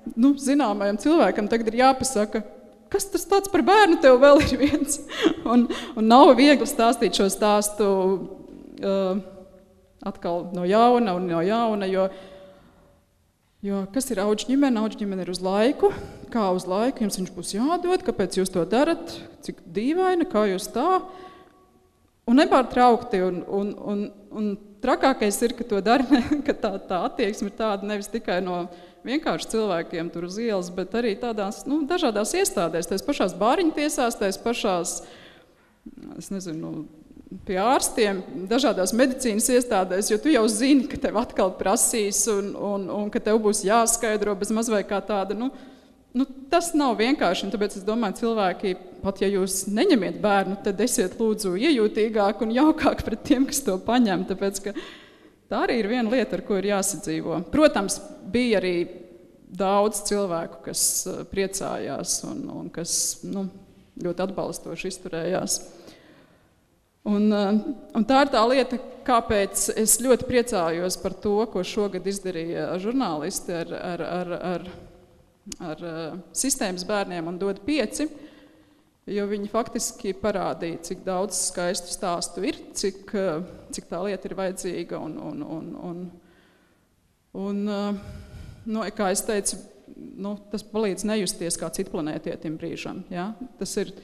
nu, zināmajam cilvēkam tagad ir jāpasaka, kas tas tāds par bērnu tev vēl ir viens. un, un nav viegli stāstīt šo stāstu uh, atkal no jauna un no jauna, jo, jo kas ir auģu ģimene? Auģu ģimene ir uz laiku. Kā uz laiku jums viņš būs jādod, kāpēc jūs to darat, cik dīvaini, kā jūs tā. Un nepārtraukti, un, un, un, un trakākais ir, ka to dara, ka tā, tā attieksme ir tāda nevis tikai no vienkārši cilvēkiem tur uz ielas, bet arī tādās, nu, dažādās iestādēs, tās pašās bāriņtiesās, tās pašās, es nezinu, pie ārstiem, dažādās medicīnas iestādēs, jo tu jau zini, ka tev atkal prasīs un, un, un ka tev būs jāskaidro bez maz vai kā tāda, nu, nu, tas nav vienkārši, un tāpēc es domāju, cilvēki, pat ja jūs neņemiet bērnu, tad esiet lūdzu iejūtīgāk un jaukāk pret tiem, kas to paņem, tāpēc, ka tā arī ir viena lieta, ar ko ir jāsadzīvo. Protams, bija arī daudz cilvēku, kas priecājās un, un kas, nu, ļoti atbalstoši izturējās. Un, un tā ir tā lieta, kāpēc es ļoti priecājos par to, ko šogad izdarīja žurnālisti ar, ar, ar, ar, ar sistēmas bērniem un dod pieci, jo viņi faktiski parādīja, cik daudz skaistu stāstu ir, cik, cik tā lieta ir vajadzīga un, un, un, un, un nu, kā es teicu, nu, tas palīdz nejusties kā citplanētietim brīžam. Ja? Tas ir,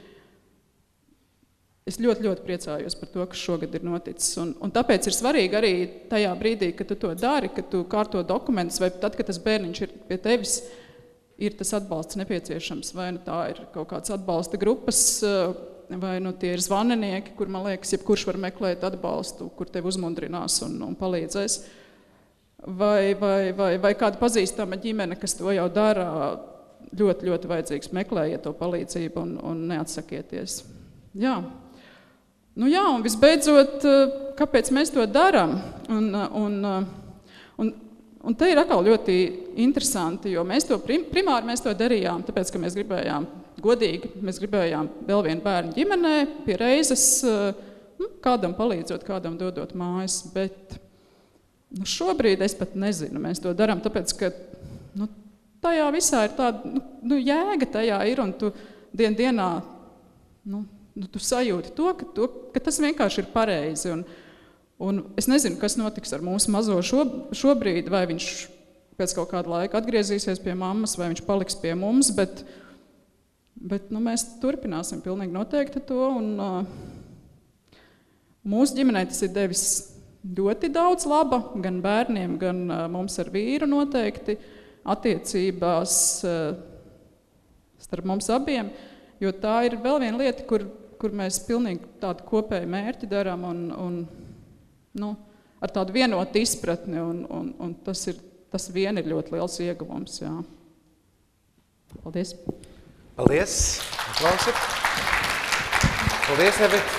es ļoti, ļoti priecājos par to, kas šogad ir noticis. Un, un tāpēc ir svarīgi arī tajā brīdī, kad tu to dari, kad tu kārto dokumentus, vai tad, kad tas bērniņš ir pie tevis, ir tas atbalsts nepieciešams. Vai nu tā ir kaut kāds atbalsta grupas, vai nu tie ir zvaninieki, kur, man liekas, jebkurš var meklēt atbalstu, kur tevi uzmundrinās un, un palīdzēs. Vai, vai, vai, vai kāda pazīstama ģimene, kas to jau dara, ļoti, ļoti vajadzīgs, meklējiet to palīdzību un, un neatsakieties. Jā. Nu jā, un visbeidzot, kāpēc mēs to darām? Un, un, un, un te ir atkal ļoti interesanti, jo mēs to prim, primāri mēs to darījām, tāpēc, ka mēs gribējām godīgi, mēs gribējām vēl vienu bērnu ģimenē, pie reizes, nu, kādam palīdzot, kādam dodot mājas, bet nu, šobrīd es pat nezinu, mēs to darām, tāpēc, ka nu, tajā visā ir tāda, nu, nu, jēga tajā ir, un tu dien dienā, nu, nu, tu sajūti to, ka, to, ka tas vienkārši ir pareizi. Un, un es nezinu, kas notiks ar mūsu mazo šo, šobrīd, vai viņš pēc kaut kāda laika atgriezīsies pie mammas, vai viņš paliks pie mums, bet, bet nu, mēs turpināsim pilnīgi noteikti to. Un, uh, mūsu ģimenei tas ir devis ļoti daudz laba, gan bērniem, gan uh, mums ar vīru noteikti, attiecībās uh, starp mums abiem, jo tā ir vēl viena lieta, kur kur mēs pilnīgi tādu kopēju mērķi darām un, un nu, ar tādu vienotu izpratni, un, un, un tas, ir, tas vien ir ļoti liels ieguvums. Jā. Paldies! Paldies! Aplausi! Paldies, Evit!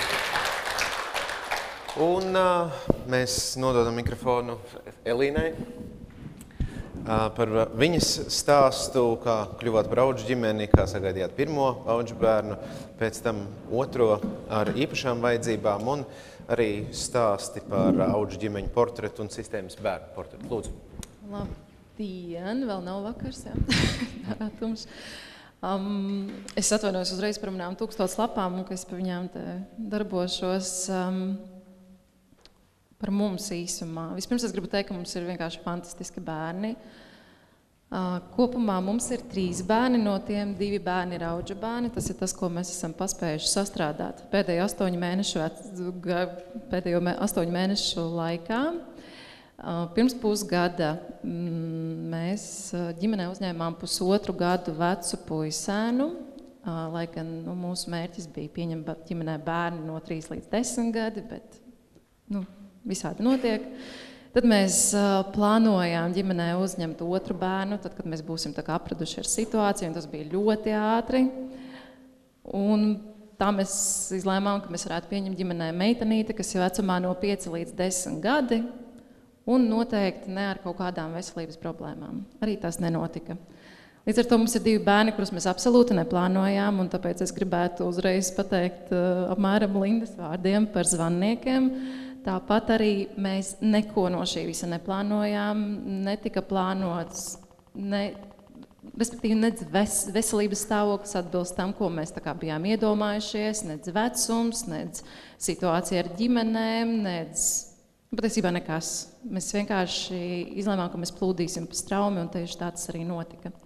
Un uh, mēs nododam mikrofonu Elīnai uh, par viņas stāstu, kā kļuvāt par auģu ģimeni, kā sagaidījāt pirmo auģu bērnu, pēc tam otro ar īpašām vajadzībām un arī stāsti par auģu ģimeņu portretu un sistēmas bērnu portretu. Lūdzu. Labdien, vēl nav vakars, jā. Darātums. Um, es atvainojos uzreiz par manām tūkstotis lapām, un ka es par viņām te darbošos um, par mums īsumā. Vispirms es gribu teikt, ka mums ir vienkārši fantastiski bērni. Uh, kopumā mums ir trīs bērni, no tiem divi bērni ir auģu bērni. Tas ir tas, ko mēs esam paspējuši sastrādāt pēdējo astoņu mēnešu, pēdējo astoņu mēnešu laikā. Uh, pirms pusgada mm, mēs ģimenē uzņēmām pusotru gadu vecu puisēnu, uh, lai gan nu, mūsu mērķis bija pieņemt ģimenē bērni no trīs līdz desmit gadi, bet nu, visādi notiek. Tad mēs uh, plānojām ģimenē uzņemt otru bērnu, tad, kad mēs būsim tā kā apraduši ar situāciju, un tas bija ļoti ātri. Un tā mēs izlēmām, ka mēs varētu pieņemt ģimenē meitenīti, kas ir vecumā no pieci līdz desmit gadi, un noteikti ne ar kaut kādām veselības problēmām. Arī tas nenotika. Līdz ar to mums ir divi bērni, kurus mēs absolūti neplānojām, un tāpēc es gribētu uzreiz pateikt uh, apmēram Lindas vārdiem par zvanniekiem. Tāpat arī mēs neko no šī visa neplānojām, netika plānots ne respektīvi, nedz ves, veselības stāvoklis atbilst tam, ko mēs tā kā bijām iedomājušies, nedz vecums, nedz situācija ar ģimenēm, nedz, patiesībā nekas. Mēs vienkārši izlēmām, ka mēs plūdīsim pa straumi, un tieši tā tas arī notika.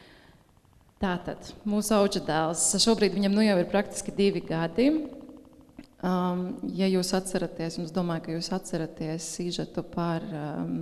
Tātad, mūsu auģa dēls, šobrīd viņam nu jau ir praktiski divi gadi. Um, ja jūs atceraties, un es domāju, ka jūs atceraties sižetu par um,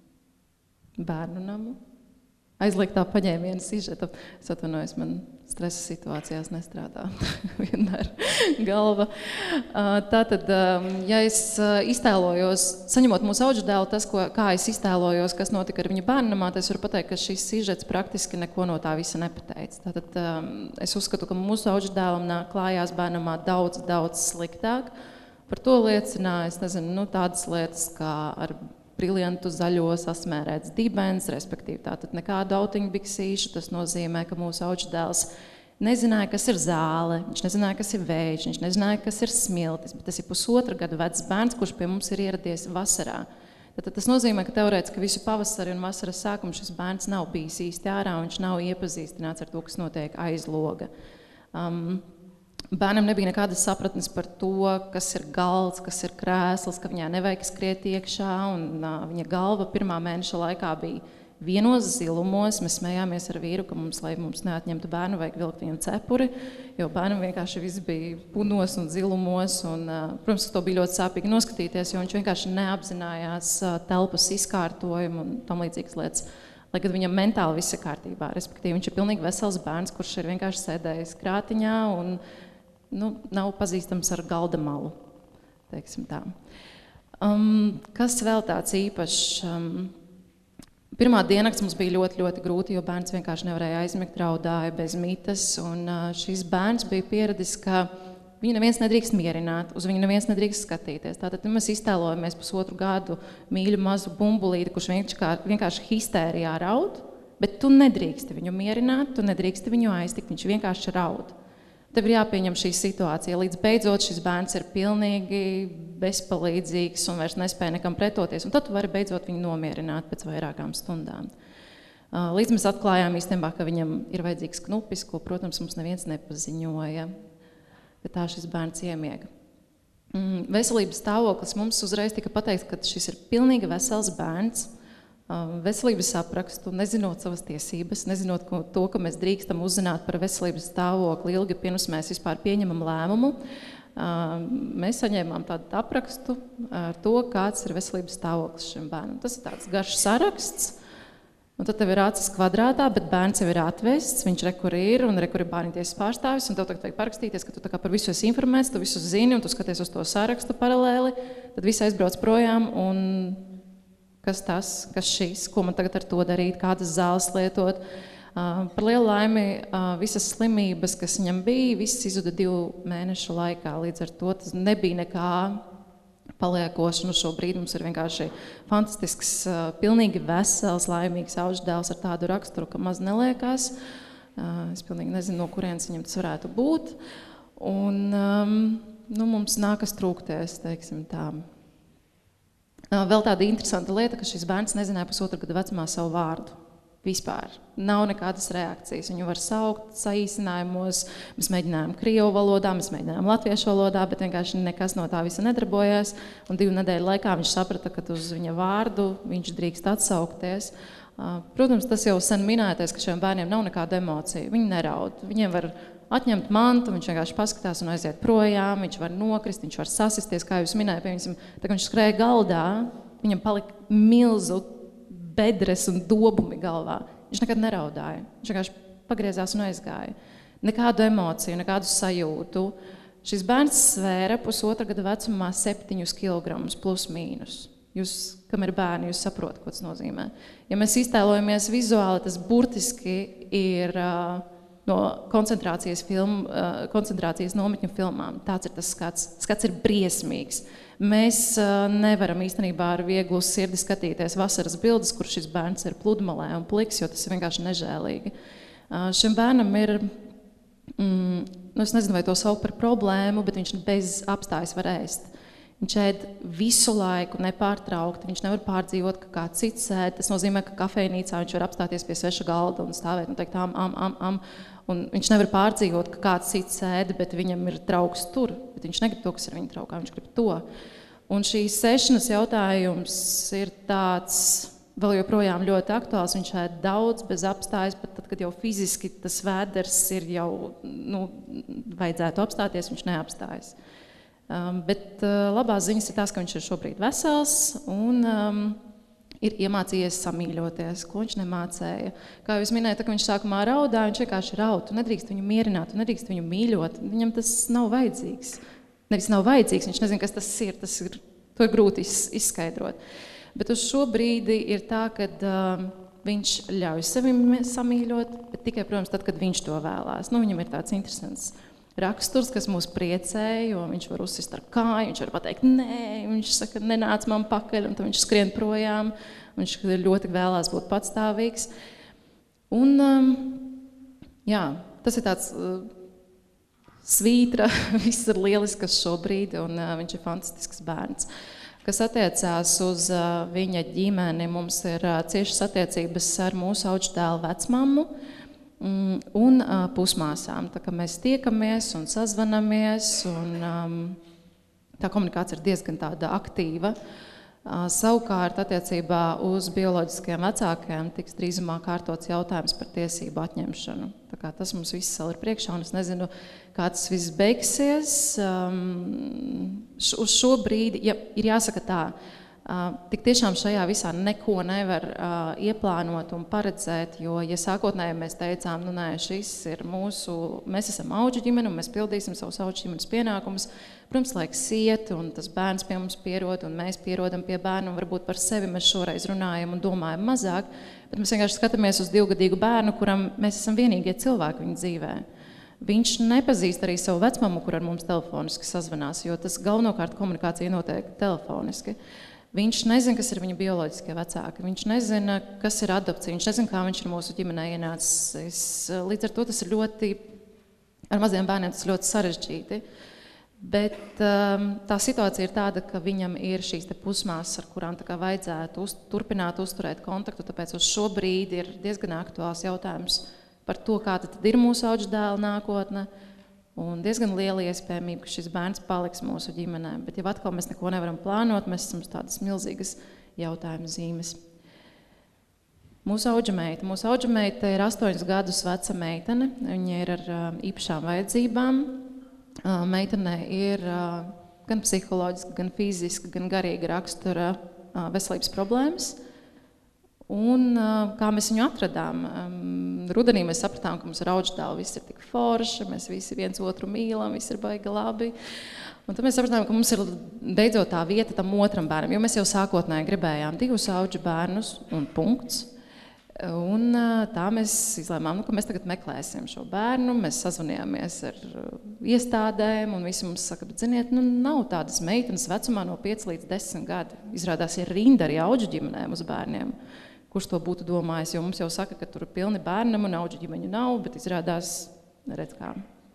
bērnu namu, aizliegtā paņēmiena sižetu. Es atvainojos, man stresa situācijās nestrādā vienmēr galva. Uh, tātad, um, ja es uh, iztēlojos, saņemot mūsu auģa dēlu, tas, ko, kā es iztēlojos, kas notika ar viņa bērnu namā, tad es varu pateikt, ka šis sižets praktiski neko no tā visa nepateica. Tātad, um, es uzskatu, ka mūsu auģa dēlam nāk klājās bērnamā daudz, daudz sliktāk. Par to liecināja, es nezinu, nu, tādas lietas, kā ar briljantu zaļo sasmērēts dibens, respektīvi tātad nekādu autiņu biksīšu. Tas nozīmē, ka mūsu auģa dēls nezināja, kas ir zāle, viņš nezināja, kas ir vējš, viņš nezināja, kas ir smiltis, bet tas ir pusotra gadu vecs bērns, kurš pie mums ir ieradies vasarā. Tātad tas nozīmē, ka teorētiski visu pavasari un vasaras sākumu šis bērns nav bijis īsti ārā, un viņš nav iepazīstināts ar to, kas notiek aiz loga. Um, Bērnam nebija nekādas sapratnes par to, kas ir galds, kas ir krēsls, ka viņā nevajag skriet iekšā, un uh, viņa galva pirmā mēneša laikā bija vienos zilumos. Mēs smējāmies ar vīru, ka mums, lai mums neatņemtu bērnu, vajag vilkt viņam cepuri, jo bērnam vienkārši viss bija punos un zilumos, un, uh, protams, to bija ļoti sāpīgi noskatīties, jo viņš vienkārši neapzinājās uh, telpas izkārtojumu un tam līdzīgas lietas. Lai gan viņam mentāli viss ir kārtībā, respektīvi viņš ir pilnīgi vesels bērns, kurš ir vienkārši sēdējis krātiņā un nu, nav pazīstams ar galda malu, teiksim tā. Um, kas vēl tāds īpašs? Um, pirmā diennakts mums bija ļoti, ļoti grūti, jo bērns vienkārši nevarēja aizmigt, raudāja bez mitas, un uh, šis bērns bija pieradis, ka viņu neviens nedrīkst mierināt, uz viņu neviens nedrīkst skatīties. Tātad mēs iztēlojamies pusotru gadu mīļu mazu bumbulīti, kurš vienkārši, vienkārši histērijā raud, bet tu nedrīksti viņu mierināt, tu nedrīksti viņu aiztikt, viņš vienkārši raud. Tev ir jāpieņem šī situācija, līdz beidzot šis bērns ir pilnīgi bezpalīdzīgs un vairs nespēja nekam pretoties, un tad tu vari beidzot viņu nomierināt pēc vairākām stundām. Līdz mēs atklājām īstenībā, ka viņam ir vajadzīgs knupis, ko, protams, mums neviens nepaziņoja, ka tā šis bērns iemiega. Veselības stāvoklis mums uzreiz tika pateikts, ka šis ir pilnīgi vesels bērns, veselības aprakstu, nezinot savas tiesības, nezinot to, ka mēs drīkstam uzzināt par veselības stāvokli ilgi pirms mēs vispār pieņemam lēmumu. Mēs saņēmām tādu aprakstu ar to, kāds ir veselības stāvoklis šim bērnam. Tas ir tāds garš saraksts, un tad tev ir acis kvadrātā, bet bērns jau ir atvests, viņš re, kur ir, un re, kur ir bērnītiesas pārstāvis, un tev tagad vajag parakstīties, ka tu tā kā par visu esi informēts, tu visu zini, un tu skaties uz to sarakstu paralēli, tad visi aizbrauc projām, un kas tas, kas šis, ko man tagad ar to darīt, kādas zāles lietot. Uh, par lielu laimi uh, visas slimības, kas viņam bija, visas izzuda divu mēnešu laikā. Līdz ar to tas nebija nekā paliekoši. Nu, šobrīd mums ir vienkārši fantastisks, uh, pilnīgi vesels, laimīgs auģa dēls ar tādu raksturu, ka maz neliekās. Uh, es pilnīgi nezinu, no kurienes viņam tas varētu būt. Un um, nu, mums nākas trūkties, teiksim tā. Vēl tāda interesanta lieta, ka šis bērns nezināja pusotru gadu vecumā savu vārdu. Vispār. Nav nekādas reakcijas. Viņu var saukt saīsinājumos. Mēs mēģinājām krievu valodā, mēs mēģinājām latviešu valodā, bet vienkārši nekas no tā visa nedarbojās. Un divu nedēļu laikā viņš saprata, ka uz viņa vārdu viņš drīkst atsaukties. Protams, tas jau sen minētais, ka šiem bērniem nav nekāda emocija. Viņi neraud. Viņiem var atņemt mantu, viņš vienkārši paskatās un aiziet projām, viņš var nokrist, viņš var sasisties, kā jūs minēja, piemēram, tā kā viņš skrēja galdā, viņam palika milzu bedres un dobumi galvā. Viņš nekad neraudāja, viņš vienkārši pagriezās un aizgāja. Nekādu emociju, nekādu sajūtu. Šis bērns svēra pusotra gada vecumā septiņus kilogramus plus mīnus. Jūs, kam ir bērni, jūs saprotat, ko tas nozīmē. Ja mēs iztēlojamies vizuāli, tas burtiski ir uh, no koncentrācijas, film, uh, koncentrācijas nometņu filmām. Tāds ir tas skats. Skats ir briesmīgs. Mēs uh, nevaram īstenībā ar vieglu sirdi skatīties vasaras bildes, kur šis bērns ir pludmalē un pliks, jo tas ir vienkārši nežēlīgi. Uh, šim bērnam ir, mm, nu es nezinu, vai to sauc par problēmu, bet viņš bez apstājas var ēst. Viņš ēd visu laiku, nepārtraukti. Viņš nevar pārdzīvot, ka kāds cits ēd. Tas nozīmē, ka kafejnīcā viņš var apstāties pie sveša galda un stāvēt un teikt am, am, am, am. Un viņš nevar pārdzīvot, ka kāds cits ēd, bet viņam ir draugs tur. Bet viņš negrib to, kas ir viņa draugā, viņš grib to. Un šīs sešanas jautājums ir tāds vēl joprojām ļoti aktuāls. Viņš ēd daudz bez apstājas, bet tad, kad jau fiziski tas vēders ir jau, nu, vajadzētu apstāties, viņš neapstājas. Um, bet uh, labās ziņas ir tās, ka viņš ir šobrīd vesels un um, ir iemācījies samīļoties, ko viņš nemācēja. Kā jūs minējāt, ka viņš sākumā raudā, viņš vienkārši raud. Tu nedrīkst viņu mierināt, tu nedrīkst viņu mīļot. Viņam tas nav vajadzīgs. Nevis nav vajadzīgs, viņš nezina, kas tas ir. Tas ir to ir grūti izskaidrot. Bet uz šo brīdi ir tā, ka uh, viņš ļauj sevi samīļot, bet tikai, protams, tad, kad viņš to vēlās. Nu, viņam ir tāds interesants raksturs, kas mūs priecē, jo viņš var uzsist ar kāju, viņš var pateikt nē, viņš saka, nenāc man pakaļ, un tad viņš skrien projām, viņš ļoti vēlās būt patstāvīgs. Un, um, jā, tas ir tāds uh, svītra, viss ir lielisks šobrīd, un uh, viņš ir fantastisks bērns. Kas attiecās uz uh, viņa ģimeni, mums ir uh, ciešas attiecības ar mūsu audždēlu vecmammu, un uh, pusmāsām. Tā kā mēs tiekamies un sazvanamies, un um, tā komunikācija ir diezgan tāda aktīva. Uh, savukārt, attiecībā uz bioloģiskajiem vecākiem tiks drīzumā kārtots jautājums par tiesību atņemšanu. Tā kā tas mums viss vēl ir priekšā, un es nezinu, kā tas viss beigsies. Um, š, uz šo brīdi, ja, ir jāsaka tā, Uh, tik tiešām šajā visā neko nevar uh, ieplānot un paredzēt, jo, ja sākotnēji mēs teicām, nu nē, šis ir mūsu, mēs esam audžu ģimene un mēs pildīsim savus audžu ģimenes pienākumus, protams, laiks iet un tas bērns pie mums pierod un mēs pierodam pie bērnu un varbūt par sevi mēs šoreiz runājam un domājam mazāk, bet mēs vienkārši skatāmies uz divgadīgu bērnu, kuram mēs esam vienīgie cilvēki viņa dzīvē. Viņš nepazīst arī savu vecmamu, kur ar mums telefoniski sazvanās, jo tas galvenokārt komunikācija notiek telefoniski. Viņš nezina, kas ir viņa bioloģiskie vecāki, viņš nezina, kas ir adopcija, viņš nezina, kā viņš ir mūsu ģimenē ienācis. Līdz ar to tas ir ļoti, ar maziem bērniem tas ir ļoti sarežģīti. Bet um, tā situācija ir tāda, ka viņam ir šīs te pusmāsas, ar kurām tā kā vajadzētu uz, turpināt uzturēt kontaktu, tāpēc uz šo brīdi ir diezgan aktuāls jautājums par to, kāda tad ir mūsu audždēla nākotne. Un diezgan liela iespējamība, ka šis bērns paliks mūsu ģimenē. Bet jau atkal mēs neko nevaram plānot, mēs esam tādas milzīgas jautājuma zīmes. Mūsu audža meita. Mūsu audža meita ir astoņus gadus veca meitene. Viņa ir ar uh, īpašām vajadzībām. Uh, meitenē ir uh, gan psiholoģiska, gan fiziska, gan garīga rakstura uh, veselības problēmas. Un kā mēs viņu atradām? Rudenī mēs sapratām, ka mums ar audždēlu viss ir tik forši, mēs visi viens otru mīlam, viss ir baigi labi. Un tad mēs sapratām, ka mums ir beidzot tā vieta tam otram bērnam, jo mēs jau sākotnēji gribējām divus audžu bērnus un punkts. Un tā mēs izlēmām, nu, ka mēs tagad meklēsim šo bērnu, mēs sazvanījāmies ar iestādēm un visi mums saka, bet ziniet, nu nav tādas meitenes vecumā no pieci līdz desmit gadi. Izrādās ir rinda arī audžu ģimenēm uz bērniem. Kurš to būtu domājis, jo mums jau saka, ka tur ir pilni bērnam un audžu ģimeņu nav, bet izrādās, neredz kā.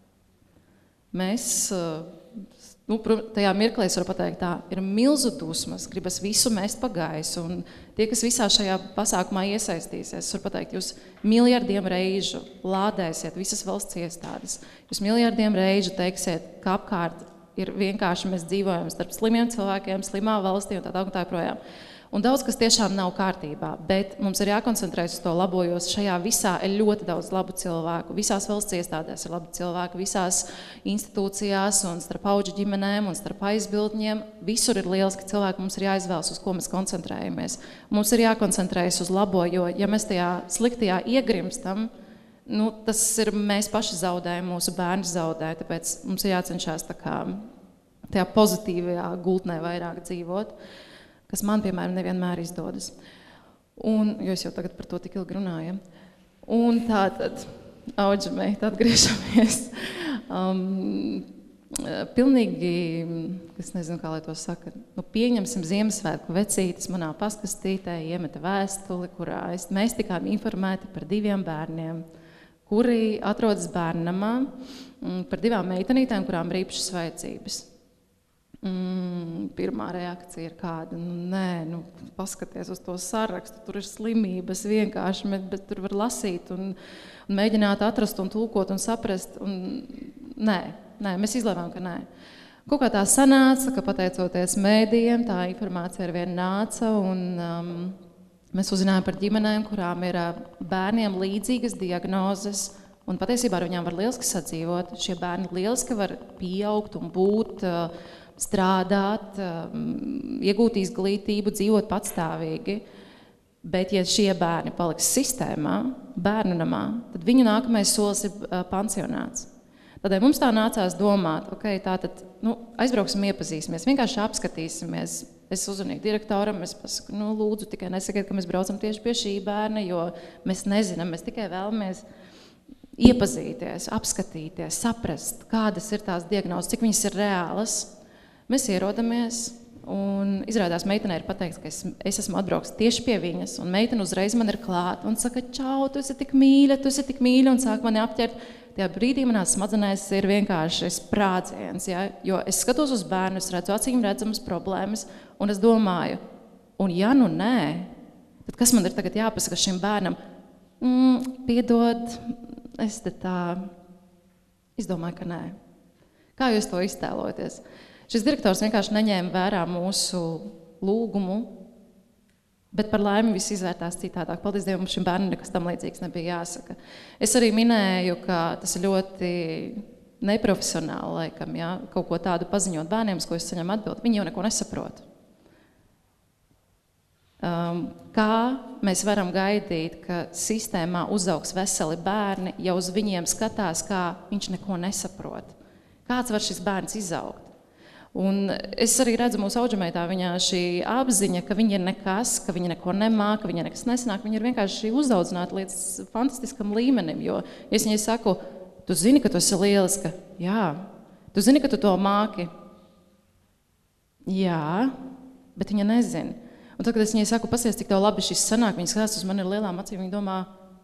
Mēs, nu, tajā mirklī es varu pateikt tā, ir milzu dusmas, gribas visu mest pa gaisu, un tie, kas visā šajā pasākumā iesaistīsies, es varu pateikt, jūs miljardiem reižu lādēsiet visas valsts iestādes, jūs miljardiem reižu teiksiet, ka apkārt ir vienkārši mēs dzīvojam starp slimiem cilvēkiem, slimā valstī un tā tā un tā projām. Un daudz, kas tiešām nav kārtībā, bet mums ir jākoncentrējas uz to labo, jo šajā visā ir ļoti daudz labu cilvēku. Visās valsts iestādēs ir labi cilvēki, visās institūcijās un starp audžu ģimenēm un starp aizbildņiem. Visur ir lieliski cilvēki, mums ir jāizvēlas, uz ko mēs koncentrējamies. Mums ir jākoncentrējas uz labo, jo ja mēs tajā sliktajā iegrimstam, nu, tas ir mēs paši zaudējam, mūsu bērni zaudē, tāpēc mums ir jācenšās tā kā tajā pozitīvajā gultnē vairāk dzīvot, kas man, piemēram, nevienmēr izdodas. Un, jo es jau tagad par to tik ilgi runāju. Un tātad, audža meita, atgriežamies. Um, pilnīgi, es nezinu, kā lai to saka, nu, pieņemsim Ziemassvētku vecītes manā paskastītē, iemeta vēstuli, kurā es, mēs tikām informēti par diviem bērniem, kuri atrodas bērnamā, par divām meitenītēm, kurām ir īpašas vajadzības. Mm, pirmā reakcija ir kāda, nu nē, nu paskaties uz to sarakstu, tur ir slimības vienkārši, bet, bet tur var lasīt un, un mēģināt atrast un tulkot un saprast. Un, nē, nē, mēs izlēmām, ka nē. Kaut kā tā sanāca, ka pateicoties mēdījiem, tā informācija ar vienu nāca un um, mēs uzzinājām par ģimenēm, kurām ir uh, bērniem līdzīgas diagnozes. Un patiesībā ar viņām var lieliski sadzīvot. Šie bērni lieliski var pieaugt un būt, strādāt, iegūt izglītību, dzīvot patstāvīgi. Bet, ja šie bērni paliks sistēmā, bērnu namā, tad viņu nākamais solis ir pansionāts. Tādēļ mums tā nācās domāt, ok, tātad, nu, aizbrauksim, iepazīsimies, vienkārši apskatīsimies. Es uzrunīju direktoram, es pasaku, nu, lūdzu, tikai nesakiet, ka mēs braucam tieši pie šī bērna, jo mēs nezinām, mēs tikai vēlamies iepazīties, apskatīties, saprast, kādas ir tās diagnozes, cik viņas ir reālas. Mēs ierodamies, un izrādās meitenei ir pateikts, ka es, es esmu atbrauks tieši pie viņas, un meitene uzreiz man ir klāta un saka, čau, tu esi tik mīļa, tu esi tik mīļa, un sāk mani apķert. Tajā brīdī manās smadzenēs ir vienkārši sprādziens, ja? Jo es skatos uz bērnu, es redzu acīm redzamas problēmas, un es domāju, un ja nu nē, tad kas man ir tagad jāpasaka šim bērnam? Mm, piedod, es te tā izdomāju, ka nē. Kā jūs to iztēlojaties? Šis direktors vienkārši neņēma vērā mūsu lūgumu, bet par laimi viss izvērtās citādāk. Paldies Dievam, šim bērnam nekas tam līdzīgs nebija jāsaka. Es arī minēju, ka tas ir ļoti neprofesionāli, laikam, ja, kaut ko tādu paziņot bērniem, uz ko es saņemu atbildi. Viņi jau neko nesaprot. Um, kā mēs varam gaidīt, ka sistēmā uzaugs veseli bērni, ja uz viņiem skatās, kā viņš neko nesaprot? Kāds var šis bērns izaugt? Un es arī redzu mūsu audžameitā viņā šī apziņa, ka viņa ir nekas, ka viņa neko nemāk, ka viņa nekas nesanāk. Viņa ir vienkārši uzaudzināta līdz fantastiskam līmenim, jo es viņai saku, tu zini, ka tu esi lieliska? Jā. Tu zini, ka tu to māki? Jā, bet viņa nezina. Un tad, kad es viņai saku, pasies, cik tev labi šis sanāk, viņa skatās uz mani ar lielām acīm, viņa domā,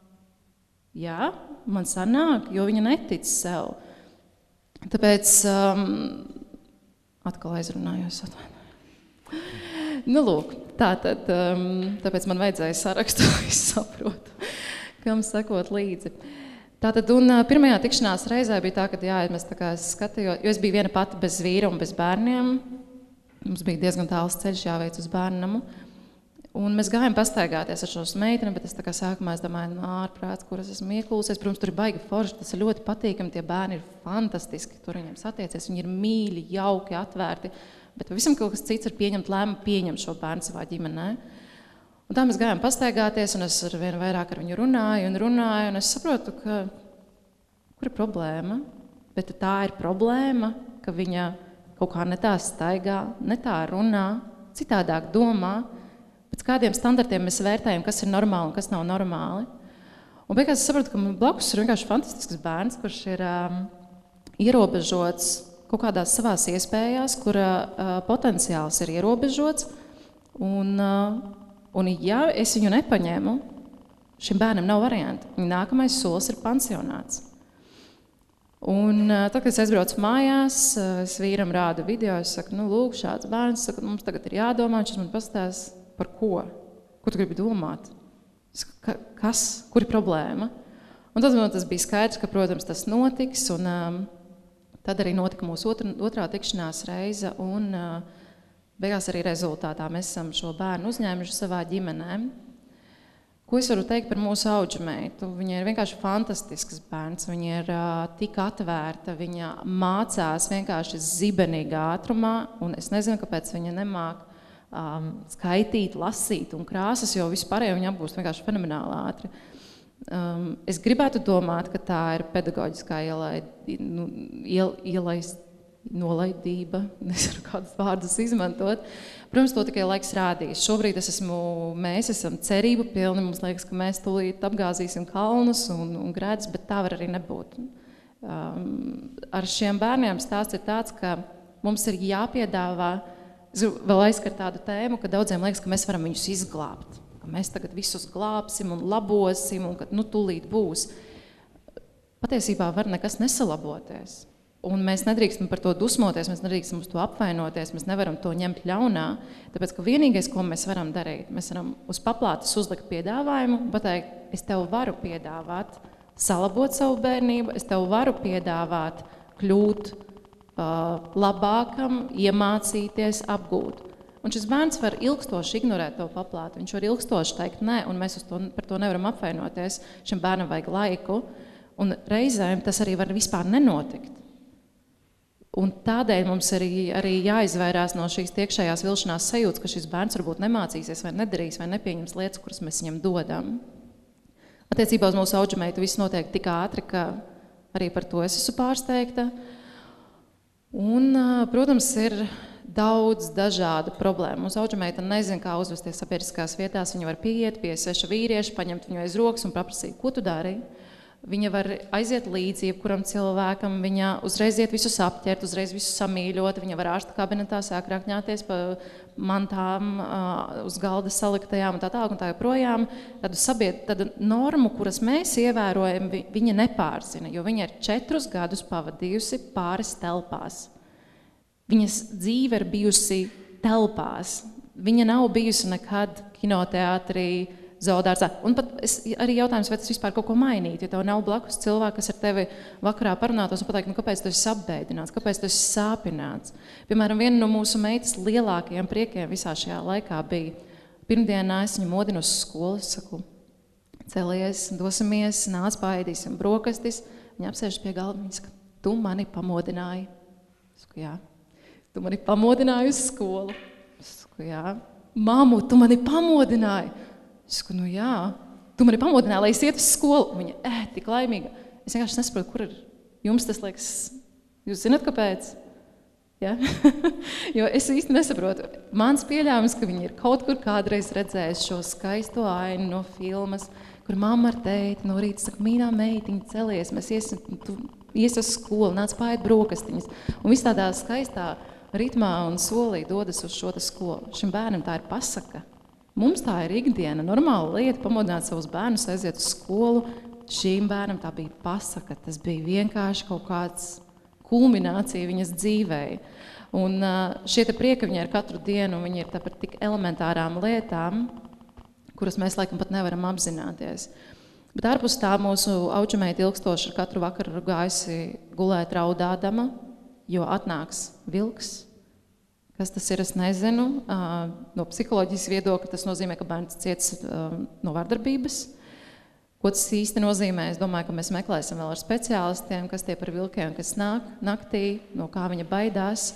jā, man sanāk, jo viņa netic sev. Tāpēc, um, atkal aizrunājos, atvainoju. Nu, lūk, tātad, um, tāpēc man vajadzēja sarakstu, es saprotu, kam sekot līdzi. Tātad, un uh, pirmajā tikšanās reizē bija tā, ka, jā, mēs tā kā skatījos, jo es biju viena pati bez vīra un bez bērniem. Mums bija diezgan tāls ceļš jāveic uz bērnamu. Un mēs gājām pastaigāties ar šo meiteni, bet es tā kā sākumā es domāju, no ārprāts, kuras esmu iekūlusies. Protams, tur ir baigi forši, tas ir ļoti patīkami, tie bērni ir fantastiski, tur viņiem satiecies, viņi ir mīļi, jauki, atvērti. Bet visam kaut kas cits ir pieņemt lēmu, pieņemt šo bērnu savā ģimenē. Un tā mēs gājām pastaigāties, un es ar vien vairāk ar viņu runāju un runāju, un es saprotu, ka kur ir problēma? Bet tā ir problēma, ka viņa kaut kā ne tā staigā, ne tā runā, citādāk domā, pēc kādiem standartiem mēs vērtējam, kas ir normāli un kas nav normāli. Un beigās es saprotu, ka man blakus ir vienkārši fantastisks bērns, kurš ir um, ierobežots kaut kādās savās iespējās, kura uh, potenciāls ir ierobežots. Un, uh, un ja es viņu nepaņēmu, šim bērnam nav variantu. Viņa nākamais solis ir pansionāts. Un tad, kad es aizbraucu mājās, es vīram rādu video, es saku, nu, lūk, šāds bērns, saku, mums tagad ir jādomā, viņš man pastāstās par ko? Ko tu gribi domāt? Ka, kas? Kur ir problēma? Un tad man tas bija skaidrs, ka, protams, tas notiks, un um, tad arī notika mūsu otra, otrā tikšanās reize, un uh, beigās arī rezultātā mēs esam šo bērnu uzņēmuši savā ģimenē. Ko es varu teikt par mūsu audžameitu? Viņa ir vienkārši fantastisks bērns, viņa ir uh, tik atvērta, viņa mācās vienkārši zibenīgā ātrumā, un es nezinu, kāpēc viņa nemāk um, skaitīt, lasīt un krāsas, jo vispārējo viņa apgūst vienkārši fenomenāli ātri. Um, es gribētu domāt, ka tā ir pedagoģiskā ielaid, nu, iel, ielaist, nolaidība, nezinu, kādus vārdus izmantot. Protams, to tikai laiks rādīs. Šobrīd es esmu, mēs esam cerību pilni, mums liekas, ka mēs tūlīt apgāzīsim kalnus un, un grēdus, bet tā var arī nebūt. Um, ar šiem bērniem stāsts ir tāds, ka mums ir jāpiedāvā, es vēl aizskar tādu tēmu, ka daudziem liekas, ka mēs varam viņus izglābt, ka mēs tagad visus glābsim un labosim un ka nu tūlīt būs. Patiesībā var nekas nesalaboties. Un mēs nedrīkstam par to dusmoties, mēs nedrīkstam uz to apvainoties, mēs nevaram to ņemt ļaunā, tāpēc, ka vienīgais, ko mēs varam darīt, mēs varam uz paplātes uzlikt piedāvājumu, pateikt, es tev varu piedāvāt, salabot savu bērnību, es tev varu piedāvāt, kļūt uh, labākam, iemācīties, apgūt. Un šis bērns var ilgstoši ignorēt to paplātu, viņš var ilgstoši teikt nē, un mēs uz to, par to nevaram apvainoties, šim bērnam vajag laiku, un reizēm tas arī var vispār nenotikt. Un tādēļ mums arī, arī jāizvairās no šīs iekšējās vilšanās sajūtas, ka šis bērns varbūt nemācīsies vai nedarīs vai nepieņems lietas, kuras mēs viņam dodam. Attiecībā uz mūsu audžameitu viss notiek tik ātri, ka arī par to es esmu pārsteigta. Un, protams, ir daudz dažādu problēmu. Mūsu audžameita nezina, kā uzvesties sabiedriskās vietās. Viņa var pieiet pie sveša vīrieša, paņemt viņu aiz rokas un paprasīt, ko tu dari? Viņa var aiziet līdzi jebkuram cilvēkam, viņa uzreiz iet visus apķert, uzreiz visus samīļot, viņa var ārsta kabinetā sāk rakņāties pa mantām, uz galda saliktajām un tā tālāk un tā joprojām. Tādu, sabied, tādu normu, kuras mēs ievērojam, viņa nepārzina, jo viņa ir četrus gadus pavadījusi pāris telpās. Viņas dzīve ir bijusi telpās. Viņa nav bijusi nekad kinoteātrī, zoodārzā. Un pat es, arī jautājums, vai tas vispār kaut ko mainīt, ja tev nav blakus cilvēki, kas ar tevi vakarā parunātos un pateikt, nu, kāpēc tu esi apbēdināts, kāpēc tu esi sāpināts. Piemēram, viena no mūsu meitas lielākajiem priekiem visā šajā laikā bija pirmdienā, es viņu modinu uz skolu, es saku, celies, dosimies, nāc, paēdīsim brokastis. Viņa apsēžas pie galda, viņa saka, tu mani pamodināji. Es saku, jā. Tu mani pamodināji uz skolu. Es saku, jā. Mamu, tu mani pamodināji. Es saku, nu jā, tu mani pamodināji, lai es iet uz skolu. Viņa, ē, tik laimīga. Es vienkārši nesaprotu, kur ir jums tas liekas. Jūs zināt, kāpēc? Ja? Jo es īsti nesaprotu. Mans pieļāvums, ka viņi ir kaut kur kādreiz redzējis šo skaisto ainu no filmas, kur mamma ar tēti no rīta saka, mīnā meitiņa, celies, mēs iesim, tu ies uz skolu, nāc paēt brokastiņas. Un viss tādā skaistā ritmā un solī dodas uz šo skolu. Šim bērnam tā ir pasaka. Mums tā ir ikdiena, normāla lieta, pamodināt savus bērnus, aiziet uz skolu. Šīm bērnam tā bija pasaka, tas bija vienkārši kaut kāds kulminācija viņas dzīvei. Un šie te prieki viņai ir katru dienu, viņi ir par tik elementārām lietām, kuras mēs laikam pat nevaram apzināties. Bet ārpus tā mūsu audžameita ilgstoši ar katru vakaru gājusi gulēt raudādama, jo atnāks vilks. Kas tas ir, es nezinu. No psiholoģijas viedokļa tas nozīmē, ka bērns ciets no vardarbības. Ko tas īsti nozīmē? Es domāju, ka mēs meklēsim vēl ar speciālistiem, kas tie par vilkiem, kas nāk naktī, no kā viņa baidās.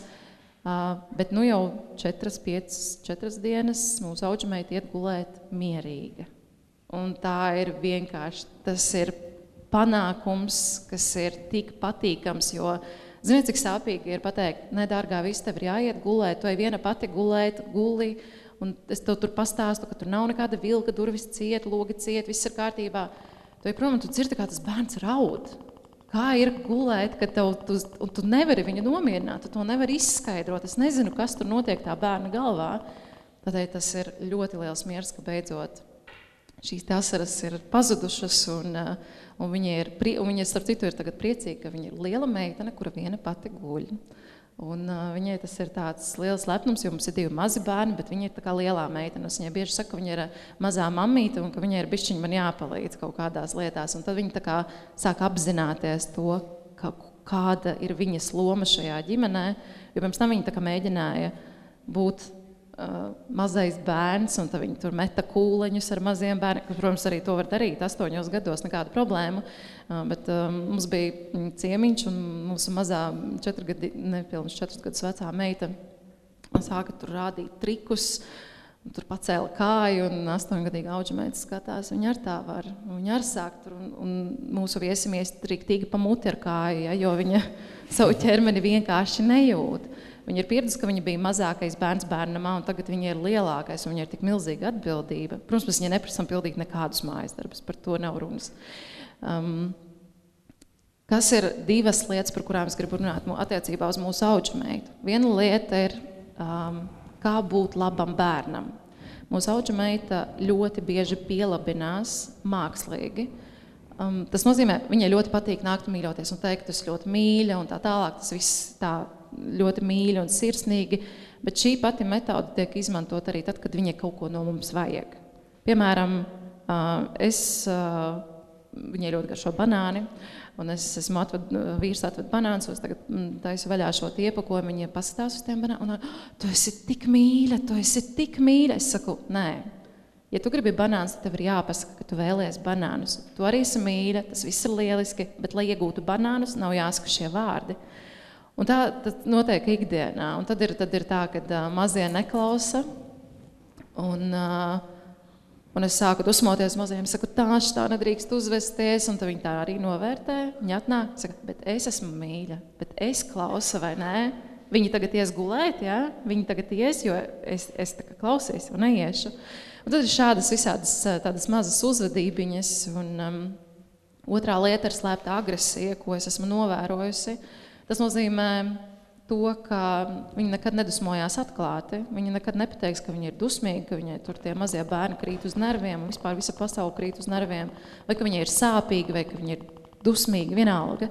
Bet nu jau četras, piecas, četras dienas mūsu audžameita iet gulēt mierīga. Un tā ir vienkārši, tas ir panākums, kas ir tik patīkams, jo ziniet, cik sāpīgi ir pateikt, ne, dārgā, viss tev ir jāiet gulēt, tu ej viena pati gulēt, guli, un es tev tur pastāstu, ka tur nav nekāda vilka, durvis ciet, logi ciet, viss ir kārtībā. Tu ej prom, un tu dzirdi, kā tas bērns raud. Kā ir gulēt, ka tev, tu, un tu nevari viņu nomierināt, tu to nevari izskaidrot. Es nezinu, kas tur notiek tā bērna galvā. Tādēļ tas ir ļoti liels miers, ka beidzot šīs asaras ir pazudušas, un, un viņa ir, un viņa, starp citu, ir tagad priecīga, ka viņa ir liela meitene, kura viena pati guļ. Un uh, viņai tas ir tāds liels lepnums, jo mums ir divi mazi bērni, bet viņa ir tā kā lielā meitene. Es viņai bieži saku, ka viņa ir mazā mammīte un ka viņai ir bišķiņi man jāpalīdz kaut kādās lietās. Un tad viņa tā kā sāk apzināties to, ka, kāda ir viņas loma šajā ģimenē, jo pirms tam viņa tā kā mēģināja būt Uh, mazais bērns, un tad viņi tur meta kūleņus ar maziem bērniem, ka, protams, arī to var darīt astoņos gados, nekāda problēma, uh, bet uh, mums bija ciemiņš, un mūsu mazā četru gadi, nepilnus četrus gadus vecā meita sāka tur rādīt trikus, un tur pacēla kāju, un astoņgadīga audžameita skatās, viņa ar tā var, viņa ar sāk tur, un, un mūsu viesimies riktīgi pa muti ar kāju, ja, jo viņa savu ķermeni vienkārši nejūt. Viņa ir pieradusi, ka viņa bija mazākais bērns bērnamā, un tagad viņa ir lielākais, un viņa ir tik milzīga atbildība. Protams, mēs viņai neprasam pildīt nekādus mājas darbus, par to nav runas. Um, kas ir divas lietas, par kurām es gribu runāt attiecībā uz mūsu audžameitu? Viena lieta ir, um, kā būt labam bērnam. Mūsu audžameita ļoti bieži pielabinās mākslīgi. Um, tas nozīmē, viņai ļoti patīk nākt mīļoties un teikt, ka tu ļoti mīļa un tā tālāk. Tas viss tā ļoti mīļi un sirsnīgi, bet šī pati metode tiek izmantot arī tad, kad viņai kaut ko no mums vajag. Piemēram, es, viņai ļoti garšo banāni, un es esmu atved, vīrs atved banāns, un es tagad taisu vaļā šo iepakojumu, viņa paskatās uz tiem banāniem, un tu esi tik mīļa, tu esi tik mīļa. Es saku, nē, ja tu gribi banāns, tad tev ir jāpasaka, ka tu vēlies banānus. Tu arī esi mīļa, tas viss ir lieliski, bet, lai iegūtu banānus, nav jāsaka šie vārdi. Un tā notiek ikdienā, un tad ir, tad ir tā, kad uh, mazie neklausa, un, uh, un es sāku dusmoties mazajiem, saku, tā, tā nedrīkst uzvesties, un tad viņi tā arī novērtē, viņi atnāk, saka, bet es esmu mīļa, bet es klausa vai nē, viņi tagad ies gulēt, ja? Viņi tagad ies, jo es, es tā kā klausīs un neiešu. Un tad ir šādas visādas tādas mazas uzvedībiņas, un um, otrā lieta ir slēpta agresija, ko es esmu novērojusi. Tas nozīmē to, ka viņi nekad nedusmojās atklāti, viņi nekad nepateiks, ka viņi ir dusmīgi, ka viņai tur tie mazie bērni krīt uz nerviem, un vispār visa pasaule krīt uz nerviem, vai ka viņai ir sāpīgi, vai ka viņi ir dusmīgi, vienalga.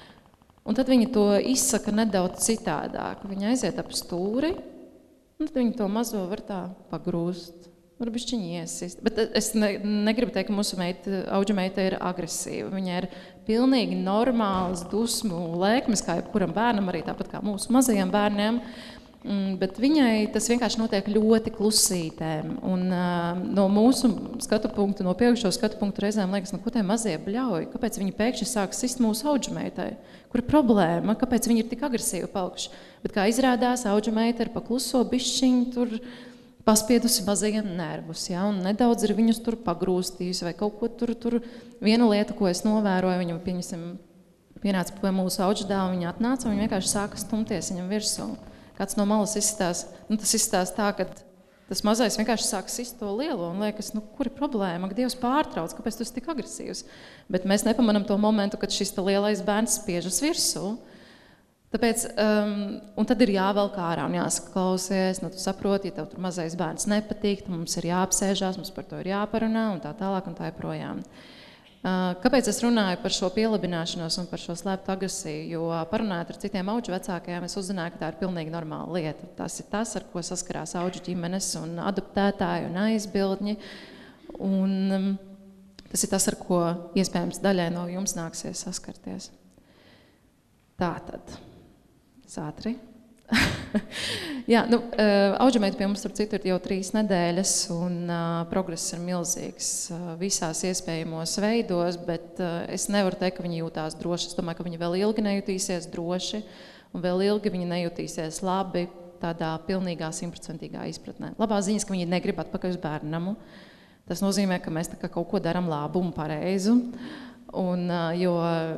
Un tad viņi to izsaka nedaudz citādāk. Viņi aiziet ap stūri, un tad viņi to mazo var tā pagrūst. Varbūt viņi iesist. Bet es ne, negribu teikt, ka mūsu meita, auģa meita ir agresīva. Viņa ir pilnīgi normāls dusmu lēkmes, kā jebkuram bērnam, arī tāpat kā mūsu mazajiem bērniem. Bet viņai tas vienkārši notiek ļoti klusītēm. Un uh, no mūsu skatu punktu, no pieaugušo skatu punktu reizēm liekas, nu, ko tie mazie bļauj? Kāpēc viņi pēkšņi sāk sist mūsu auģa meitai? Kur ir problēma? Kāpēc viņi ir tik agresīvi palikuši? Bet kā izrādās, auģa meita ir pakluso bišķiņu tur, paspiedusi mazajiem nervus, ja, un nedaudz ir viņus tur pagrūstījusi, vai kaut ko tur, tur. Viena lieta, ko es novēroju, viņam, pieņasim, pienāca pie mūsu auģdāva, viņa atnāca, un viņa vienkārši sāka stumties viņam virsū. Kāds no malas izstās, nu tas izstās tā, ka tas mazais vienkārši sāka sist to lielo, un liekas, nu kur ir problēma, ka Dievs pārtrauc, kāpēc tu esi tik agresīvs? Bet mēs nepamanam to momentu, kad šis lielais bērns spiežas virsū. Tāpēc, um, un tad ir jāvelk ārā un jāsaka, klausies, nu tu saproti, ja tev tur mazais bērns nepatīk, tad mums ir jāapsēžās, mums par to ir jāparunā un tā tālāk un tā joprojām. Uh, kāpēc es runāju par šo pielabināšanos un par šo slēptu agresiju? Jo parunājot ar citiem auģu vecākajiem, es uzzināju, ka tā ir pilnīgi normāla lieta. Tas ir tas, ar ko saskarās auģu ģimenes un adoptētāji un aizbildņi. Un um, tas ir tas, ar ko iespējams daļai no jums nāksies saskarties. Tātad. Ātri. Jā, nu, auģameita pie mums tur citur jau trīs nedēļas, un uh, progress ir milzīgs uh, visās iespējamos veidos, bet uh, es nevaru teikt, ka viņi jūtās droši. Es domāju, ka viņi vēl ilgi nejutīsies droši, un vēl ilgi viņi nejutīsies labi tādā pilnīgā, simtprocentīgā izpratnē. Labā ziņas, ka viņi negrib atpakaļ uz bērnamu. Tas nozīmē, ka mēs tā kā kaut ko daram labu un pareizu, un, uh, jo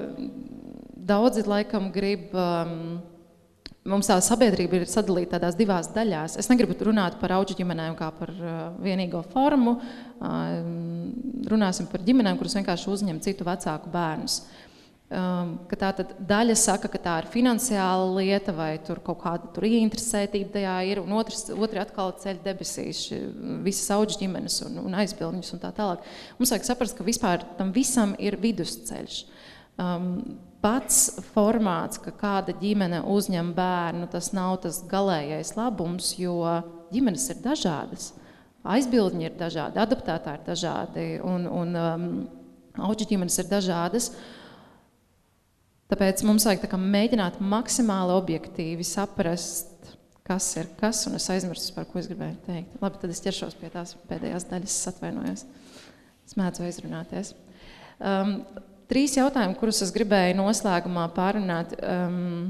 daudzi laikam grib... Um, Mums tā sabiedrība ir sadalīta tādās divās daļās. Es negribu runāt par auģu ģimenēm kā par uh, vienīgo formu. Uh, runāsim par ģimenēm, kuras vienkārši uzņem citu vecāku bērnus. Um, ka tā tad daļa saka, ka tā ir finansiāla lieta vai tur kaut kāda tur ieinteresētība tajā ir, un otrs, otri atkal ceļ debesīs, visas auģu ģimenes un, un aizbildņus un tā tālāk. Mums vajag saprast, ka vispār tam visam ir vidusceļš. Um, Pats formāts, ka kāda ģimene uzņem bērnu, tas nav tas galējais labums, jo ģimenes ir dažādas. Aizbildņi ir dažādi, adoptētāji ir dažādi, un, un um, auģu ģimenes ir dažādas. Tāpēc mums vajag tā kā mēģināt maksimāli objektīvi saprast, kas ir kas, un es aizmirstu, par ko es gribēju teikt. Labi, tad es ķeršos pie tās pēdējās daļas, es atvainojos. Es mēdzu aizrunāties. Um, Trīs jautājumi, kurus es gribēju noslēgumā pārunāt, um,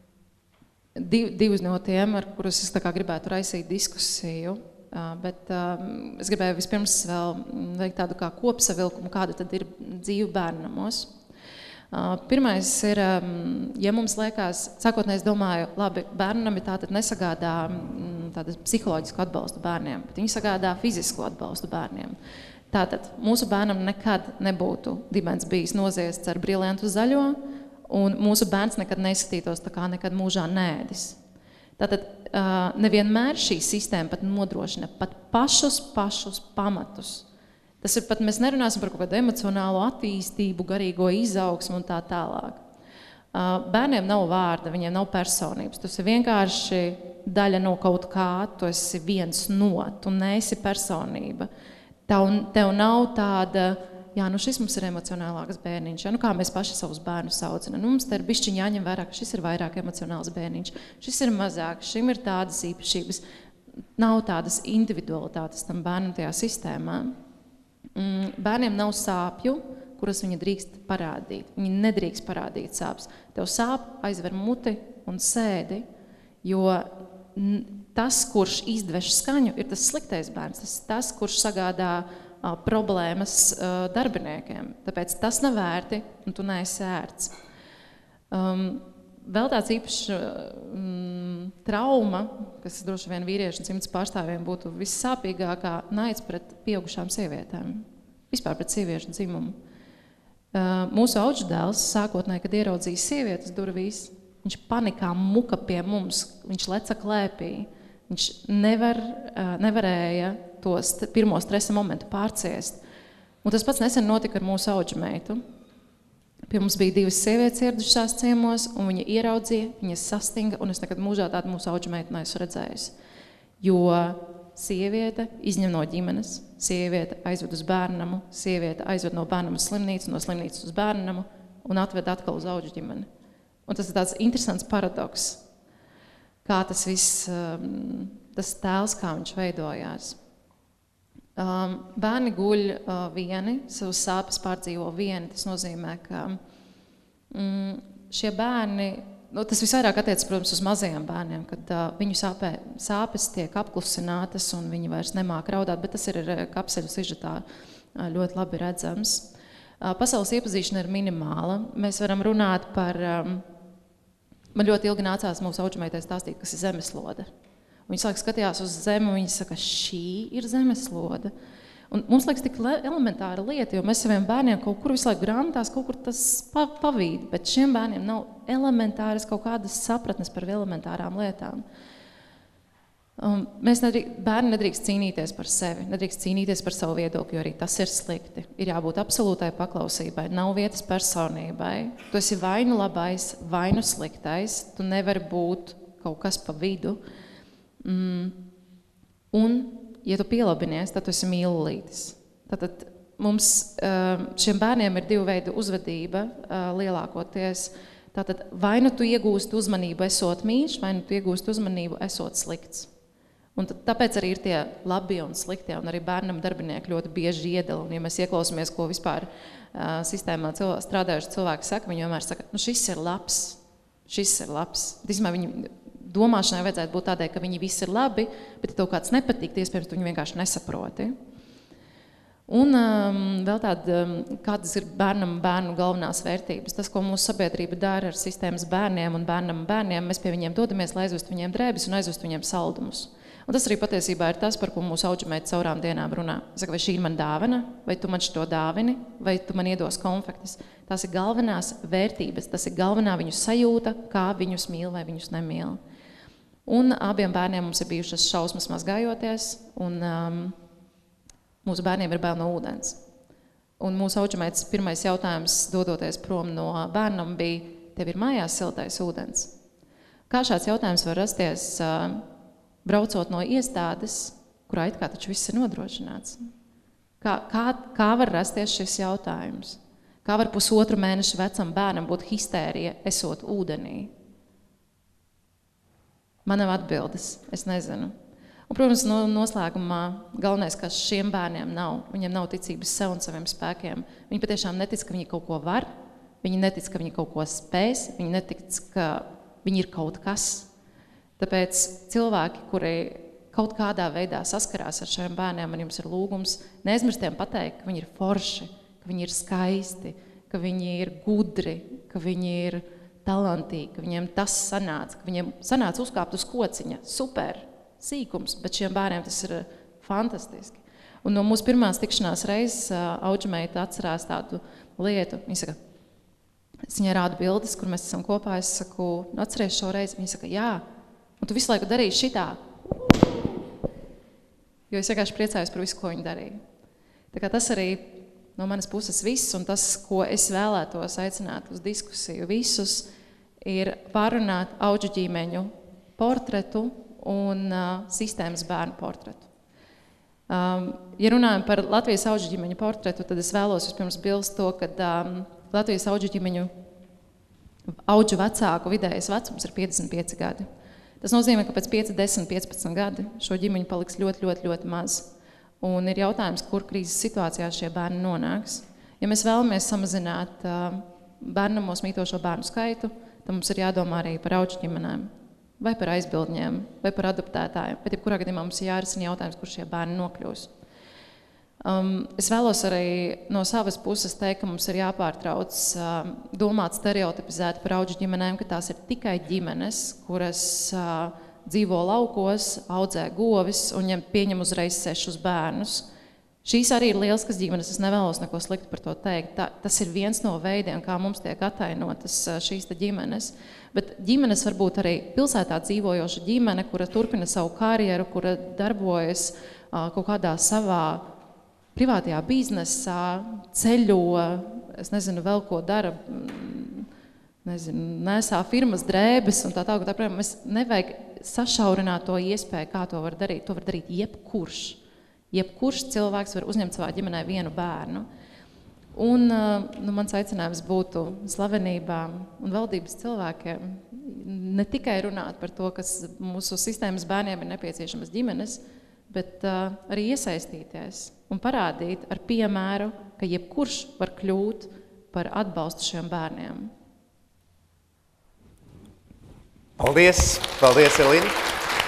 div, divus no tiem, ar kurus es tā kā gribētu raisīt diskusiju, uh, bet um, es gribēju vispirms vēl veikt tādu kā kopsavilkumu, kāda tad ir dzīve bērnamos. Uh, pirmais ir, um, ja mums liekas, sākotnēji es domāju, labi, bērnami tātad nesagādā um, tādu psiholoģisku atbalstu bērniem, bet viņi sagādā fizisku atbalstu bērniem. Tātad mūsu bērnam nekad nebūtu dibens bijis noziests ar briljantu zaļo, un mūsu bērns nekad neizskatītos tā kā nekad mūžā nēdis. Tātad nevienmēr šī sistēma pat nodrošina pat pašus, pašus pamatus Tas ir pat, mēs nerunāsim par kaut kādu emocionālo attīstību, garīgo izaugsmu un tā tālāk. Bērniem nav vārda, viņiem nav personības. Tas ir vienkārši daļa no kaut kā, tu esi viens no, tu neesi personība. Tev, tev nav tāda, jā, nu šis mums ir emocionālāks bērniņš, ja? Nu kā mēs paši savus bērnus saucinām. Nu, mums te ir bišķiņ jāņem vērā, ka šis ir vairāk emocionāls bērniņš, šis ir mazāk, šim ir tādas īpašības. Nav tādas individualitātes tam bērnam tajā sistēmā. Bērniem nav sāpju, kuras viņi drīkst parādīt. Viņi nedrīkst parādīt sāpes. Tev sāp, aizver muti un sēdi, jo tas, kurš izdveš skaņu, ir tas sliktais bērns. Tas, tas kurš sagādā a, problēmas a, darbiniekiem. Tāpēc tas nav vērti, un tu neesi ērts. Um, vēl tāds īpašs um, trauma, kas droši vien vīriešu dzimtas pārstāvjiem būtu vissāpīgākā, naids pret pieaugušām sievietēm. Vispār pret sieviešu dzimumu. Uh, mūsu auģudēls sākotnēji, kad ieraudzīja sievietes durvīs, viņš panikā muka pie mums, viņš leca klēpī. Viņš nevar, uh, nevarēja to st- pirmo stresa momentu pārciest. Un tas pats nesen notika ar mūsu auģumeitu. Pie mums bija divas sievietes ieradušās ciemos, un viņa ieraudzīja, viņas sastinga, un es nekad mūžā tādu mūsu auģumeitu neesmu redzējusi. Jo sieviete izņem no ģimenes, sieviete aizved uz bērnamu, sieviete aizved no bērnama slimnīcu, no slimnīcas uz bērnamu un atved atkal uz auģu ģimeni. Un tas ir tāds interesants paradoks, kā tas viss, tas tēls, kā viņš veidojās. Bērni guļ vieni, savas sāpes pārdzīvo vieni, tas nozīmē, ka šie bērni, nu, tas visvairāk attiecas, protams, uz mazajiem bērniem, kad uh, viņu sāpē, sāpes tiek apklusinātas un viņi vairs nemāk raudāt, bet tas ir kapseļu sižetā uh, ļoti labi redzams. Uh, pasaules iepazīšana ir minimāla. Mēs varam runāt par, um, man ļoti ilgi nācās mūsu auģumeitai stāstīt, kas ir zemeslode. Viņi sāk skatījās uz zemi un viņi saka, šī ir zemeslode. Un mums liekas tik elementāra lieta, jo mēs saviem bērniem kaut kur visu laiku grāmatās, kaut kur tas pavīd, bet šiem bērniem nav elementāras kaut kādas sapratnes par elementārām lietām. Um, mēs nedrīkst, bērni nedrīkst cīnīties par sevi, nedrīkst cīnīties par savu viedokli, jo arī tas ir slikti. Ir jābūt absolūtai paklausībai, nav vietas personībai. Tu esi vai nu labais, vai nu sliktais, tu nevari būt kaut kas pa vidu. Mm. Un ja tu pielabinies, tad tu esi mīlulītis. Tātad mums šiem bērniem ir divu veidu uzvedība lielākoties. Tātad vai nu tu iegūsti uzmanību esot mīļš, vai nu tu iegūsti uzmanību esot slikts. Un tāpēc arī ir tie labie un sliktie, un arī bērnam darbinieki ļoti bieži iedala. Un ja mēs ieklausāmies, ko vispār sistēmā cilvēki, strādājuši cilvēki saka, viņi vienmēr saka, nu šis ir labs, šis ir labs. Tīsmā viņi domāšanai vajadzētu būt tādai, ka viņi visi ir labi, bet ja tev kāds nepatīk, iespējams, tu viņu vienkārši nesaproti. Un um, vēl tāda, um, kādas ir bērnam bērnu galvenās vērtības. Tas, ko mūsu sabiedrība dara ar sistēmas bērniem un bērnam bērniem, mēs pie viņiem dodamies, lai aizvestu viņiem drēbes un aizvestu viņiem saldumus. Un tas arī patiesībā ir tas, par ko mūsu auģumeita caurām dienām runā. Saka, vai šī ir man dāvana, vai tu man šito dāvini, vai tu man iedos konfektes. Tās ir galvenās vērtības, tas ir galvenā viņu sajūta, kā viņus mīl vai viņus nemīl. Un abiem bērniem mums ir bijušas šausmas mazgājoties, un um, mūsu bērniem ir bail no ūdens. Un mūsu auģumeitas pirmais jautājums, dodoties prom no bērnam, bija, tev ir mājās siltais ūdens? Kā šāds jautājums var rasties, uh, braucot no iestādes, kurā it kā taču viss ir nodrošināts? Kā, kā, kā var rasties šis jautājums? Kā var pusotru mēnešu vecam bērnam būt histērija, esot ūdenī? Man nav atbildes, es nezinu. Un, protams, no, noslēgumā galvenais, kas šiem bērniem nav, viņiem nav ticības sev un saviem spēkiem. Viņi patiešām netic, ka viņi kaut ko var, viņi netic, ka viņi kaut ko spēs, viņi netic, ka viņi ir kaut kas. Tāpēc cilvēki, kuri kaut kādā veidā saskarās ar šiem bērniem, man jums ir lūgums, neaizmirstiem pateikt, ka viņi ir forši, ka viņi ir skaisti, ka viņi ir gudri, ka viņi ir talantīgi, ka viņiem tas sanāca, ka viņiem sanāca uzkāpt uz kociņa. Super, sīkums, bet šiem bērniem tas ir fantastiski. Un no mūsu pirmās tikšanās reizes auģumeita atcerās tādu lietu. Viņa saka, es viņai rādu bildes, kur mēs esam kopā, es saku, nu atceries šo reizi. Viņa saka, jā, un tu visu laiku darīji šitā. Jo es vienkārši priecājos par visu, ko viņa darīja. Tā kā tas arī no manas puses viss, un tas, ko es vēlētos aicināt uz diskusiju visus, ir pārunāt auģu ģimeņu portretu un uh, sistēmas bērnu portretu. Um, ja runājam par Latvijas auģu ģimeņu portretu, tad es vēlos vispirms bilst to, ka um, Latvijas auģu ģimeņu auģu vecāku vidējais vecums ir piecdesmit pieci gadi. Tas nozīmē, ka pēc pieci, desmit, piecpadsmit gadi šo ģimeņu paliks ļoti, ļoti, ļoti maz. Un ir jautājums, kur krīzes situācijās šie bērni nonāks. Ja mēs vēlamies samazināt uh, bērnamos mītošo bērnu skaitu, tad mums ir jādomā arī par auģu ģimenēm, vai par aizbildņiem, vai par adoptētājiem. Bet jebkurā gadījumā mums ir jārisina jautājums, kur šie bērni nokļūs. Um, es vēlos arī no savas puses teikt, ka mums ir jāpārtrauc uh, domāt stereotipizēt par auģu ģimenēm, ka tās ir tikai ģimenes, kuras uh, dzīvo laukos, audzē govis un ņem, pieņem uzreiz sešus bērnus. Šīs arī ir lieliskas ģimenes, es nevēlos neko sliktu par to teikt. Tā, tas ir viens no veidiem, kā mums tiek attainotas šīs te ģimenes. Bet ģimenes var būt arī pilsētā dzīvojoša ģimene, kura turpina savu karjeru, kura darbojas uh, kaut kādā savā privātajā biznesā, ceļo, es nezinu, vēl ko dara, nezinu, nesā firmas drēbes un tā tālāk. Tā, mēs nevajag sašaurināt to iespēju, kā to var darīt. To var darīt jebkurš. Jebkurš cilvēks var uzņemt savā ģimenē vienu bērnu. Un nu, mans aicinājums būtu slavenībām un valdības cilvēkiem ne tikai runāt par to, kas mūsu sistēmas bērniem ir nepieciešamas ģimenes, bet uh, arī iesaistīties un parādīt ar piemēru, ka jebkurš var kļūt par atbalstu šiem bērniem. Paldies! Paldies, Elīna!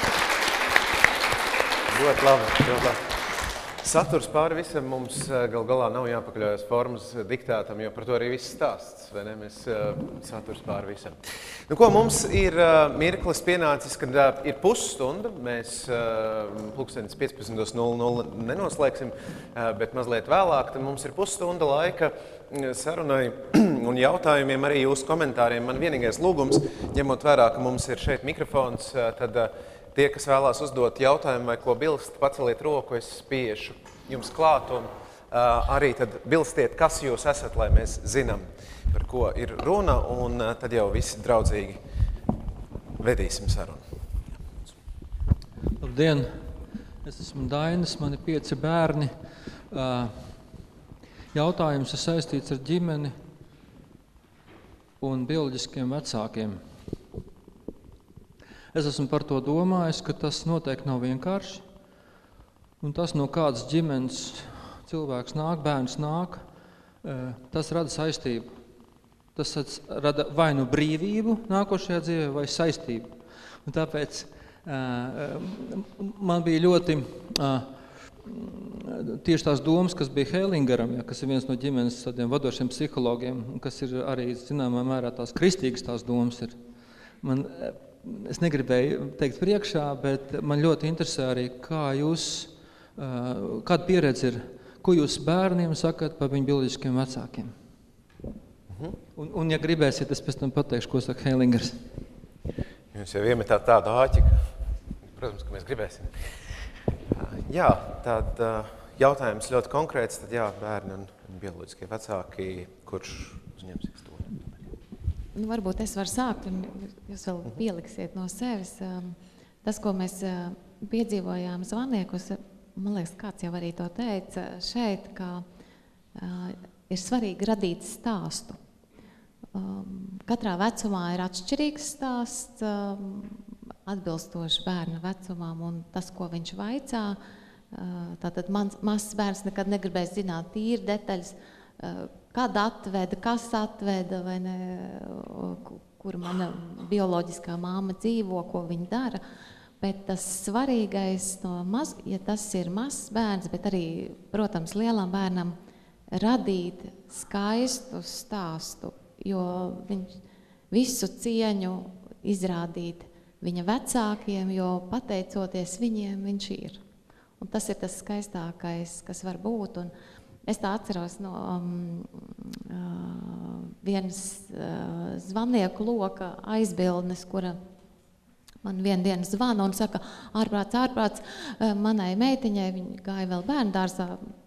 Ļoti labi, ļoti labi. Saturs pāri visam mums gal galā nav jāpakaļaujas formas diktētam, jo par to arī viss stāsts, vai ne? Mēs saturs pāri visam. Nu ko, mums ir mirklis pienācis, kad ir pusstunda. Mēs pulkstenis piecpadsmit nulle nulle nenoslēgsim, bet mazliet vēlāk, tad mums ir pusstunda laika sarunai un jautājumiem, arī jūsu komentāriem. Man vienīgais lūgums, ņemot vērā, ka mums ir šeit mikrofons, tad tie, kas vēlās uzdot jautājumu vai ko bilst, paceliet roku, es pieiešu jums klāt un uh, arī tad bilstiet, kas jūs esat, lai mēs zinām, par ko ir runa, un uh, tad jau visi draudzīgi vedīsim sarunu. Labdien! Es esmu Dainis, man ir pieci bērni. Uh, jautājums ir saistīts ar ģimeni un bioloģiskiem vecākiem. Es esmu par to domājis, ka tas noteikti nav vienkārši. Un tas, no kādas ģimenes cilvēks nāk, bērns nāk, tas rada saistību. Tas rada vai nu brīvību nākošajā dzīvē, vai saistību. Un tāpēc man bija ļoti tieši tās domas, kas bija Hellingeram, ja, kas ir viens no ģimenes tādiem vadošiem psihologiem, kas ir arī, zināmā mērā, tās kristīgas tās domas ir. Man, Es negribēju teikt priekšā, bet man ļoti interesē arī, kā jūs, kāda pieredze ir, ko jūs bērniem sakat par viņu bioloģiskiem vecākiem. Un, un ja gribēsiet, es pēc tam pateikšu, ko saka Hellingers. Jūs jau iemetāt tādu āķi, ka, protams, ka mēs gribēsim. Jā, tad jautājums ļoti konkrēts, tad jā, bērni un bioloģiskie vecāki, kurš uzņemsies to? Nu, varbūt es varu sākt, un jūs vēl pieliksiet no sevis. Tas, ko mēs piedzīvojām zvaniekos, man liekas, kāds jau arī to teica šeit, ka ir svarīgi radīt stāstu. Katrā vecumā ir atšķirīgs stāsts, atbilstoši bērna vecumam, un tas, ko viņš vaicā, tātad mans mazs bērns nekad negribēs zināt tīri detaļas, kad atveda, kas atveda, vai ne, kur mana bioloģiskā māma dzīvo, ko viņa dara. Bet tas svarīgais, no maz, ja tas ir mazs bērns, bet arī, protams, lielam bērnam, radīt skaistu stāstu, jo viņš visu cieņu izrādīt viņa vecākiem, jo pateicoties viņiem viņš ir. Un tas ir tas skaistākais, kas var būt. Un es tā atceros no um, uh, vienas uh, zvanieka loka aizbildnes, kura man vienu dienu zvana un saka, ārprāts, ārprāts, uh, manai meitiņai, viņa gāja vēl bērndārzā,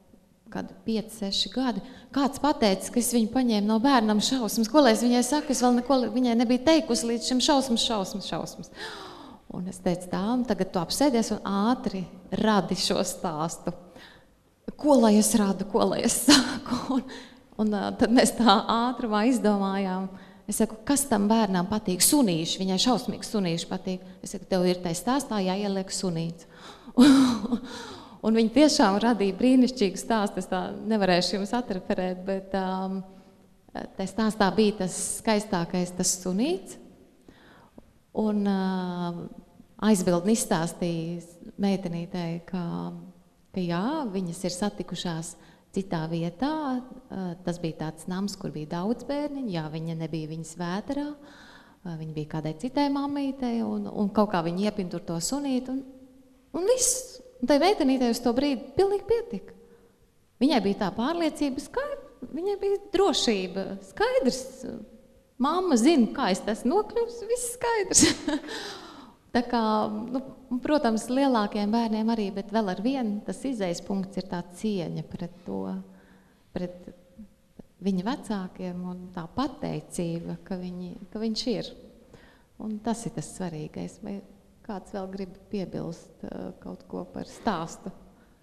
kādi pieci, seši gadi, kāds pateica, ka es viņu paņēmu no bērnam šausmas. Ko lai es viņai saku? Es vēl neko viņai nebiju teikusi līdz šim šausmas, šausmas, šausmas. Un es teicu tā, un tagad tu apsēdies un ātri radi šo stāstu. Ko lai es radu, ko lai es saku? Un, un tad mēs tā ātrumā izdomājām. Es saku, kas tam bērnam patīk? Sunīši, viņai šausmīgi sunīši patīk. Es saku, tev ir tai stāstā jāieliek sunīts. Un viņi tiešām radīja brīnišķīgu stāstu. Es tā nevarēšu jums atreferēt, bet um, tā stāstā bija tas skaistākais, tas sunīts. Un uh, aizbildni izstāstīja meitenītei, ka, ka jā, viņas ir satikušās citā vietā. Uh, tas bija tāds nams, kur bija daudz bērniņu. Jā, viņa nebija viņas vēterā. Uh, viņa bija kādai citai mammītei un, un kaut kā viņa iepina tur to sunīti. Un, un viss. Un tai meitenītei uz to brīdi pilnīgi pietika. Viņai bija tā pārliecība, skaidra, viņai bija drošība, skaidrs. Mamma zina, kā es tas nokļūs, viss skaidrs. Tā kā, nu, protams, lielākiem bērniem arī, bet vēl ar vienu tas izejas punkts ir tā cieņa pret to, pret viņa vecākiem un tā pateicība, ka, viņi, ka viņš ir. Un tas ir tas svarīgais. Kāds vēl grib piebilst uh, kaut ko par stāstu?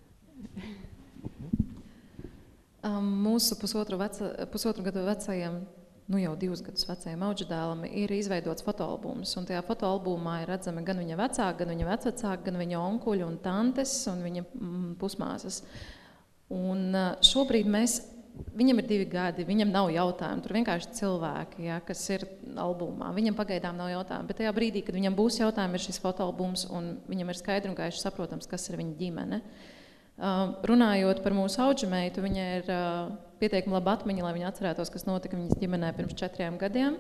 Um, mūsu pusotru, veca, pusotru gadu vecajiem, nu jau divus gadus vecajiem auģidēlam ir izveidots fotoalbums. Un tajā fotoalbumā ir redzami gan viņa vecāki, gan viņa vecvecāki, gan viņa onkuļi un tantes un viņa mm, pusmāsas. Un uh, šobrīd mēs, viņam ir divi gadi, viņam nav jautājumu, tur vienkārši cilvēki, ja, kas ir albumā. Viņam pagaidām nav jautājumu, bet tajā brīdī, kad viņam būs jautājumi, ir šis fotoalbums un viņam ir skaidri un gaiši saprotams, kas ir viņa ģimene. Uh, runājot par mūsu auģimeitu, viņa ir uh, pietiekami laba atmiņa, lai viņa atcerētos, kas notika viņas ģimenē pirms četriem gadiem.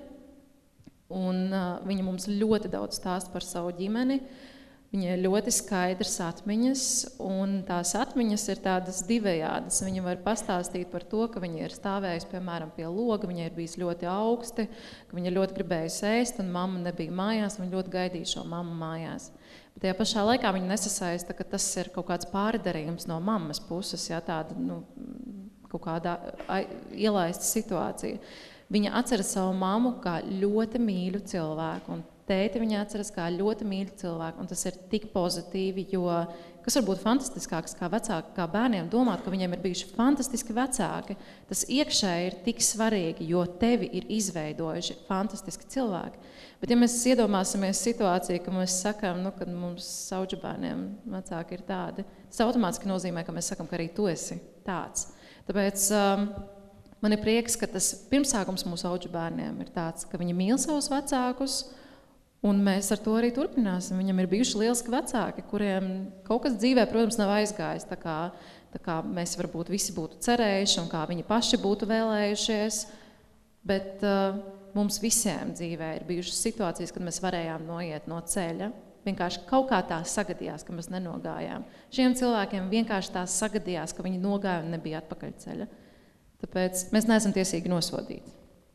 Un uh, viņa mums ļoti daudz stāsta par savu ģimeni. Viņai ir ļoti skaidras atmiņas, un tās atmiņas ir tādas divējādas. Viņa var pastāstīt par to, ka viņa ir stāvējusi, piemēram, pie loga, viņa ir bijis ļoti augsti, ka viņa ļoti gribējusi ēst, un mamma nebija mājās, viņa ļoti gaidīja šo mammu mājās. Bet tajā pašā laikā viņa nesasaista, ka tas ir kaut kāds pārdarījums no mammas puses, ja, tāda, nu, kaut kādā ielaista situācija. Viņa atceras savu mammu kā ļoti mīļu cilvēku, un tēti viņa atceras kā ļoti mīļu cilvēku, un tas ir tik pozitīvi, jo kas var būt fantastiskāks kā vecāki, kā bērniem domāt, ka viņiem ir bijuši fantastiski vecāki. Tas iekšēji ir tik svarīgi, jo tevi ir izveidojuši fantastiski cilvēki. Bet ja mēs iedomāsimies situāciju, ka mēs sakām, nu, ka mums sauģu bērniem vecāki ir tādi, tas automātiski nozīmē, ka mēs sakam, ka arī tu esi tāds. Tāpēc um, man ir prieks, ka tas pirmsākums mūsu auģu bērniem ir tāds, ka viņi mīl savus vecākus, un mēs ar to arī turpināsim. Viņam ir bijuši lieliski vecāki, kuriem kaut kas dzīvē, protams, nav aizgājis, tā kā, tā kā mēs varbūt visi būtu cerējuši un kā viņi paši būtu vēlējušies, bet uh, mums visiem dzīvē ir bijušas situācijas, kad mēs varējām noiet no ceļa. Vienkārši kaut kā tā sagadījās, ka mēs nenogājām. Šiem cilvēkiem vienkārši tā sagadījās, ka viņi nogāja un nebija atpakaļ ceļa. Tāpēc mēs neesam tiesīgi nosodīt.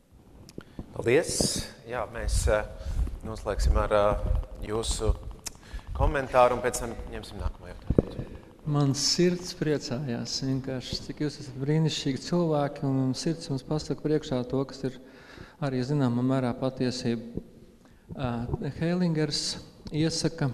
Paldies! Jā, mēs noslēgsim ar jūsu komentāru un pēc tam ņemsim nākamo jautājumu. Man sirds priecājās vienkārši, cik jūs esat brīnišķīgi cilvēki, un sirds mums pasaka priekšā to, kas ir arī zināmā mērā patiesība. Heilingers iesaka,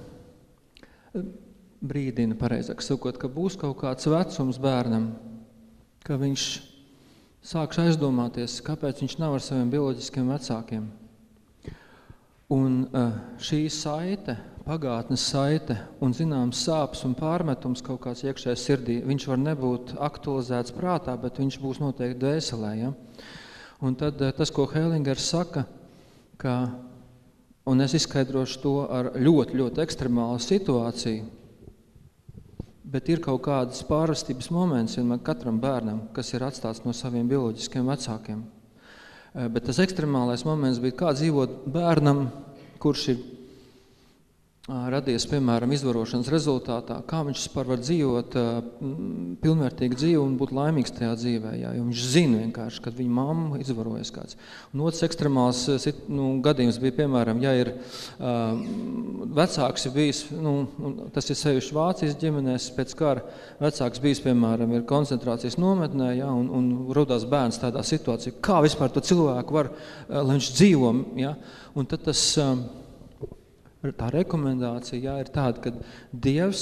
brīdina pareizāk sakot, ka būs kaut kāds vecums bērnam, ka viņš sākš aizdomāties, kāpēc viņš nav ar saviem bioloģiskiem vecākiem. Un šī saite, pagātnes saite un zināms sāpes un pārmetums kaut kāds iekšējā sirdī, viņš var nebūt aktualizēts prātā, bet viņš būs noteikti dvēselē. Ja? Un tad tas, ko Heilingers saka, ka, un es izskaidrošu to ar ļoti, ļoti ekstremālu situāciju, bet ir kaut kādas pārvestības moments vienmēr katram bērnam, kas ir atstāts no saviem bioloģiskiem vecākiem. Bet tas ekstremālais moments bija kā dzīvot bērnam, kurš ir radies, piemēram, izvarošanas rezultātā, kā viņš vispār var dzīvot pilnvērtīgu dzīvi un būt laimīgs tajā dzīvē, jā, jo viņš zina vienkārši, kad viņa mamma izvarojas kāds. Un otrs ekstremāls nu, gadījums bija, piemēram, ja ir uh, vecāks ir bijis, nu, tas ir sevišķi Vācijas ģimenēs, pēc kara vecāks bijis, piemēram, ir koncentrācijas nometnē, jā, un, un rodās bērns tādā situācijā, kā vispār to cilvēku var, uh, lai viņš dzīvo, jā, un tad tas... Uh, Tā rekomendācija jā, ir tāda, ka Dievs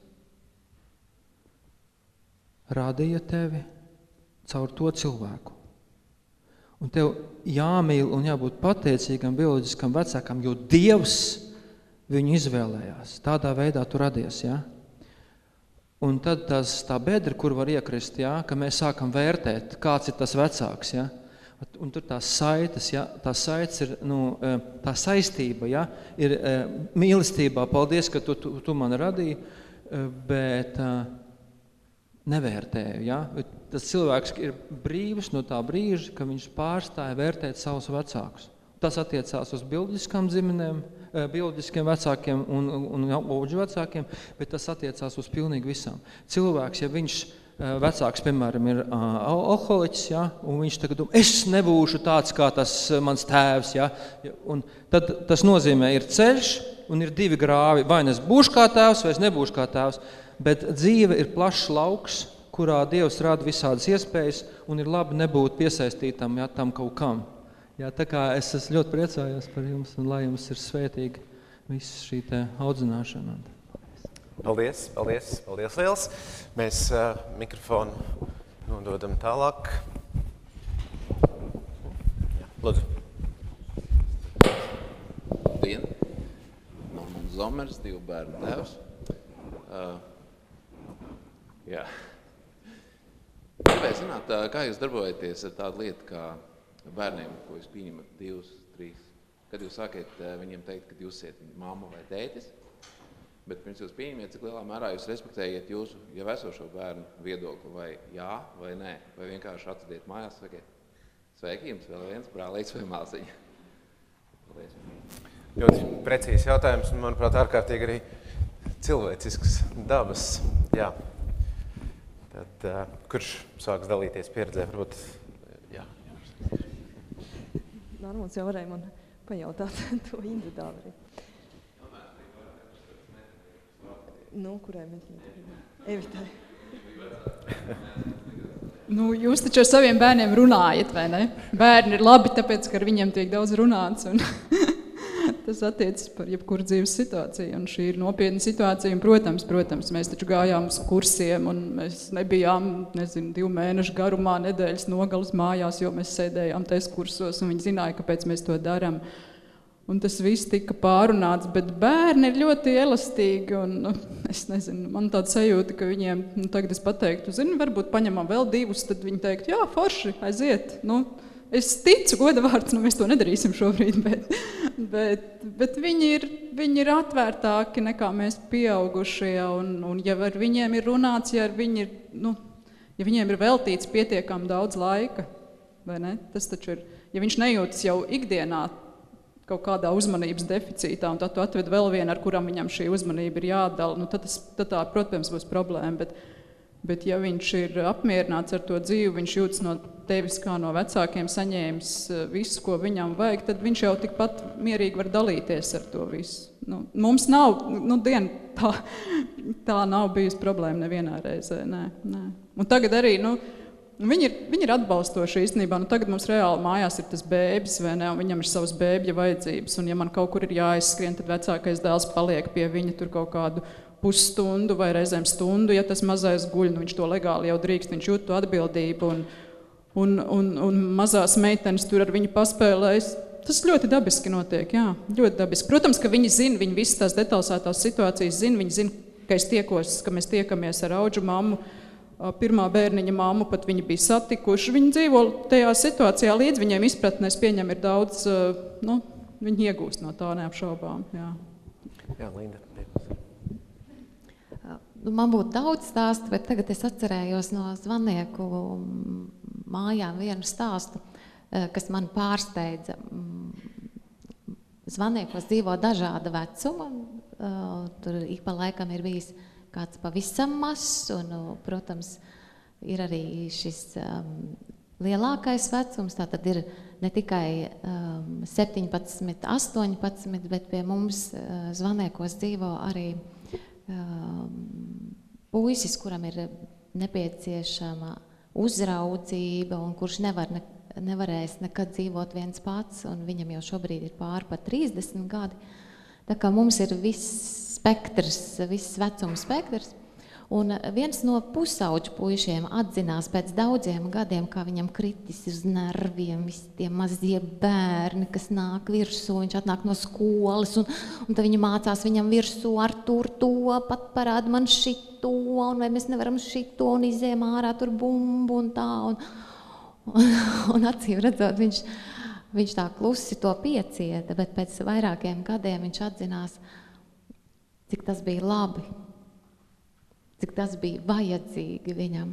radīja tevi caur to cilvēku. Un tev jāmīl un jābūt pateicīgam bioloģiskam vecākam, jo Dievs viņu izvēlējās. Tādā veidā tu radies. Jā. Un tad tas, tā bedra, kur var iekrist, jā, ka mēs sākam vērtēt, kāds ir tas vecāks. Jā. Un tur tās saites, ja, tā saites ir, nu, tā saistība, ja, ir mīlestībā, paldies, ka tu, tu, tu mani radīji, bet nevērtēju, ja. Tas cilvēks ir brīvs no tā brīža, ka viņš pārstāja vērtēt savus vecākus. Tas attiecās uz bioloģiskām dzimenēm, bioloģiskiem vecākiem un, un auģu vecākiem, bet tas attiecās uz pilnīgi visām. Cilvēks, ja viņš vecāks, piemēram, ir uh, alkoholiķis, ja, un viņš tagad domā, es nebūšu tāds kā tas mans tēvs, ja, un tad tas nozīmē ir ceļš un ir divi grāvi, vai es būšu kā tēvs, vai es nebūšu kā tēvs, bet dzīve ir plašs lauks, kurā Dievs rada visādas iespējas, un ir labi nebūt piesaistītam, ja, tam kaut kam. Ja, tā kā es esmu ļoti priecājos par jums, un lai jums ir svētīgi viss šī te audzināšana. Paldies, paldies, paldies liels. Mēs uh, mikrofonu nododam tālāk. Jā, lūdzu. Labdien. Normans Zomers, divu bērnu tēvs. Uh, jā. Gribēju zināt, kā jūs darbojaties ar tādu lietu kā bērniem, ko jūs pieņemat divus, trīs. Kad jūs sākat viņiem teikt, ka jūs esat mamma vai tētis, bet pirms jūs pieņemiet, cik lielā mērā jūs respektējiet jūsu jau esošo bērnu viedokli, vai jā, vai nē, vai vienkārši atsadiet mājās, sakiet, sveiki, jums vēl viens brālīgs vai māsiņa. Paldies. Ļoti precīzs jautājums, un, manuprāt, ārkārtīgi arī cilvēcisks dabas. Jā. Tad, uh, kurš sāks dalīties pieredzē, varbūt, jā. Normans jau varēja man pajautāt to individuāli arī. Nu, kurai mēs Evitai. Nu, jūs taču ar saviem bērniem runājat, vai ne? Bērni ir labi, tāpēc, ka ar viņiem tiek daudz runāts, un tas attiecas par jebkuru dzīves situāciju, un šī ir nopietna situācija, un, protams, protams, mēs taču gājām uz kursiem, un mēs nebijām, nezinu, divu mēnešu garumā, nedēļas nogalas mājās, jo mēs sēdējām test kursos, un viņi zināja, kāpēc mēs to darām. Un tas viss tika pārunāts, bet bērni ir ļoti elastīgi, un nu, es nezinu, man tāda sajūta, ka viņiem, nu, tagad es pateiktu, zini, varbūt paņemam vēl divus, tad viņi teiktu, jā, forši, aiziet. Nu, es ticu, godavārds, nu, mēs to nedarīsim šobrīd, bet, bet, bet viņi, ir, viņi ir atvērtāki nekā mēs pieaugušie, un, un ja ar viņiem ir runāts, ja, ar viņi ir, nu, ja viņiem ir veltīts pietiekami daudz laika, vai ne, tas taču ir, ja viņš nejūtas jau ikdienā, kaut kādā uzmanības deficītā, un tad tu atved vēl vienu, ar kuram viņam šī uzmanība ir jādala, nu tad, tas, tad tā, protams, būs problēma, bet, bet ja viņš ir apmierināts ar to dzīvi, viņš jūtas no tevis kā no vecākiem saņēmis visu, ko viņam vajag, tad viņš jau tikpat mierīgi var dalīties ar to visu. Nu, mums nav, nu, dien, tā, tā nav bijusi problēma nevienā reizē, nē, nē. Un tagad arī, nu, Viņi ir, viņi ir atbalstoši īstenībā. Nu, tagad mums reāli mājās ir tas bēbis, vai ne, un viņam ir savas bēbja vajadzības. Un ja man kaut kur ir jāizskrien, tad vecākais dēls paliek pie viņa tur kaut kādu pusstundu vai reizēm stundu. Ja tas mazais guļ, nu, viņš to legāli jau drīkst, viņš jūt to atbildību. Un, un, un, un mazās meitenes tur ar viņu paspēlējas. Tas ļoti dabiski notiek, jā, ļoti dabiski. Protams, ka viņi zina, viņi visas tās detalizētās situācijas zina, viņi zina, ka es tiekos, ka mēs tiekamies ar auģu mammu. Pirmā bērniņa mammu pat viņi bija satikuši. Viņi dzīvo tajā situācijā līdz viņiem izpratnēs pieņem ir daudz, nu, viņi iegūst no tā neapšaubām. Jā, jā Linda. Man būtu daudz stāstu, bet tagad es atcerējos no Zvanieku mājām vienu stāstu, kas man pārsteidza. Zvaniekos dzīvo dažāda vecuma tur ik pa laikam ir bijis kāds pavisam mazs, un, protams, ir arī šis um, lielākais vecums, tātad ir ne tikai um, septiņpadsmit, astoņpadsmit, bet pie mums uh, Zvanēkos dzīvo arī um, puisis, kuram ir nepieciešama uzraudzība un kurš nevar, ne, nevarēs nekad dzīvot viens pats, un viņam jau šobrīd ir pāri pat trīsdesmit gadi. Tā kā mums ir viss spektrs, viss vecuma spektrs. Un viens no pusauģu puišiem atzinās pēc daudziem gadiem, kā viņam kritis uz nerviem, visi tie mazie bērni, kas nāk virsū, viņš atnāk no skolas, un, un tad viņi mācās viņam virsū ar tur to, pat parāda man šito, un vai mēs nevaram šito, un izējam ārā tur bumbu un tā, un, un, un acīm redzot, viņš, viņš tā klusi to piecieta, bet pēc vairākiem gadiem viņš atzinās, cik tas bija labi, cik tas bija vajadzīgi viņam,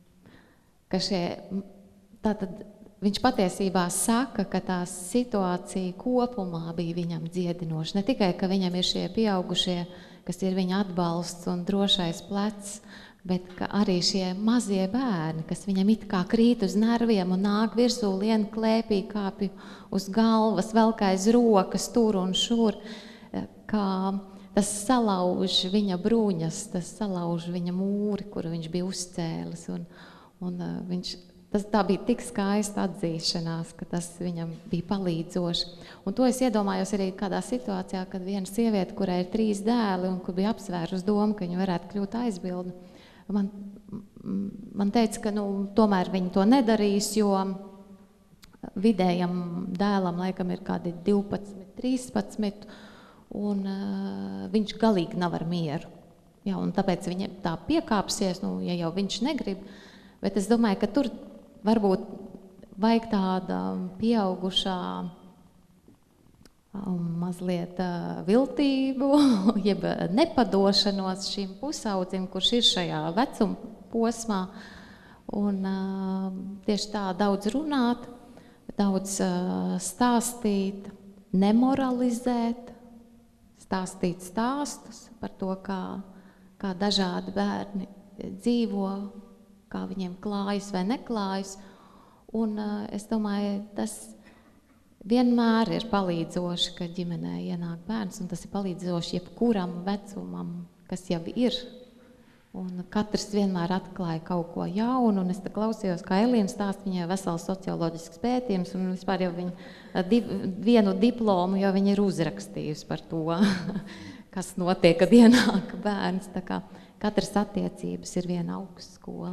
ka šie, tātad viņš patiesībā saka, ka tā situācija kopumā bija viņam dziedinoša. Ne tikai, ka viņam ir šie pieaugušie, kas ir viņa atbalsts un drošais plecs, bet ka arī šie mazie bērni, kas viņam it kā krīt uz nerviem un nāk virsū, lien klēpī, kāpi uz galvas, velk aiz rokas tur un šur, kā tas salauž viņa bruņas, tas salauž viņa mūri, kuru viņš bija uzcēlis. Un, un viņš, tas, tā bija tik skaista atzīšanās, ka tas viņam bija palīdzoši. Un to es iedomājos arī kādā situācijā, kad viena sieviete, kurai ir trīs dēli un kur bija apsvērus domu, ka viņa varētu kļūt aizbildni, man, man teica, ka nu, tomēr viņi to nedarīs, jo vidējam dēlam laikam ir kādi divpadsmit, trīspadsmit, un uh, viņš galīgi nav ar mieru. Ja, un tāpēc viņa tā piekāpsies, nu, ja jau viņš negrib. Bet es domāju, ka tur varbūt vajag tāda pieaugušā um, mazliet uh, viltību, jeb nepadošanos šim pusaudzim, kurš ir šajā vecuma posmā. Un uh, tieši tā daudz runāt, daudz uh, stāstīt, nemoralizēt, stāstīt stāstus par to, kā, kā dažādi bērni dzīvo, kā viņiem klājas vai neklājas. Un uh, es domāju, tas vienmēr ir palīdzoši, ka ģimenē ienāk bērns, un tas ir palīdzoši jebkuram vecumam, kas jau ir. Un katrs vienmēr atklāja kaut ko jaunu, un es te klausījos, kā Elīna stāst, viņai vesels socioloģisks pētījums, un vispār jau viņa di, vienu diplomu jau viņa ir uzrakstījusi par to, kas notiek, kad ienāk bērns. Tā kā katras attiecības ir viena augstskola.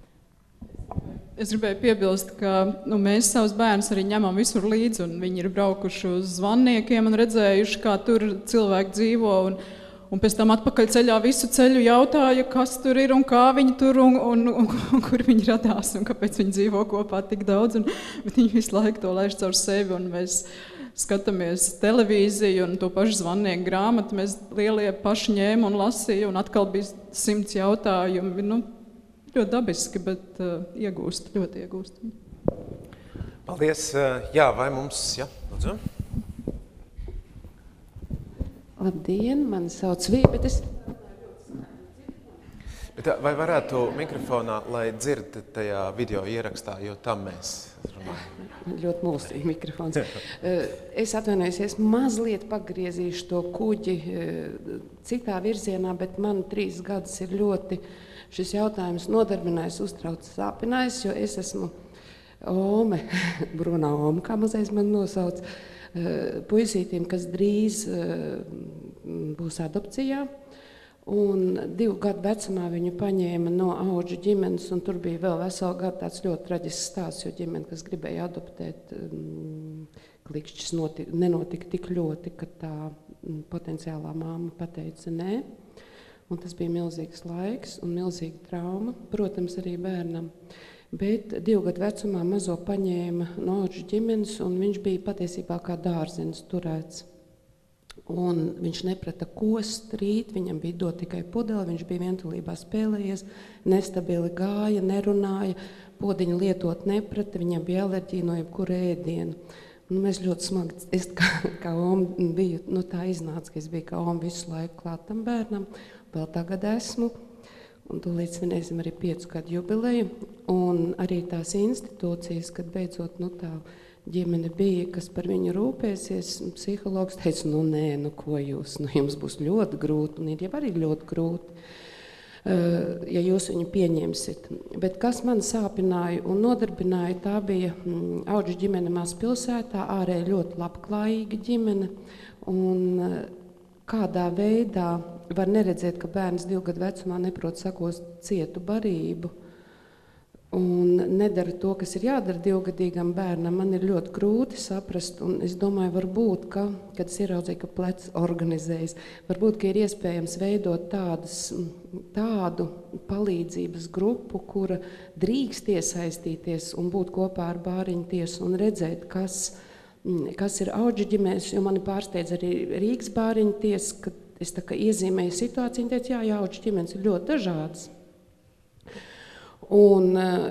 Es gribēju piebilst, ka nu, mēs savus bērnus arī ņemam visur līdzi, un viņi ir braukuši uz Zvanniekiem un redzējuši, kā tur cilvēki dzīvo, un Un pēc tam atpakaļ ceļā visu ceļu jautāja, kas tur ir un kā viņi tur un, un, un, un kur viņi radās un kāpēc viņi dzīvo kopā tik daudz. Un, bet viņi visu laiku to laiž caur sevi, un mēs skatāmies televīziju un to pašu Zvannieku grāmatu. Mēs lielie paši ņēma un lasīja, un atkal bija simts jautājumi. Nu, ļoti dabiski, bet uh, iegūst, ļoti iegūst. Paldies. Jā, vai mums, jā, lūdzu? Labdien, mani sauc Vija, bet es... Bet vai varētu mikrofonā, lai dzird tajā video ierakstā, jo tam mēs runājam? Ļoti mulsīgi mikrofons. Es atvainojos, es mazliet pagriezīšu to kuģi citā virzienā, bet man trīs gadus ir ļoti šis jautājums nodarbinājis, uztraucis, sāpinājis, jo es esmu Ome, Brunā Ome, kā mazais man nosauc, puisītim, kas drīz būs adopcijā. Un divu gadu vecumā viņu paņēma no audžu ģimenes, un tur bija vēl veselu gadu tāds ļoti traģisks stāsts, jo ģimene, kas gribēja adoptēt, klikšķis notika, nenotika tik ļoti, ka tā potenciālā māma pateica nē. Un tas bija milzīgs laiks un milzīga trauma, protams, arī bērnam. Bet divu gadu vecumā mazo paņēma no audžu ģimenes, un viņš bija patiesībā kā dārzenis turēts. Un viņš neprata, ko strīt, viņam bija dot tikai pudeli, viņš bija vientulībā spēlējies, nestabili gāja, nerunāja, podiņu lietot neprata, viņam bija alerģija no jebkura ēdiena. Nu, mēs ļoti smagi, es kā, kā oma biju, nu tā iznāca, ka es biju kā oma visu laiku klāt tam bērnam, vēl tagad esmu, un tūlīt svinēsim arī piecu gadu jubileju, un arī tās institūcijas, kad beidzot, nu tā ģimene bija, kas par viņu rūpēsies, psihologs teica, nu nē, nu ko jūs, nu jums būs ļoti grūti, un ir jau arī ļoti grūti, ja jūs viņu pieņemsit. Bet kas man sāpināja un nodarbināja, tā bija Audžu ģimene mazpilsētā, ārēji ļoti labklājīga ģimene, un kādā veidā var neredzēt, ka bērns divu gadu vecumā neprot sakos cietu barību, un nedara to, kas ir jādara divgadīgam bērnam, man ir ļoti grūti saprast, un es domāju, varbūt, ka, kad es ieraudzīju, ka plecs organizējas, varbūt, ka ir iespējams veidot tādas, tādu palīdzības grupu, kura drīkst iesaistīties un būt kopā ar bāriņu tiesu un redzēt, kas, kas ir Audžu ģimenes, jo mani pārsteidz arī Rīgas bāriņu tiesa, kad es tā kā iezīmēju situāciju, un teicu, jā, jā, Audžu ģimenes ir ļoti dažādas. Un,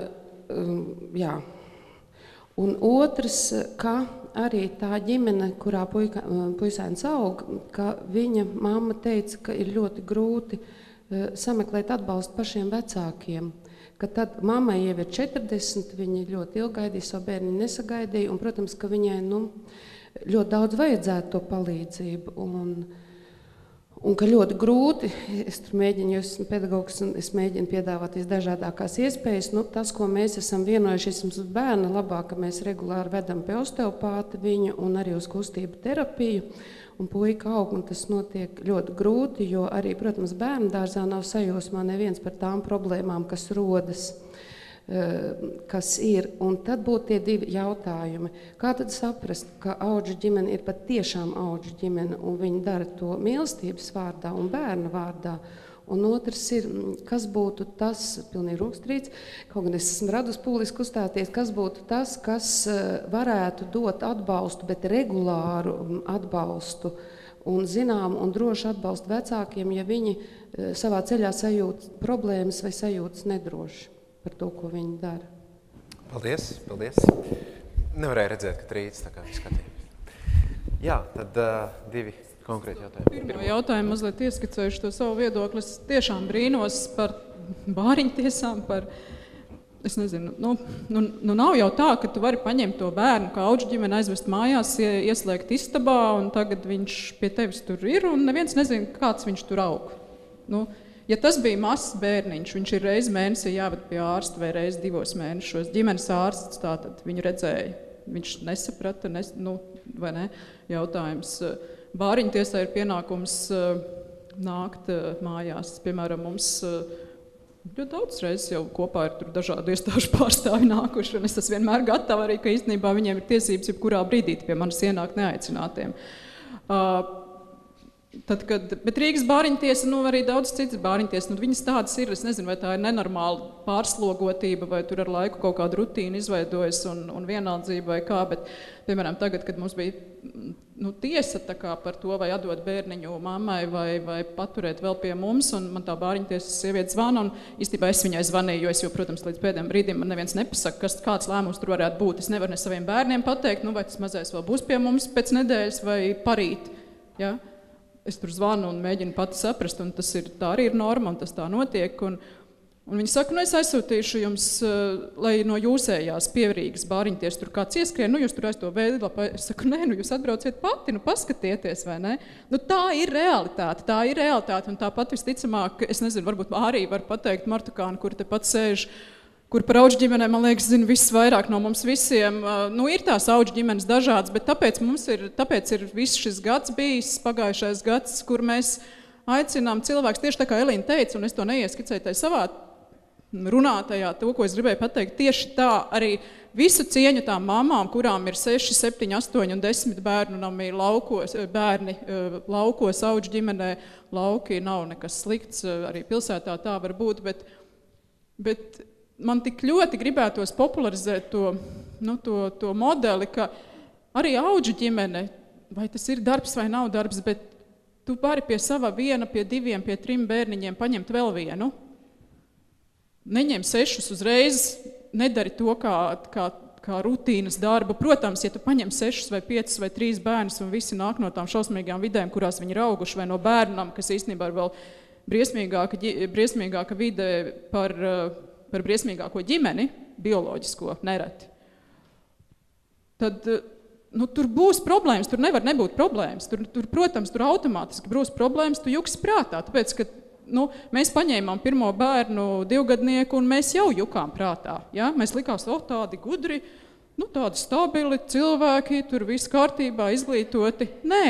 jā. Un otrs, ka arī tā ģimene, kurā puika, puisēns aug, ka viņa mamma teica, ka ir ļoti grūti sameklēt atbalstu pašiem vecākiem. Ka tad mammai jau ir četrdesmit, viņa ļoti ilgi gaidīja, savu bērni nesagaidīja, un, protams, ka viņai nu, ļoti daudz vajadzētu to palīdzību. Un, Un ka ļoti grūti, es tur mēģinu, jo esmu pedagogs un es mēģinu piedāvāt visdažādākās iespējas, nu, tas, ko mēs esam vienojušies mums uz bērna labāk, ka mēs regulāri vedam pie osteopāta viņu un arī uz kustību terapiju, un puika aug, un tas notiek ļoti grūti, jo arī, protams, bērnu dārzā nav sajūsmā neviens par tām problēmām, kas rodas, kas ir, un tad būtu tie divi jautājumi. Kā tad saprast, ka Audžu ģimene ir pat tiešām Audžu ģimene, un viņi dara to mīlestības vārdā un bērnu vārdā, un otrs ir, kas būtu tas, pilnīgi rūkstrīts, kaut gan es esmu radus pūliski uzstāties, kas būtu tas, kas varētu dot atbalstu, bet regulāru atbalstu, un zinām un drošu atbalstu vecākiem, ja viņi savā ceļā sajūt problēmas vai sajūtas nedroši par to, ko viņi dara. Paldies, paldies. Nevarēju redzēt, ka trīts tā kā skatījums. Jā, tad uh, divi konkrēti jautājumi. Pirmo jautājumu mazliet ieskicējuši to savu viedokli. Es tiešām brīnos par bāriņtiesām, par, es nezinu, nu, nu, nu nav jau tā, ka tu vari paņemt to bērnu, kā Audžu ģimeni aizvest mājās, ieslēgt istabā, un tagad viņš pie tevis tur ir, un neviens nezina, kāds viņš tur aug. Nu, ja tas bija mazs bērniņš, viņš ir reizi mēnesī jāved pie ārsta vai reizi divos mēnešos, ģimenes ārsts tātad viņu redzēja, viņš nesaprata, nes, nu, vai ne, jautājums. Bāriņtiesā ir pienākums nākt mājās, piemēram, mums ļoti daudz reizes jau kopā ir tur dažādu iestāžu pārstāvi nākuši, un es esmu vienmēr gatava arī, ka īstenībā viņiem ir tiesības jebkurā brīdī pie manis ienākt neaicinātiem. Uh, Tad, kad, bet Rīgas bāriņtiesa, nu arī daudz citas bāriņtiesas, nu viņas tādas ir, es nezinu, vai tā ir nenormāla pārslogotība, vai tur ar laiku kaut kāda rutīna izveidojas un, un vienaldzība vai kā, bet, piemēram, tagad, kad mums bija nu, tiesa tā kā par to, vai atdot bērniņu mammai vai, vai paturēt vēl pie mums, un man tā bāriņtiesas sieviete zvana, un īstenībā es viņai zvanīju, jo es jau, protams, līdz pēdējiem brīdim man neviens nepasaka, kas, kāds lēmums tur varētu būt. Es nevaru ne saviem bērniem pateikt, nu vai tas mazais vēl būs pie mums pēc nedēļas vai parīt, ja? Es tur zvanu un mēģinu pati saprast, un tas ir, tā arī ir norma, un tas tā notiek. Un, un viņi saka, nu es aizsūtīšu jums, lai no jūsējās pievrīgas bāriņties tur kāds ieskrien, nu jūs tur aiz to veidlapu. Es saku, nē, nu jūs atbrauciet pati, nu paskatieties, vai ne? Nu tā ir realitāte, tā ir realitāte, un tāpat visticamāk, es nezinu, varbūt arī var pateikt Martukānu, kur te pat sēž, kur par Audžu ģimenēm, man liekas, zina viss vairāk no mums visiem. Nu, ir tās Audžu ģimenes dažādas, bet tāpēc mums ir, tāpēc ir viss šis gads bijis, pagājušais gads, kur mēs aicinām cilvēks, tieši tā kā Elīna teica, un es to neieskicēju tai savā runātajā, to, ko es gribēju pateikt, tieši tā arī visu cieņu tām mamām, kurām ir seši, septiņi, astoņi un desmit bērnu namī laukos, bērni laukos Audžu ģimenē, lauki nav nekas slikts, arī pilsētā tā var būt, bet, bet man tik ļoti gribētos popularizēt to, nu, to, to modeli, ka arī Audžu ģimene, vai tas ir darbs vai nav darbs, bet tu vari pie sava viena, pie diviem, pie trim bērniņiem paņemt vēl vienu. Neņem sešus uzreiz, nedari to, kā, kā, kā rutīnas darbu. Protams, ja tu paņem sešus vai piecus vai trīs bērnus un visi nāk no tām šausmīgām vidēm, kurās viņi ir auguši, vai no bērnam, kas īstenībā ir vēl briesmīgāka, briesmīgāka vide par, par briesmīgāko ģimeni, bioloģisko nereti, tad nu, tur būs problēmas, tur nevar nebūt problēmas. Tur, tur, protams, tur automātiski būs problēmas, tu juks prātā, tāpēc, ka nu, mēs paņēmām pirmo bērnu divgadnieku un mēs jau jukām prātā. Ja? Mēs likās, o, tādi gudri, nu, tādi stabili cilvēki, tur viss kārtībā, izglītoti. Nē.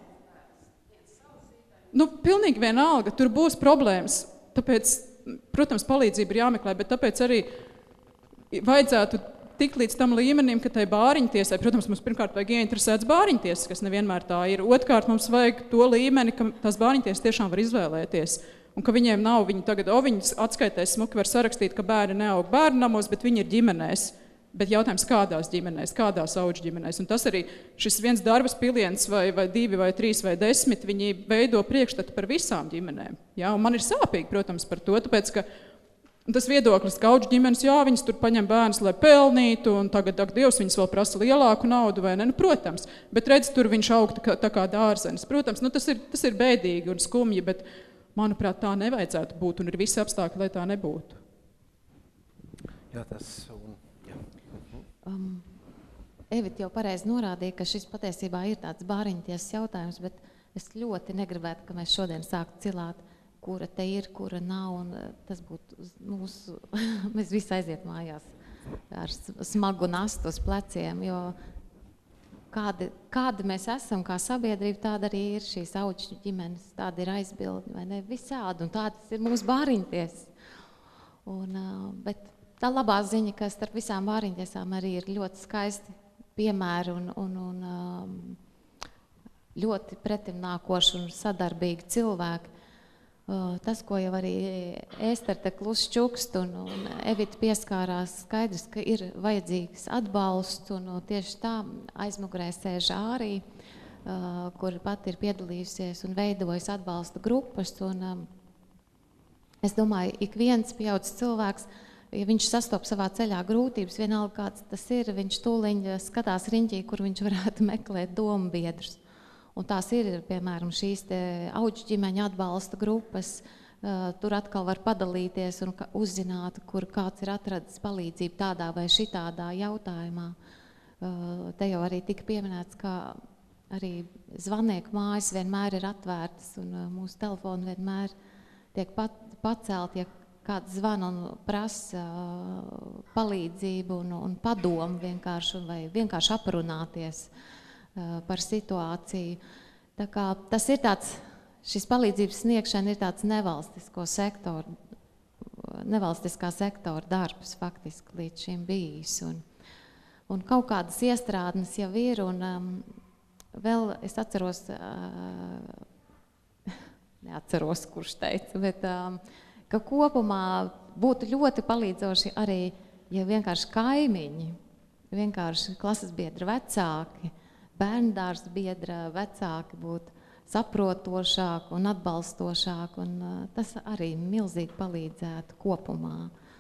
Nu, pilnīgi vienalga, tur būs problēmas. Tāpēc, protams, palīdzība ir jāmeklē, bet tāpēc arī vajadzētu tikt līdz tam līmenim, ka tai bāriņtiesai, protams, mums pirmkārt vajag ieinteresēts bāriņtiesas, kas nevienmēr tā ir. Otkārt, mums vajag to līmeni, ka tās bāriņtiesas tiešām var izvēlēties. Un ka viņiem nav, viņi tagad, o, viņas atskaitēs smuki var sarakstīt, ka bērni neaug bērnamos, bet viņi ir ģimenēs. Bet jautājums, kādās ģimenēs, kādās auģu ģimenēs. Un tas arī šis viens darbas piliens vai, vai divi vai trīs vai desmit, viņi veido priekšstatu par visām ģimenēm. Ja? Un man ir sāpīgi, protams, par to, tāpēc, ka tas viedoklis, ka auģu ģimenes, jā, viņas tur paņem bērnus, lai pelnītu, un tagad, ak, Dievs, viņas vēl prasa lielāku naudu, vai ne? Nu, protams, bet redz, tur viņš aug tā kā, tā kā dārzenis. Protams, nu, tas ir, tas ir bēdīgi un skumji, bet, manuprāt, tā nevajadzētu būt, un ir visi apstākļi, lai tā nebūtu. Jā, tas... Un, jā. Um, Evita jau pareizi norādīja, ka šis patiesībā ir tāds bāriņtiesas jautājums, bet es ļoti negribētu, ka mēs šodien sāktu cilāt, kura te ir, kura nav, un tas būtu mūsu, mēs visi aiziet mājās ar smagu nastu uz pleciem, jo kādi, kādi mēs esam kā sabiedrība, tāda arī ir šīs auģu ģimenes, tāda ir aizbildi, vai ne, visādi, un tādas ir mūsu bāriņtiesas. Un, bet tā labā ziņa, ka starp visām bāriņtiesām arī ir ļoti skaisti piemēri un, un, un ļoti pretimnākoši un sadarbīgi cilvēki. Tas, ko jau arī Ēster te klusi čukst un, un Evita pieskārās, skaidrs, ka ir vajadzīgs atbalsts, un tieši tā aizmugurē sēž Ārī, kur pat ir piedalījusies un veidojas atbalsta grupas. Un, es domāju, ik viens pieaudzis cilvēks, ja viņš sastop savā ceļā grūtības, vienalga kāds tas ir, viņš tūliņ skatās riņķī, kur viņš varētu meklēt domu biedrus. Un tās ir, piemēram, šīs te auģu ģimeņa atbalsta grupas, uh, tur atkal var padalīties un uzzināt, kur kāds ir atradis palīdzību tādā vai šitādā jautājumā. Uh, te jau arī tika pieminēts, ka arī zvanieku mājas vienmēr ir atvērtas un uh, mūsu telefoni vienmēr tiek pat, pacelt, ja kāds zvan un prasa uh, palīdzību un, un padomu vienkārši, vai vienkārši aprunāties par situāciju. Tā kā tas ir tāds, šis palīdzības sniegšana ir tāds nevalstisko sektoru, nevalstiskā sektora darbs faktiski līdz šim bijis. Un, un kaut kādas iestrādnes jau ir, un um, vēl es atceros, uh, neatceros, kurš teica, bet um, ka kopumā būtu ļoti palīdzoši arī, ja vienkārši kaimiņi, vienkārši klases biedri vecāki, bērndārs biedra vecāki būtu saprotošāki un atbalstošāki, un uh, tas arī milzīgi palīdzētu kopumā.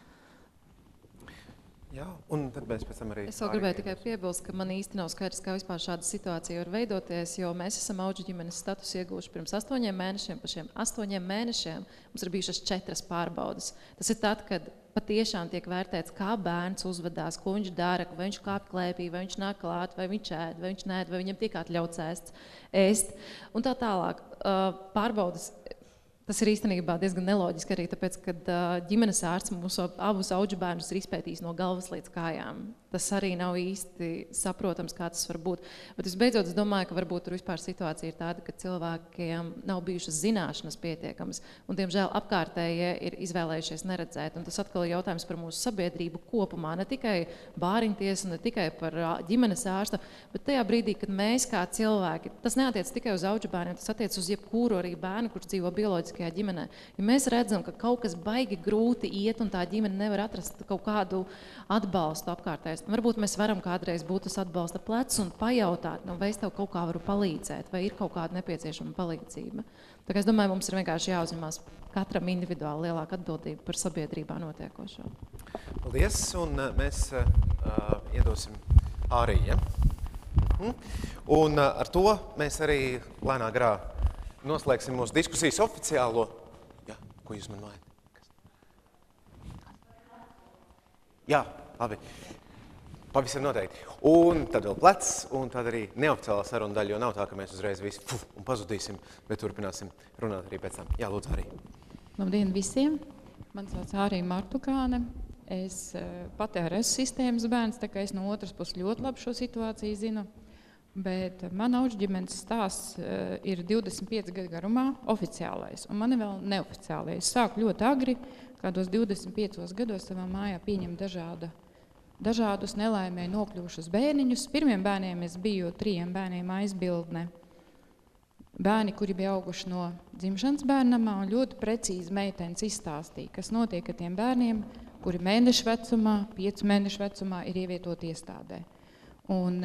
Jā, un tad mēs pēc tam arī... Es vēl gribēju tikai piebilst, ka man īsti nav skaidrs, kā vispār šāda situācija var veidoties, jo mēs esam auģu ģimenes statusu ieguvuši pirms astoņiem mēnešiem, pa šiem astoņiem mēnešiem mums ir bijušas četras pārbaudas. Tas ir tad, kad patiešām tiek vērtēts, kā bērns uzvedās, ko viņš dara, vai viņš kāp klēpī, vai viņš nāk klāt, vai viņš ēd, vai viņš nēd, vai viņam tiek atļauts ēst, ēst, un tā tālāk. Pārbaudas, tas ir īstenībā diezgan neloģiski arī, tāpēc, kad ģimenes ārsts mūsu abus auģu bērnus ir izpētījis no galvas līdz kājām. Tas arī nav īsti saprotams, kā tas var būt. Bet visbeidzot, es domāju, ka varbūt tur vispār situācija ir tāda, ka cilvēkiem nav bijušas zināšanas pietiekamas, un, diemžēl, apkārtējie ir izvēlējušies neredzēt. Un tas atkal ir jautājums par mūsu sabiedrību kopumā, ne tikai bāriņtiesu, ne tikai par ģimenes ārstu, bet tajā brīdī, kad mēs kā cilvēki, tas neatiec tikai uz auģu bērniem, tas attiec uz jebkuru arī bērnu, kurš dzīvo bioloģiskajā ģimenē. Ja mēs redzam, ka kaut kas baigi grūti iet, un tā ģimene nevar atrast kaut kādu atbalstu apkārtējs, varbūt mēs varam kādreiz būt tas atbalsta plecs un pajautāt, nu, vai es tev kaut kā varu palīdzēt, vai ir kaut kāda nepieciešama palīdzība. Tā kā es domāju, mums ir vienkārši jāuzņemās katram individuāli lielāka atbildība par sabiedrībā notiekošo. Paldies, un mēs uh, iedosim arī. Ja? Uh-huh. Un uh, ar to mēs arī lēnā garā noslēgsim mūsu diskusijas oficiālo. Jā, ko jūs man vajag? Jā, labi. Pavisam noteikti. Un tad vēl plecs, un tad arī neoficiālā saruna daļa, jo nav tā, ka mēs uzreiz visi fu, un pazudīsim, bet turpināsim runāt arī pēc tam. Jā, lūdzu, arī. Labdien visiem! Man sauc Ārija Martukāne. Es pati ar esmu sistēmas bērns, tā kā es no otras puses ļoti labi šo situāciju zinu. Bet man auģģimenes stāsts ir divdesmit pieci gadu garumā oficiālais, un man ir vēl neoficiālais. Es sāku ļoti agri, kādos divdesmit piecos gados savā mājā pieņemt dažāda, dažādus nelaimē nokļuvušus bērniņus. Pirmiem bērniem es biju trījiem bērniem aizbildne. Bērni, kuri bija auguši no dzimšanas bērnamā, un ļoti precīzi meitenes izstāstīja, kas notiek ar tiem bērniem, kuri mēnešu vecumā, piecu mēnešu vecumā ir ievietoti iestādē. Un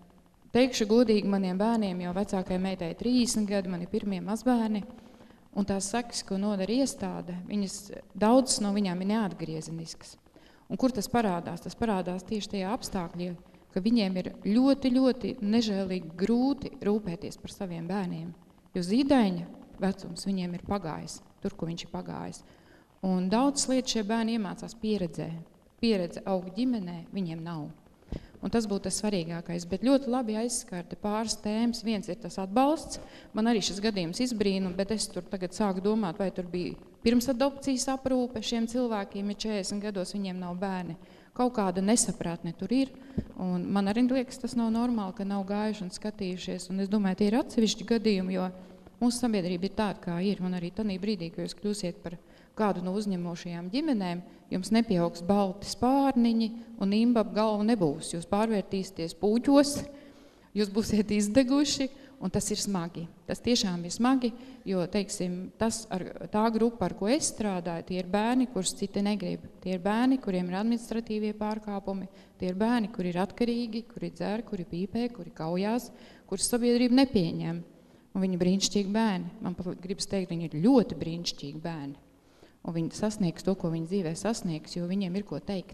teikšu godīgi, maniem bērniem jau vecākajai meitai trīsdesmit gadi, mani pirmie mazbērni, un tās sekas, ko nodara iestāde, viņas, daudzas no viņām ir neatgriezeniskas. Un kur tas parādās? Tas parādās tieši tajā apstākļā, ka viņiem ir ļoti, ļoti nežēlīgi grūti rūpēties par saviem bērniem, jo zīdaiņa vecums viņiem ir pagājis, tur, kur viņš ir pagājis. Un daudz lietas šie bērni iemācās pieredzē. Pieredze augu ģimenē viņiem nav. Un tas būtu tas svarīgākais, bet ļoti labi aizskārta pāris tēmas. Viens ir tas atbalsts. Man arī šis gadījums izbrīna, bet es tur tagad sāku domāt, vai tur bija pirms adopcijas aprūpe šiem cilvēkiem, ja četrdesmit gados viņiem nav bērni. Kaut kāda nesaprātne tur ir, un man arī liekas, tas nav normāli, ka nav gājuši un skatījušies, un es domāju, tie ir atsevišķi gadījumi, jo mūsu sabiedrība ir tāda, kā ir, un arī tanī brīdī, ka jūs kļūsiet par kādu no uzņemošajām ģimenēm, jums nepieaugs balti spārniņi un imba ap galvu nebūs. Jūs pārvērtīsieties pūķos, jūs būsiet izdeguši, un tas ir smagi. Tas tiešām ir smagi, jo, teiksim, tas ar, tā grupa, ar ko es strādāju, tie ir bērni, kurus citi negrib. Tie ir bērni, kuriem ir administratīvie pārkāpumi, tie ir bērni, kuri ir atkarīgi, kuri dzer, kuri pīpē, kuri kaujās, kurus sabiedrība nepieņem. Un viņi ir brīnišķīgi bērni. Man pat gribas teikt, viņi ir ļoti brīnišķīgi bērni. Un viņi sasniegs to, ko viņi dzīvē sasniegs, jo viņiem ir ko teikt.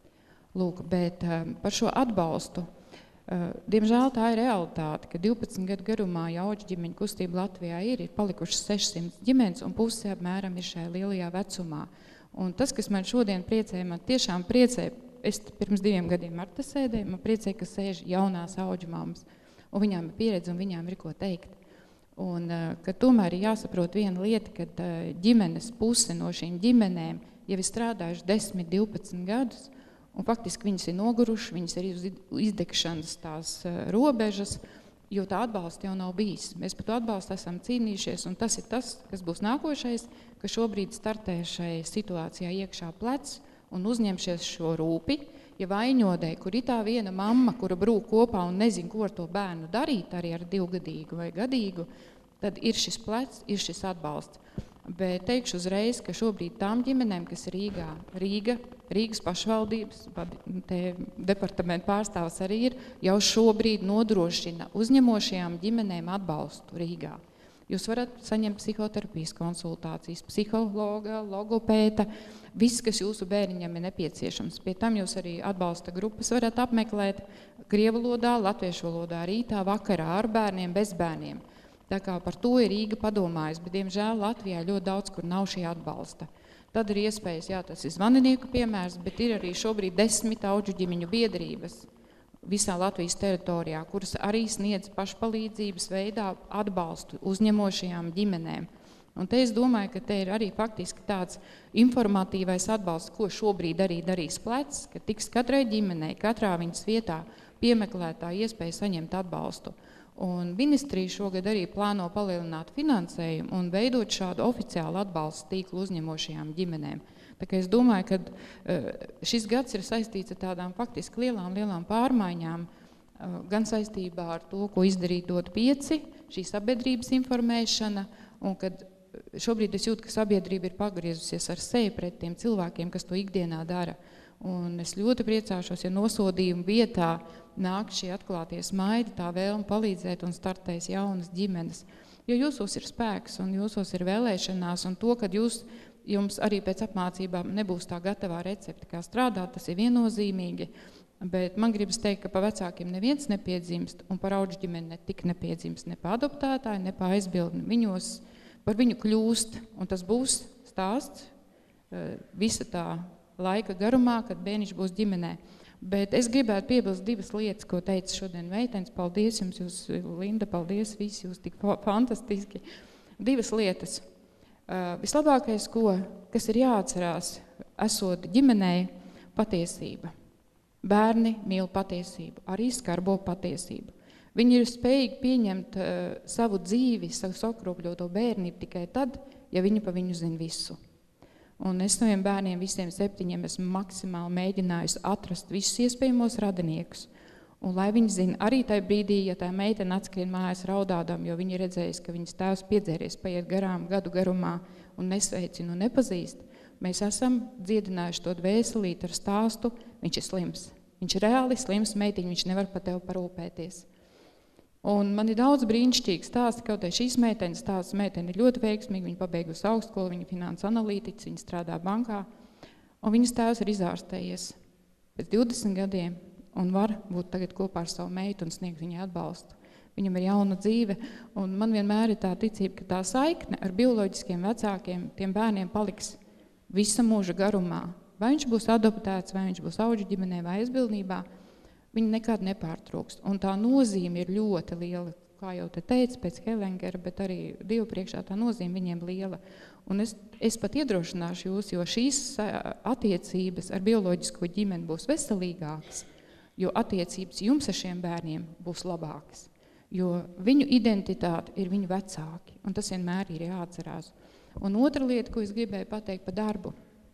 Lūk, bet um, par šo atbalstu, uh, diemžēl tā ir realitāte, ka divpadsmit gadu garumā jauģu ģimeņu kustība Latvijā ir, ir palikušas sešsimt ģimenes, un puse apmēram ir šajā lielajā vecumā. Un tas, kas man šodien priecē, man tiešām priecē, es pirms diviem gadiem Marta sēdēju, man priecē, ka sēž jaunās auģu mammas, un viņām ir pieredze, un viņām ir ko teikt. Un ka tomēr ir jāsaprot viena lieta, ka ģimenes puse no šīm ģimenēm jau ir strādājuši desmit, divpadsmit gadus, un faktiski viņas ir noguruši, viņas ir uz izdegšanas tās robežas, jo tā atbalsta jau nav bijis. Mēs par to atbalstu esam cīnījušies, un tas ir tas, kas būs nākošais, ka šobrīd startē šai situācijā iekšā plec un uzņemšies šo rūpi, ja vaņodē, kur ir tā viena mamma, kura brūk kopā un nezin, ko ar to bērnu darīt, arī ar divgadīgu vai gadīgu, tad ir šis plecs, ir šis atbalsts. Bet teikšu uzreiz, ka šobrīd tām ģimenēm, kas ir Rīgā, Rīga, Rīgas pašvaldības, te departamentu pārstāvs arī ir, jau šobrīd nodrošina uzņemošajām ģimenēm atbalstu Rīgā. Jūs varat saņemt psihoterapijas konsultācijas, psihologa, logopēta, viss, kas jūsu bērniņam ir nepieciešams. Pie tam jūs arī atbalsta grupas varat apmeklēt krievu valodā, latviešu valodā, rītā, vakarā ar bērniem, bez bērniem. Tā kā par to ir Rīga padomājusi, bet, diemžēl, Latvijā ļoti daudz, kur nav šī atbalsta. Tad ir iespējas, jā, tas ir zvaninieku piemērs, bet ir arī šobrīd desmit auģu ģimeņu biedrības visā Latvijas teritorijā, kuras arī sniedz pašpalīdzības veidā atbalstu uzņemošajām ģimenēm. Un te es domāju, ka te ir arī faktiski tāds informatīvais atbalsts, ko šobrīd arī darīs plecs, ka tiks katrai ģimenei, katrā viņas vietā piemeklētā iespēja saņemt atbalstu. Un ministrija šogad arī plāno palielināt finansējumu un veidot šādu oficiālu atbalstu tīklu uzņemošajām ģimenēm. Tā kā es domāju, ka šis gads ir saistīts ar tādām faktiski lielām, lielām pārmaiņām, gan saistībā ar to, ko izdarīt dot pieci, šī sabiedrības informēšana, un kad šobrīd es jūtu, ka sabiedrība ir pagriezusies ar seju pret tiem cilvēkiem, kas to ikdienā dara. Un es ļoti priecāšos, ja nosodījuma vietā nāk šie atklātie smaidi, tā vēlme palīdzēt un startēs jaunas ģimenes. Jo jūsos ir spēks un jūsos ir vēlēšanās, un to, kad jūs, jums arī pēc apmācībām nebūs tā gatavā recepte, kā strādāt, tas ir viennozīmīgi. Bet man gribas teikt, ka pa vecākiem neviens nepiedzimst, un par auģu ģimeni ne tik nepiedzimst, ne pa adoptētāju, ne pa aizbildni. Viņos par viņu kļūst, un tas būs stāsts visa tā laika garumā, kad bērniņš būs ģimenē. Bet es gribētu piebilst divas lietas, ko teica šodien meitenes. Paldies jums, jūs, Linda, paldies, visi jūs tik fantastiski. Divas lietas. Uh, vislabākais, ko, kas ir jāatcerās, esot ģimenei, patiesība. Bērni mīl patiesību, arī skarbo patiesību. Viņi ir spējīgi pieņemt uh, savu dzīvi, savu sakropļoto bērnību tikai tad, ja viņi pa viņu zina visu. Un es saviem bērniem, visiem septiņiem, esmu maksimāli mēģinājusi atrast visus iespējamos radiniekus. Un lai viņi zina, arī tajā brīdī, ja tā meitene atskrien mājās raudādām, jo viņi redzējis, ka viņas tēvs piedzēries, paiet garām gadu garumā un nesveicina un nepazīst, mēs esam dziedinājuši to dvēselīti ar stāstu, viņš ir slims. Viņš ir reāli slims, meitiņ, viņš nevar par tevi parūpēties. Un man ir daudz brīnišķīgi stāsti, kaut arī šīs meitenes stāsts, meitene ir ļoti veiksmīga, viņa pabeigusi augstskolu, viņa finanses analītiķis, viņa strādā bankā, un viņas tēvs ir izārstējies pēc divdesmit gadiem un var būt tagad kopā ar savu meitu un sniegt viņai atbalstu. Viņam ir jauna dzīve, un man vienmēr ir tā ticība, ka tā saikne ar bioloģiskiem vecākiem tiem bērniem paliks visa mūža garumā. Vai viņš būs adoptēts, vai viņš būs auģu ģimenē vai aizbildnībā, viņi nekad nepārtrūkst. Un tā nozīme ir ļoti liela, kā jau te teicu, pēc Helengera, bet arī Dievu priekšā tā nozīme viņiem liela. Un es, es pat iedrošināšu jūs, jo šīs attiecības ar bioloģisko ģimeni būs veselīgākas, jo attiecības jums ar šiem bērniem būs labākas. Jo viņu identitāte ir viņu vecāki, un tas vienmēr ir jāatcerās. Un otra lieta, ko es gribēju pateikt par darbu.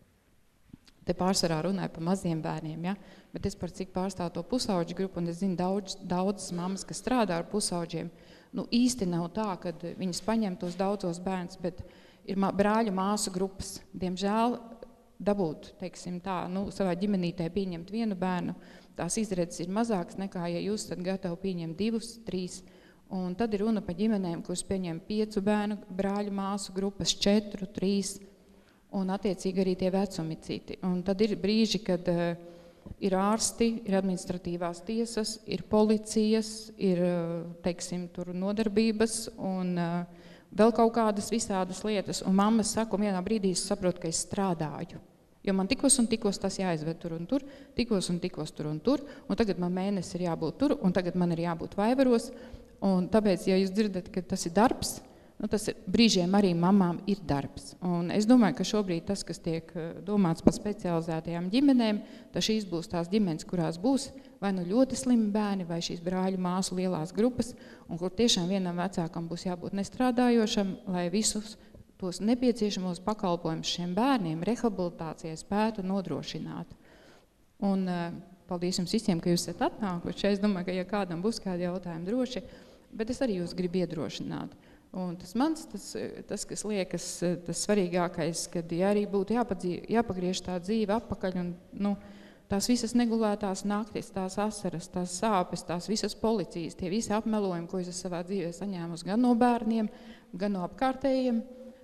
Te pārsvarā runāju par maziem bērniem, ja? Bet es par cik pārstāvu to pusauģu grupu, un es zinu daudz, daudzas mammas, kas strādā ar pusauģiem. Nu, īsti nav tā, kad viņas paņem tos daudzos bērns, bet ir brāļu māsu grupas. Diemžēl dabūt, teiksim tā, nu, savā ģimenītē pieņemt vienu bērnu, tās izredzes ir mazākas nekā, ja jūs esat gatavi pieņemt divus, trīs. Un tad ir runa par ģimenēm, kuras pieņem piecu bērnu, brāļu māsu grupas, četru, trīs, un attiecīgi arī tie vecumi citi. Un tad ir brīži, kad uh, ir ārsti, ir administratīvās tiesas, ir policijas, ir, uh, teiksim, tur nodarbības un uh, vēl kaut kādas visādas lietas. Un mammas saka, un vienā brīdī es saprotu, ka es strādāju. Jo man tikos un tikos tas jāizved tur un tur, tikos un tikos tur un tur, un tagad man mēnesi ir jābūt tur, un tagad man ir jābūt Vaivaros. Un tāpēc, ja jūs dzirdat, ka tas ir darbs, nu, tas ir, brīžiem arī mamām ir darbs. Un es domāju, ka šobrīd tas, kas tiek domāts par specializētajām ģimenēm, tad šīs būs tās ģimenes, kurās būs vai nu ļoti slimi bērni, vai šīs brāļu māsu lielās grupas, un kur tiešām vienam vecākam būs jābūt nestrādājošam, lai visus tos nepieciešamos pakalpojumus šiem bērniem rehabilitācijai spētu nodrošināt. Un paldies jums visiem, ka jūs esat atnākuši. Es domāju, ka ja kādam būs kādi jautājumi droši, bet es arī jūs gribu iedrošināt. Un tas mans, tas, tas kas liekas, tas svarīgākais, kad ja arī būtu jāpagriež tā dzīve atpakaļ un nu, tās visas negulētās naktis, tās asaras, tās sāpes, tās visas policijas, tie visi apmelojumi, ko es savā dzīvē saņēmusi gan no bērniem, gan no apkārtējiem,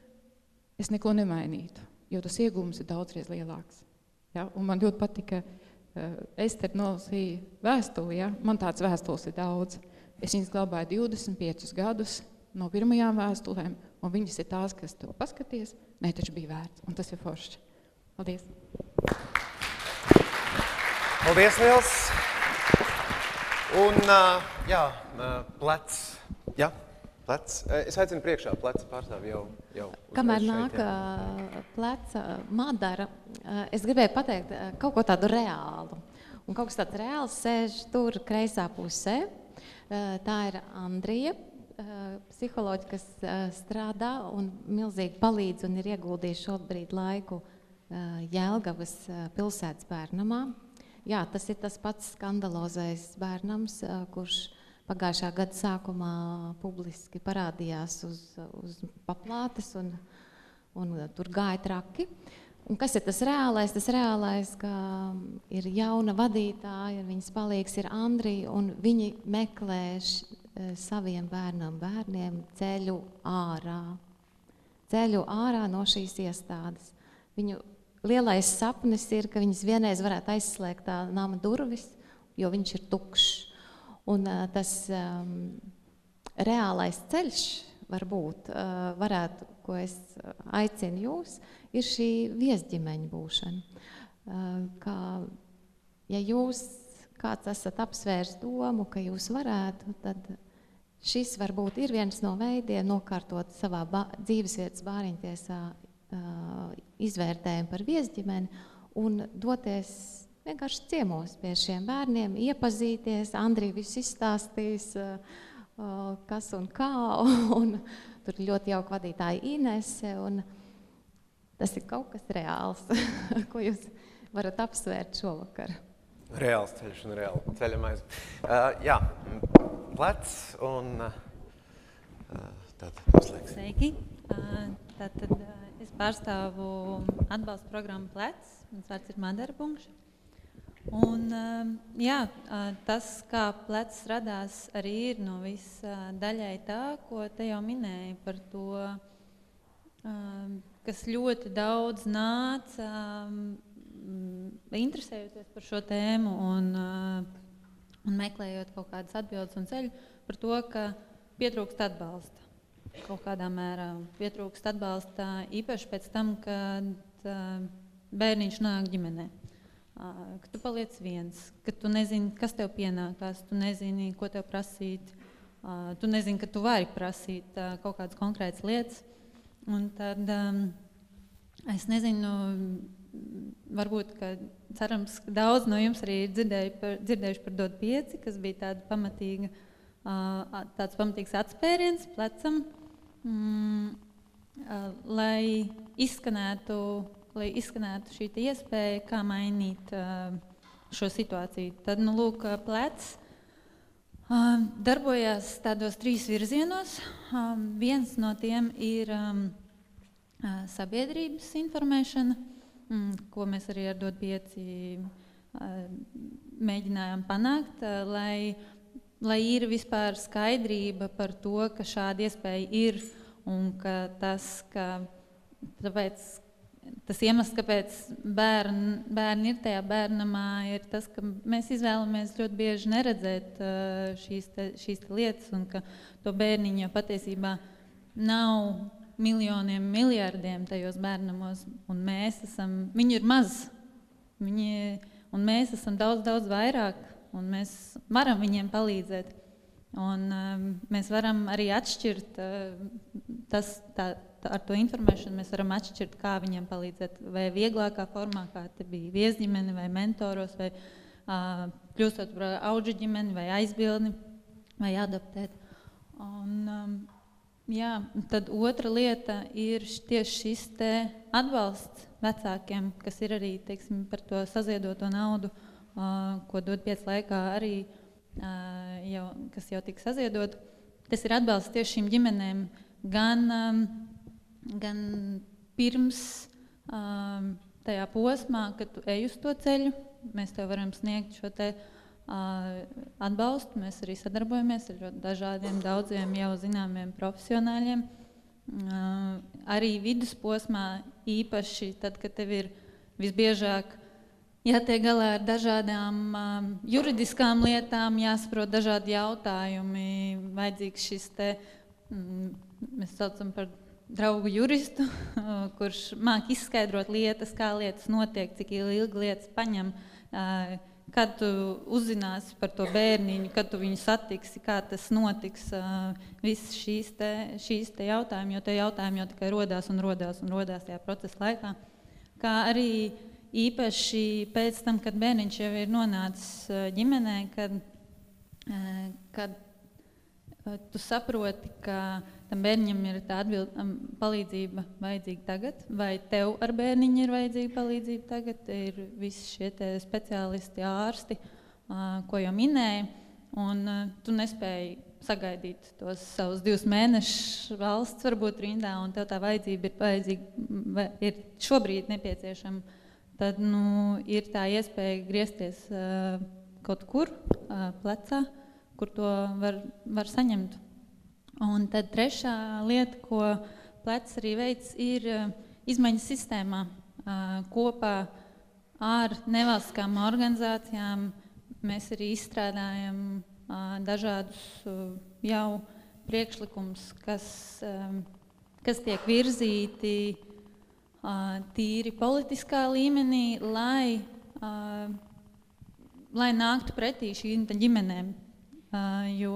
es neko nemainītu, jo tas iegūms ir daudzreiz lielāks. Ja? Un man ļoti patika, uh, Ester nolasīja vēstuli, ja? Man tāds vēstules ir daudz. Es viņas glabāju divdesmit piecus gadus, no pirmajām vēstulēm, un viņas ir tās, kas tu paskaties, ne, taču bija vērts, un tas ir forši. Paldies! Paldies liels! Un, uh, jā, plec, jā, plec. Es aicinu priekšā pleca pārstāvi jau, jau Kamēr šeit, nāk jā. pleca Madara, es gribēju pateikt kaut ko tādu reālu. Un kaut kas tāds reāls sēž tur kreisā pusē. Tā ir Andrija, psiholoģi, kas strādā un milzīgi palīdz un ir ieguldījis šobrīd laiku Jelgavas pilsētas bērnamā. Jā, tas ir tas pats skandalozais bērnams, kurš pagājušā gada sākumā publiski parādījās uz, uz paplātes un, un tur gāja traki. Un kas ir tas reālais? Tas reālais, ka ir jauna vadītāja, viņas palīgs ir Andrija, un viņi meklē saviem bērnam, bērniem ceļu ārā. Ceļu ārā no šīs iestādes. Viņu lielais sapnis ir, ka viņas vienreiz varētu aizslēgt tā nama durvis jo viņš ir tukšs. Un uh, tas um, reālais ceļš varbūt uh, varētu, ko es aicinu jūs, ir šī viesģimeņa būšana. Uh, kā, ja jūs kāds esat apsvērs domu, ka jūs varētu, tad šis varbūt ir viens no veidiem nokārtot savā ba dzīvesvietas bāriņtiesā uh, izvērtējumu par viesģimeni un doties vienkārši ciemos pie šiem bērniem, iepazīties. Andrija visu izstāstīs, uh, uh, kas un kā, un tur ļoti jauka vadītāja Inese, un tas ir kaut kas reāls, ko jūs varat apsvērt šovakar. Reāls ceļš un reāli ceļamais. Uh, jā, plecs un uh, tad noslēgs. Sveiki. Uh, tātad uh, es pārstāvu atbalsta programmu Plec. Mans vārds ir Madara Bunkša. Un, uh, jā, uh, tas, kā Plecs radās, arī ir no viss uh, daļai tā, ko te jau minēja par to, uh, kas ļoti daudz nāca, um, interesējoties par šo tēmu un, uh, un meklējot kaut kādas atbildes un ceļu par to, ka pietrūkst atbalsta. Kaut kādā mērā pietrūkst atbalsta īpaši pēc tam, kad uh, bērniņš nāk ģimenē. Uh, ka tu paliec viens, ka tu nezini, kas tev pienākās, tu nezini, ko tev prasīt, uh, tu nezini, ka tu vari prasīt uh, kaut kādas konkrētas lietas. Un tad um, es nezinu, varbūt, ka cerams, ka daudz no jums arī ir dzirdēju par, dzirdējuši par Dod pieci, kas bija tāda pamatīga, uh, tāds pamatīgs atspēriens plecam, mm, uh, lai izskanētu, lai izskanētu šī iespēja, kā mainīt uh, šo situāciju. Tad, nu, lūk, Plecs uh, darbojās tādos trīs virzienos. Uh, viens no tiem ir um, uh, sabiedrības informēšana, ko mēs arī ar Dod pieci mēģinājām panākt, lai, lai ir vispār skaidrība par to, ka šāda iespēja ir un ka tas, ka tāpēc, tas iemesls, kāpēc bērni, bērni ir tajā bērnamā, ir tas, ka mēs izvēlamies ļoti bieži neredzēt šīs, te, šīs te lietas un ka to bērniņu patiesībā nav miljoniem, miljardiem tajos bērnamos, un mēs esam, viņi ir maz, viņi, un mēs esam daudz, daudz vairāk, un mēs varam viņiem palīdzēt. Un um, mēs varam arī atšķirt, uh, tas, tā, tā, ar to informēšanu mēs varam atšķirt, kā viņiem palīdzēt, vai vieglākā formā, kā te bija viesģimeni, vai mentoros, vai uh, kļūstot par audžu ģimeni, vai aizbildni, vai adoptēt. Un, um, Jā, tad otra lieta ir tieši šis te atbalsts vecākiem, kas ir arī, teiksim, par to saziedoto naudu, uh, ko Dod pieci laikā arī, uh, jau, kas jau tika saziedot. Tas ir atbalsts tieši šīm ģimenēm gan, um, gan pirms um, tajā posmā, kad tu ej uz to ceļu, mēs tev varam sniegt šo te atbalstu. Mēs arī sadarbojamies ar ļoti dažādiem, daudziem jau zināmiem profesionāļiem. Arī vidusposmā īpaši tad, kad tev ir visbiežāk jātiek galā ar dažādām juridiskām lietām, jāsaprot dažādi jautājumi, vajadzīgs šis te, mēs saucam par draugu juristu, kurš māk izskaidrot lietas, kā lietas notiek, cik ilgi lietas paņem, kad tu uzzināsi par to bērniņu, kad tu viņu satiksi, kā tas notiks, uh, viss šīs te, šīs te jautājumi, jo tie jautājumi jau tikai rodās un rodās un rodās tajā procesa laikā. Kā arī īpaši pēc tam, kad bērniņš jau ir nonācis ģimenē, kad, uh, kad uh, tu saproti, ka tam bērniņam ir tā atbild, um, palīdzība vajadzīga tagad, vai tev ar bērniņu ir vajadzīga palīdzība tagad, ir visi šie te speciālisti, ārsti, uh, ko jau minēja, un uh, tu nespēji sagaidīt tos savus divus mēnešus valsts varbūt rindā, un tev tā vajadzība ir, vajadzīga, ir šobrīd nepieciešama, tad nu, ir tā iespēja griezties uh, kaut kur uh, plecā, kur to var, var saņemt. Un tad trešā lieta, ko Plecs arī veids, ir izmaiņas sistēmā kopā ar nevalstiskām organizācijām. mēs arī izstrādājam uh, dažādus uh, jau priekšlikumus, kas, um, kas tiek virzīti uh, tīri politiskā līmenī, lai, uh, lai nāktu pretī šīm ģimenēm. Uh, jo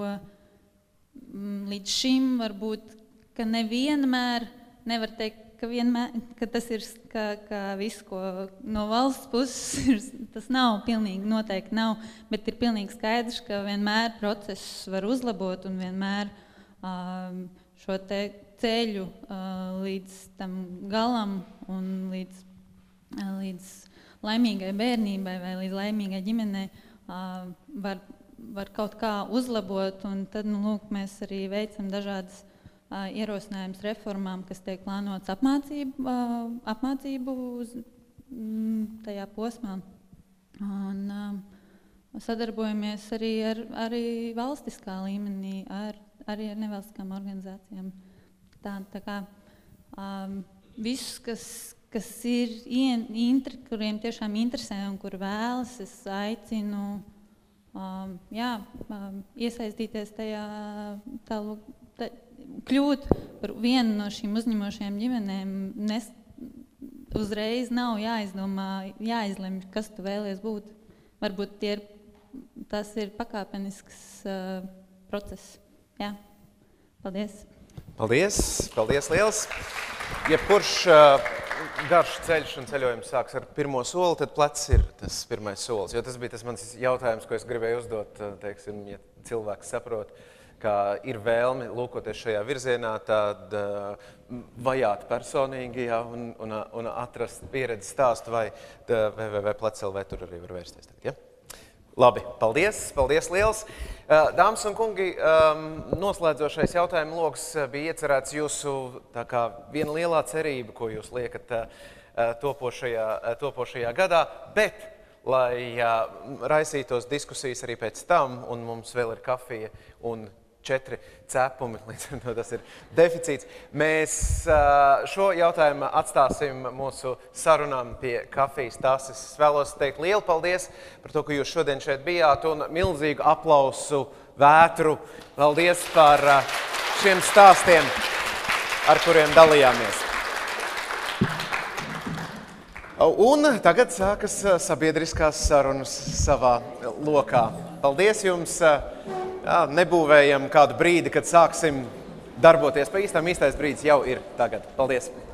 mm, līdz šim varbūt, ka nevienmēr nevar teikt, ka, vienmēr, ka tas ir ka, ka viss, ko no valsts puses, tas nav pilnīgi noteikti nav, bet ir pilnīgi skaidrs, ka vienmēr procesus var uzlabot un vienmēr um, šo te ceļu uh, līdz tam galam un līdz, uh, līdz laimīgai bērnībai vai līdz laimīgai ģimenei uh, var, var kaut kā uzlabot, un tad, nu, lūk, mēs arī veicam dažādas uh, ierosinājums reformām, kas tiek plānots apmācību, uh, apmācību uz, mm, tajā posmā. Un uh, sadarbojamies arī ar arī valstiskā līmenī, ar, arī ar nevalstiskām organizācijām. Tā, tā kā um, visus, kas, kas ir, inter, kuriem tiešām interesē un kur vēlas, es aicinu Um, jā, um, iesaistīties tajā, tā, tā, kļūt par vienu no šīm uzņemošajām ģimenēm. Nes, uzreiz nav jāizdomā, jāizlemj, kas tu vēlies būt. Varbūt tie ir, tas ir pakāpenisks uh, process. Jā. Paldies. Paldies, paldies liels. Jebkurš uh, garš ceļš un ceļojums sāks ar pirmo soli, tad plecs ir tas pirmais solis. Jo tas bija tas mans jautājums, ko es gribēju uzdot, teiksim, ja cilvēks saprot, ka ir vēlme lūkoties šajā virzienā, tad uh, vajāt personīgi, jā, un, un, un atrast pieredzi stāstu, vai w w w punkt plec punkt l v tur arī var vērsties. Tagad, ja? Labi, paldies, paldies liels. Dāmas un kungi, noslēdzošais jautājumu loks bija iecerēts jūsu tā kā viena lielā cerība, ko jūs liekat topošajā, topošajā gadā, bet, lai raisītos diskusijas arī pēc tam, un mums vēl ir kafija un četri cepumi, līdz ar to tas ir deficīts. Mēs šo jautājumu atstāsim mūsu sarunām pie kafijas tases. Es vēlos teikt lielu paldies par to, ka jūs šodien šeit bijāt, un milzīgu aplausu vētru. Paldies par šiem stāstiem, ar kuriem dalījāmies. Un tagad sākas sabiedriskās sarunas savā lokā. Paldies jums! Jā, nebūvējam kādu brīdi, kad sāksim darboties pa īstām. Īstais brīdis jau ir tagad. Paldies!